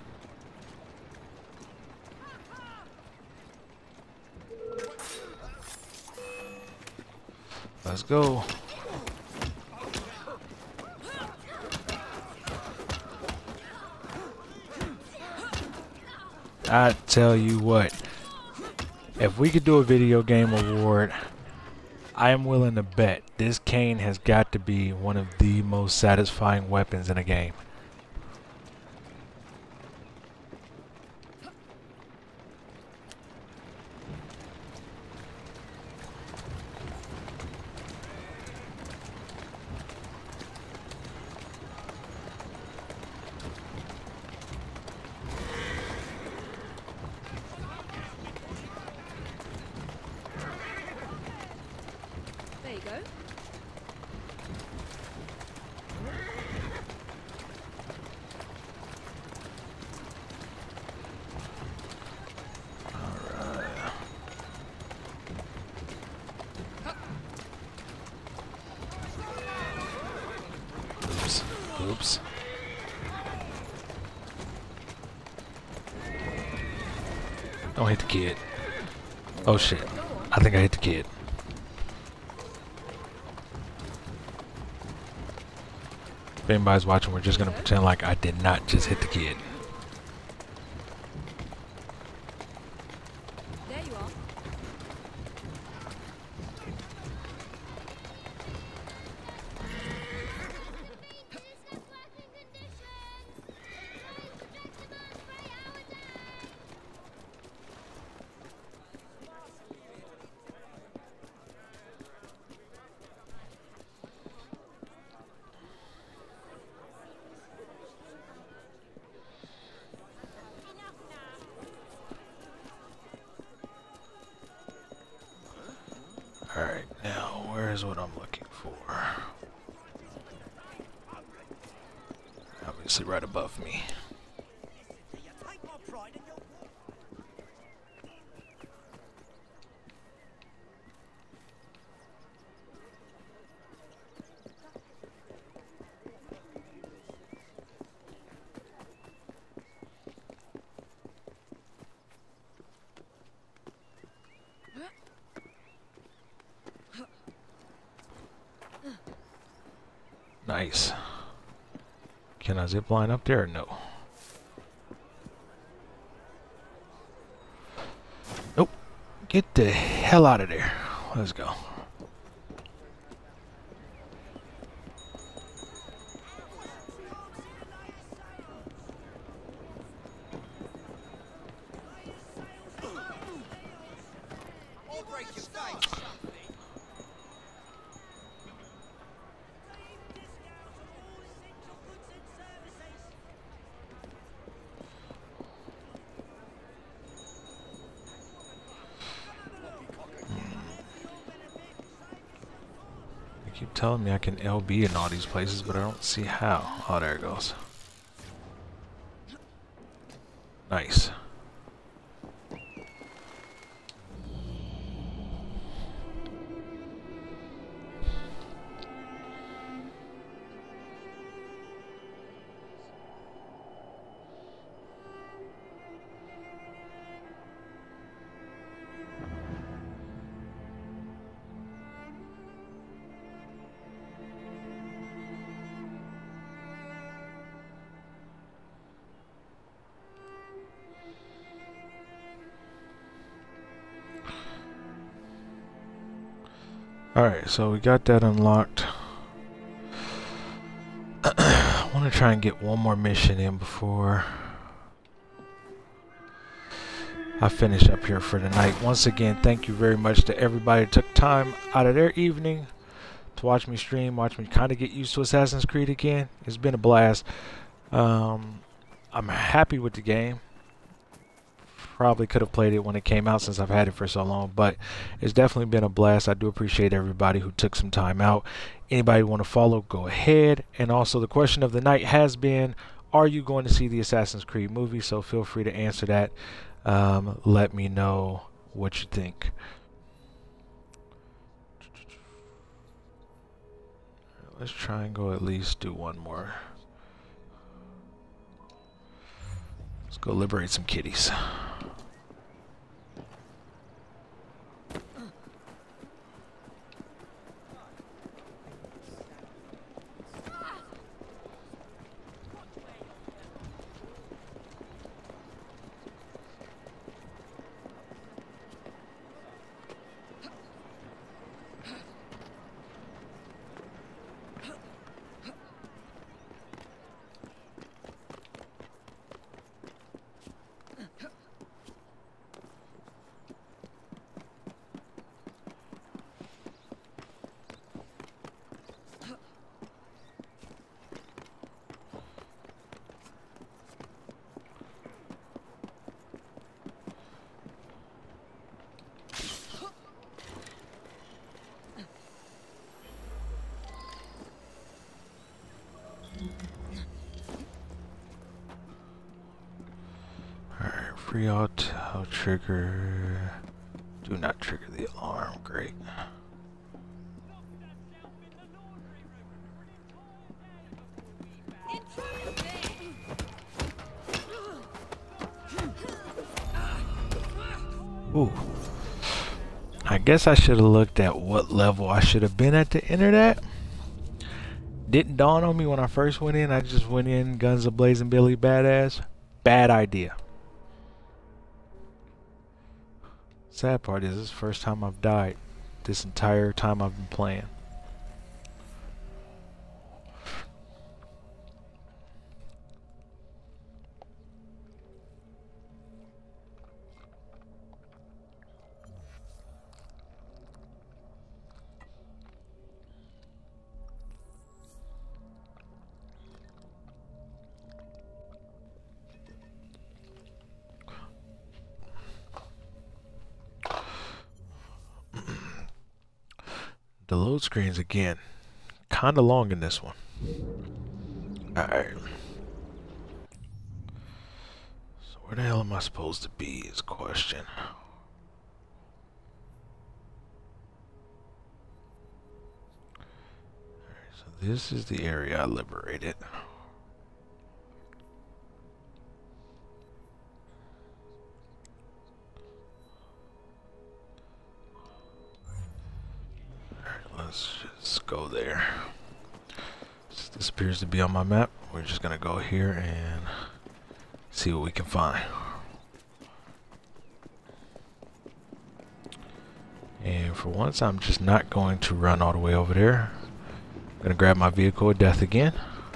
Let's go. I tell you what, if we could do a video game award, I am willing to bet this cane has got to be one of the most satisfying weapons in a game. There you go. Oops. Don't hit the kid. Oh shit. I think I hit the kid. If anybody's watching, we're just gonna pretend like I did not just hit the kid. There you are. Alright, now where's what I'm looking for? Obviously right above me. Nice. Can I zip line up there or no? Nope. Get the hell out of there. Let's go. Keep telling me I can LB in all these places, but I don't see how. Oh, there it goes. Nice. Alright, so we got that unlocked. I want to try and get one more mission in before I finish up here for the night. Once again, thank you very much to everybody who took time out of their evening to watch me stream, watch me kind of get used to Assassin's Creed again. It's been a blast. I'm happy with the game. Probably could have played it when it came out since I've had it for so long, but it's definitely been a blast. I do appreciate everybody who took some time out. Anybody want to follow, go ahead. And also the question of the night has been, are you going to see the Assassin's Creed movie? So feel free to answer that. Let me know what you think. Let's try and go at least do one more. Let's go liberate some kitties. Free auto trigger. Do not trigger the alarm. Great. I guess I should have looked at what level I should have been at to enter that. Didn't dawn on me when I first went in. I just went in guns a-blazing Billy badass. Bad idea. Sad part is this is the first time I've died this entire time I've been playing. The load screens again, kinda long in this one. Alright. So where the hell am I supposed to be is the question. Alright, so this is the area I liberated. Let's just go there. This appears to be on my map. We're just gonna go here and see what we can find. And for once, I'm just not going to run all the way over there. I'm gonna grab my vehicle of death again.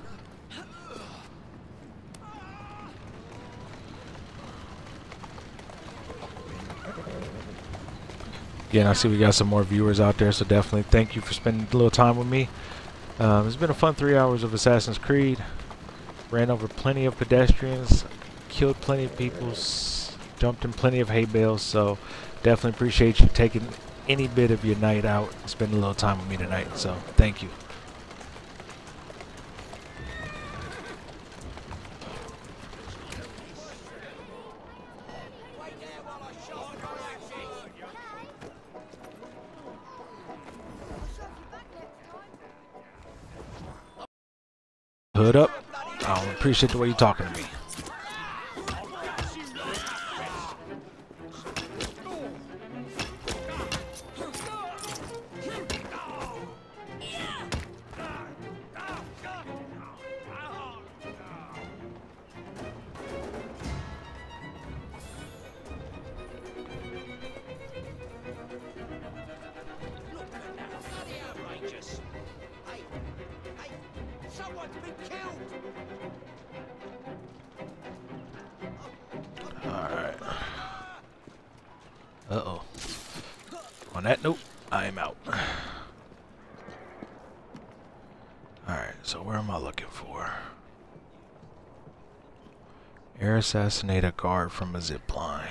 Again, I see we got some more viewers out there, so definitely thank you for spending a little time with me. It's been a fun 3 hours of Assassin's Creed. Ran over plenty of pedestrians, killed plenty of people, jumped in plenty of hay bales, so definitely appreciate you taking any bit of your night out and spending a little time with me tonight, so thank you. Hood up. I don't appreciate the way you're talking to me. Uh-oh. On that note, I am out. Alright, so where am I looking for? Air assassinate a guard from a zip line.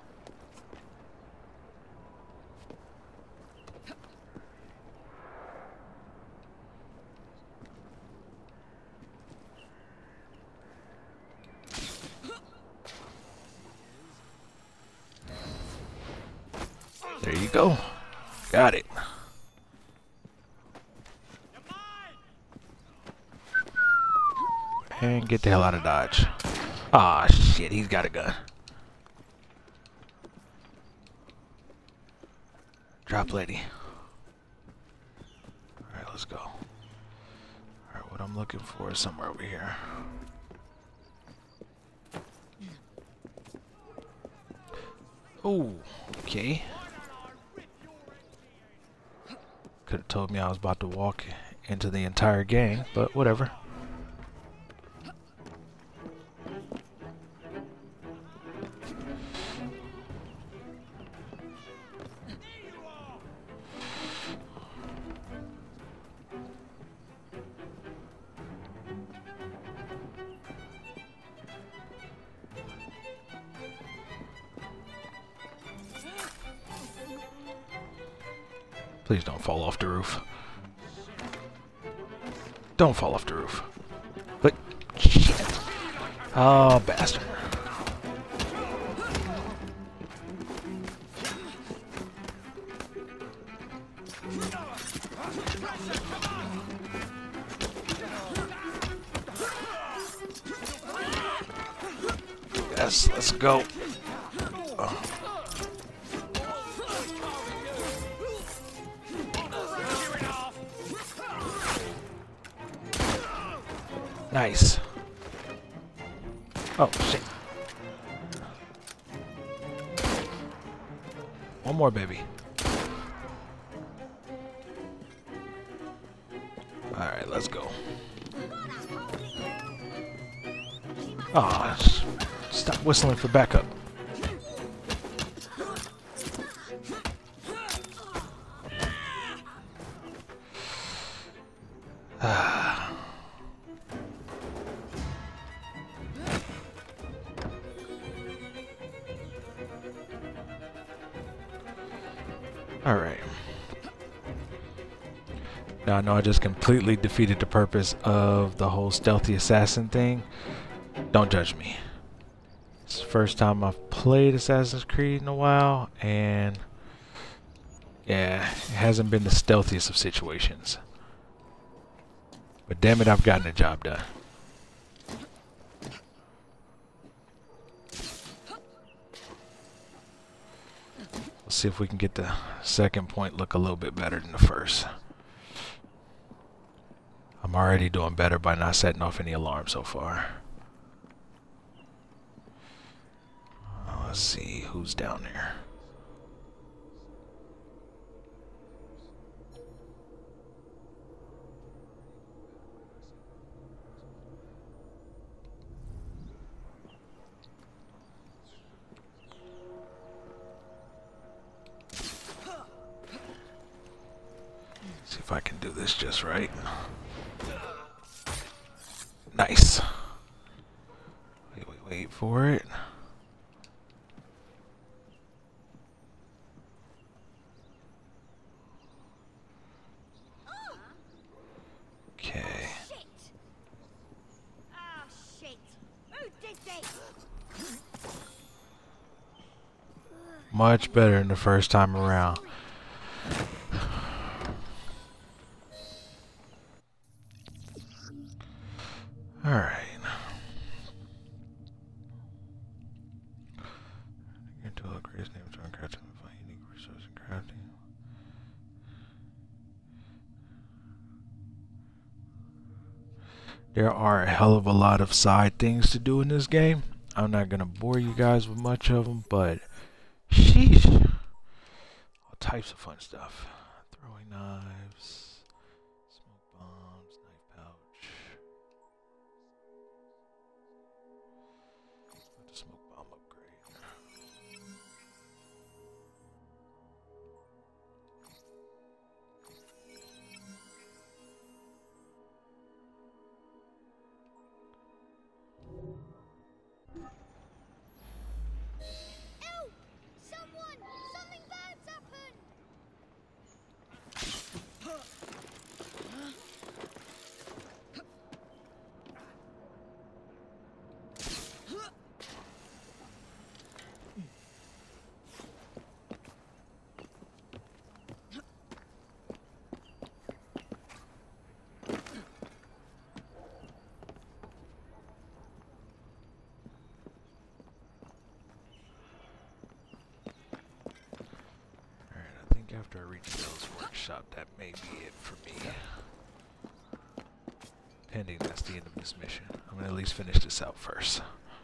There you go. Got it. And get the hell out of Dodge. Ah, shit, he's got a gun. Drop lady. Alright, let's go. Alright, what I'm looking for is somewhere over here. Oh, okay. Could have told me I was about to walk into the entire gang, but whatever. Please don't fall off the roof. Don't fall off the roof. But shit. Oh, bastard. Yes, let's go. Nice. Oh, shit. One more, baby. Alright, let's go. Oh, stop whistling for backup. Alright. Now I know I just completely defeated the purpose of the whole stealthy assassin thing. Don't judge me. It's the first time I've played Assassin's Creed in a while, and yeah, it hasn't been the stealthiest of situations. But damn it, I've gotten the job done. Let's see if we can get the second point look a little bit better than the first. I'm already doing better by not setting off any alarms so far. Let's see who's down there. See if I can do this just right. Nice. Wait for it. Okay. Oh, shit. Who did this? Much better than the first time around. Alright. Into a great name to uncraft and find unique resources in crafting. There are a hell of a lot of side things to do in this game. I'm not gonna bore you guys with much of them, but sheesh. All types of fun stuff. Throwing knives, smoke bombs, knife pouch. The smoke bomb upgrade. Help! Someone! Something bad's happened! I think after I reach Bill's workshop, that may be it for me. Pending that's the end of this mission. I'm gonna at least finish this out first.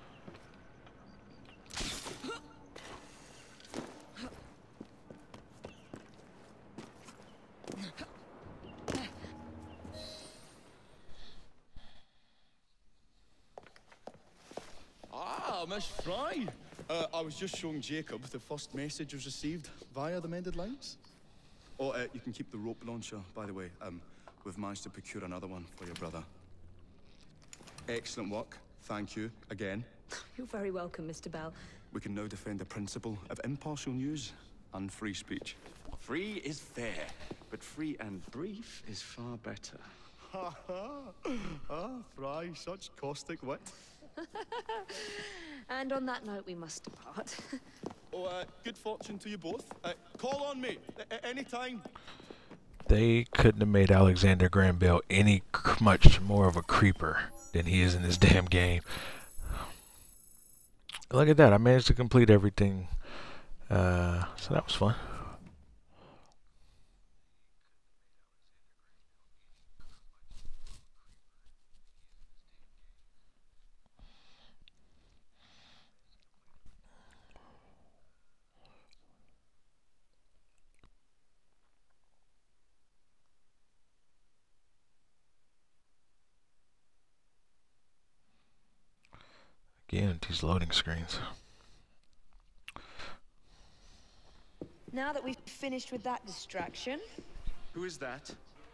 Ah, Miss Fry. I was just showing Jacob the first message was received via the mended lines. Oh, you can keep the rope launcher, by the way. We've managed to procure another one for your brother. Excellent work. Thank you again. You're very welcome, Mr. Bell. We can now defend the principle of impartial news and free speech. Free is fair, but free and brief is far better. Ha ha! Ah, Fry, such caustic wit. And on that note, we must depart. Oh, good fortune to you both. Call on me anytime. They couldn't have made Alexander Graham Bell any much more of a creeper than he is in this damn game. Look at that, I managed to complete everything. So that was fun. Again, these loading screens. Now that we've finished with that distraction... Who is that?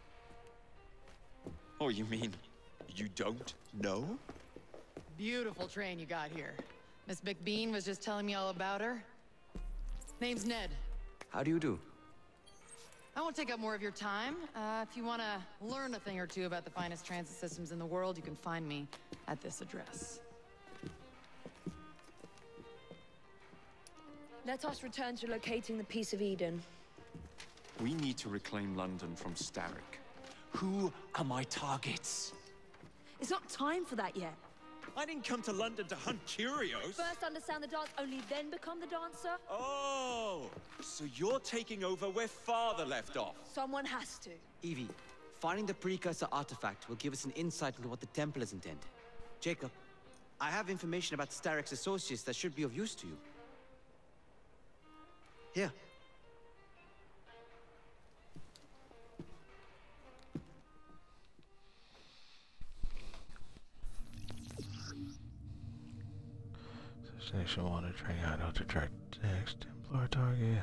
Oh, you mean you don't know? Beautiful train you got here. Miss McBean was just telling me all about her. Name's Ned. How do you do? I won't take up more of your time. If you want to learn a thing or two about the finest transit systems in the world, you can find me at this address. Let us return to locating the Piece of Eden. We need to reclaim London from Starrick. Who are my targets? It's not time for that yet. I didn't come to London to hunt curios. First understand the dance, only then become the dancer? Oh, so you're taking over where Father left off. Someone has to. Evie, finding the precursor artifact will give us an insight into what the Templars intend. Jacob, I have information about Starrick's associates that should be of use to you. Here. Station 1 to train hideout to track next Templar target.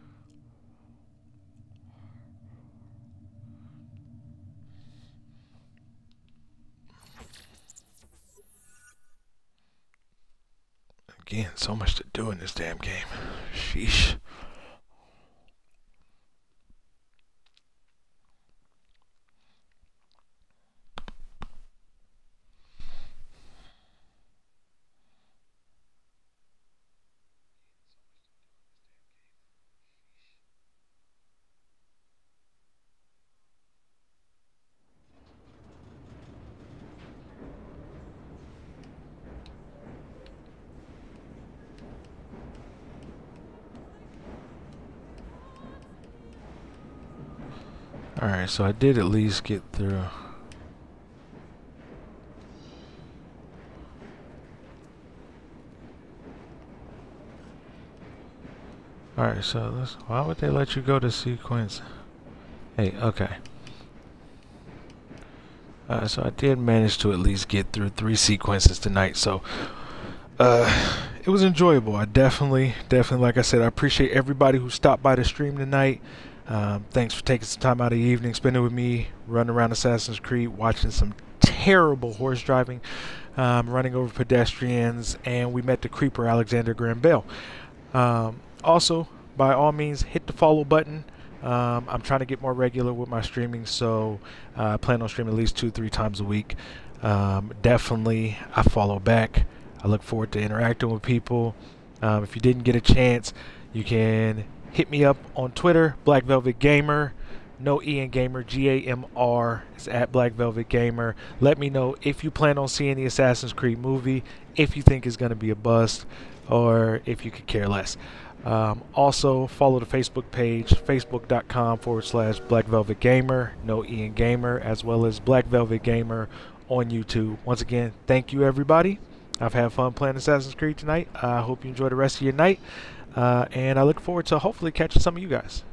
Again, so much to do in this damn game. Sheesh. Alright, so I did at least get through. Alright, so this, why would they let you go to sequence? Hey, okay. So I did manage to at least get through 3 sequences tonight, so it was enjoyable. I definitely, like I said, I appreciate everybody who stopped by the stream tonight. Thanks for taking some time out of the evening, spending with me, running around Assassin's Creed, watching some terrible horse driving, running over pedestrians, and we met the creeper Alexander Graham Bell. Also, by all means, hit the follow button. I'm trying to get more regular with my streaming, so I plan on streaming at least 2-3 times a week. Definitely, I follow back. I look forward to interacting with people. If you didn't get a chance, you can hit me up on Twitter, Blackvelvetgamr, no E in gamer, G-A-M-R, it's at Blackvelvetgamr. Let me know if you plan on seeing the Assassin's Creed movie, if you think it's going to be a bust, or if you could care less. Also, follow the Facebook page, facebook.com/BlackVelvetGamer, no E in gamer, as well as BlackVelvetGamer on YouTube. Once again, thank you everybody. I've had fun playing Assassin's Creed tonight. I hope you enjoy the rest of your night. And I look forward to hopefully catching some of you guys.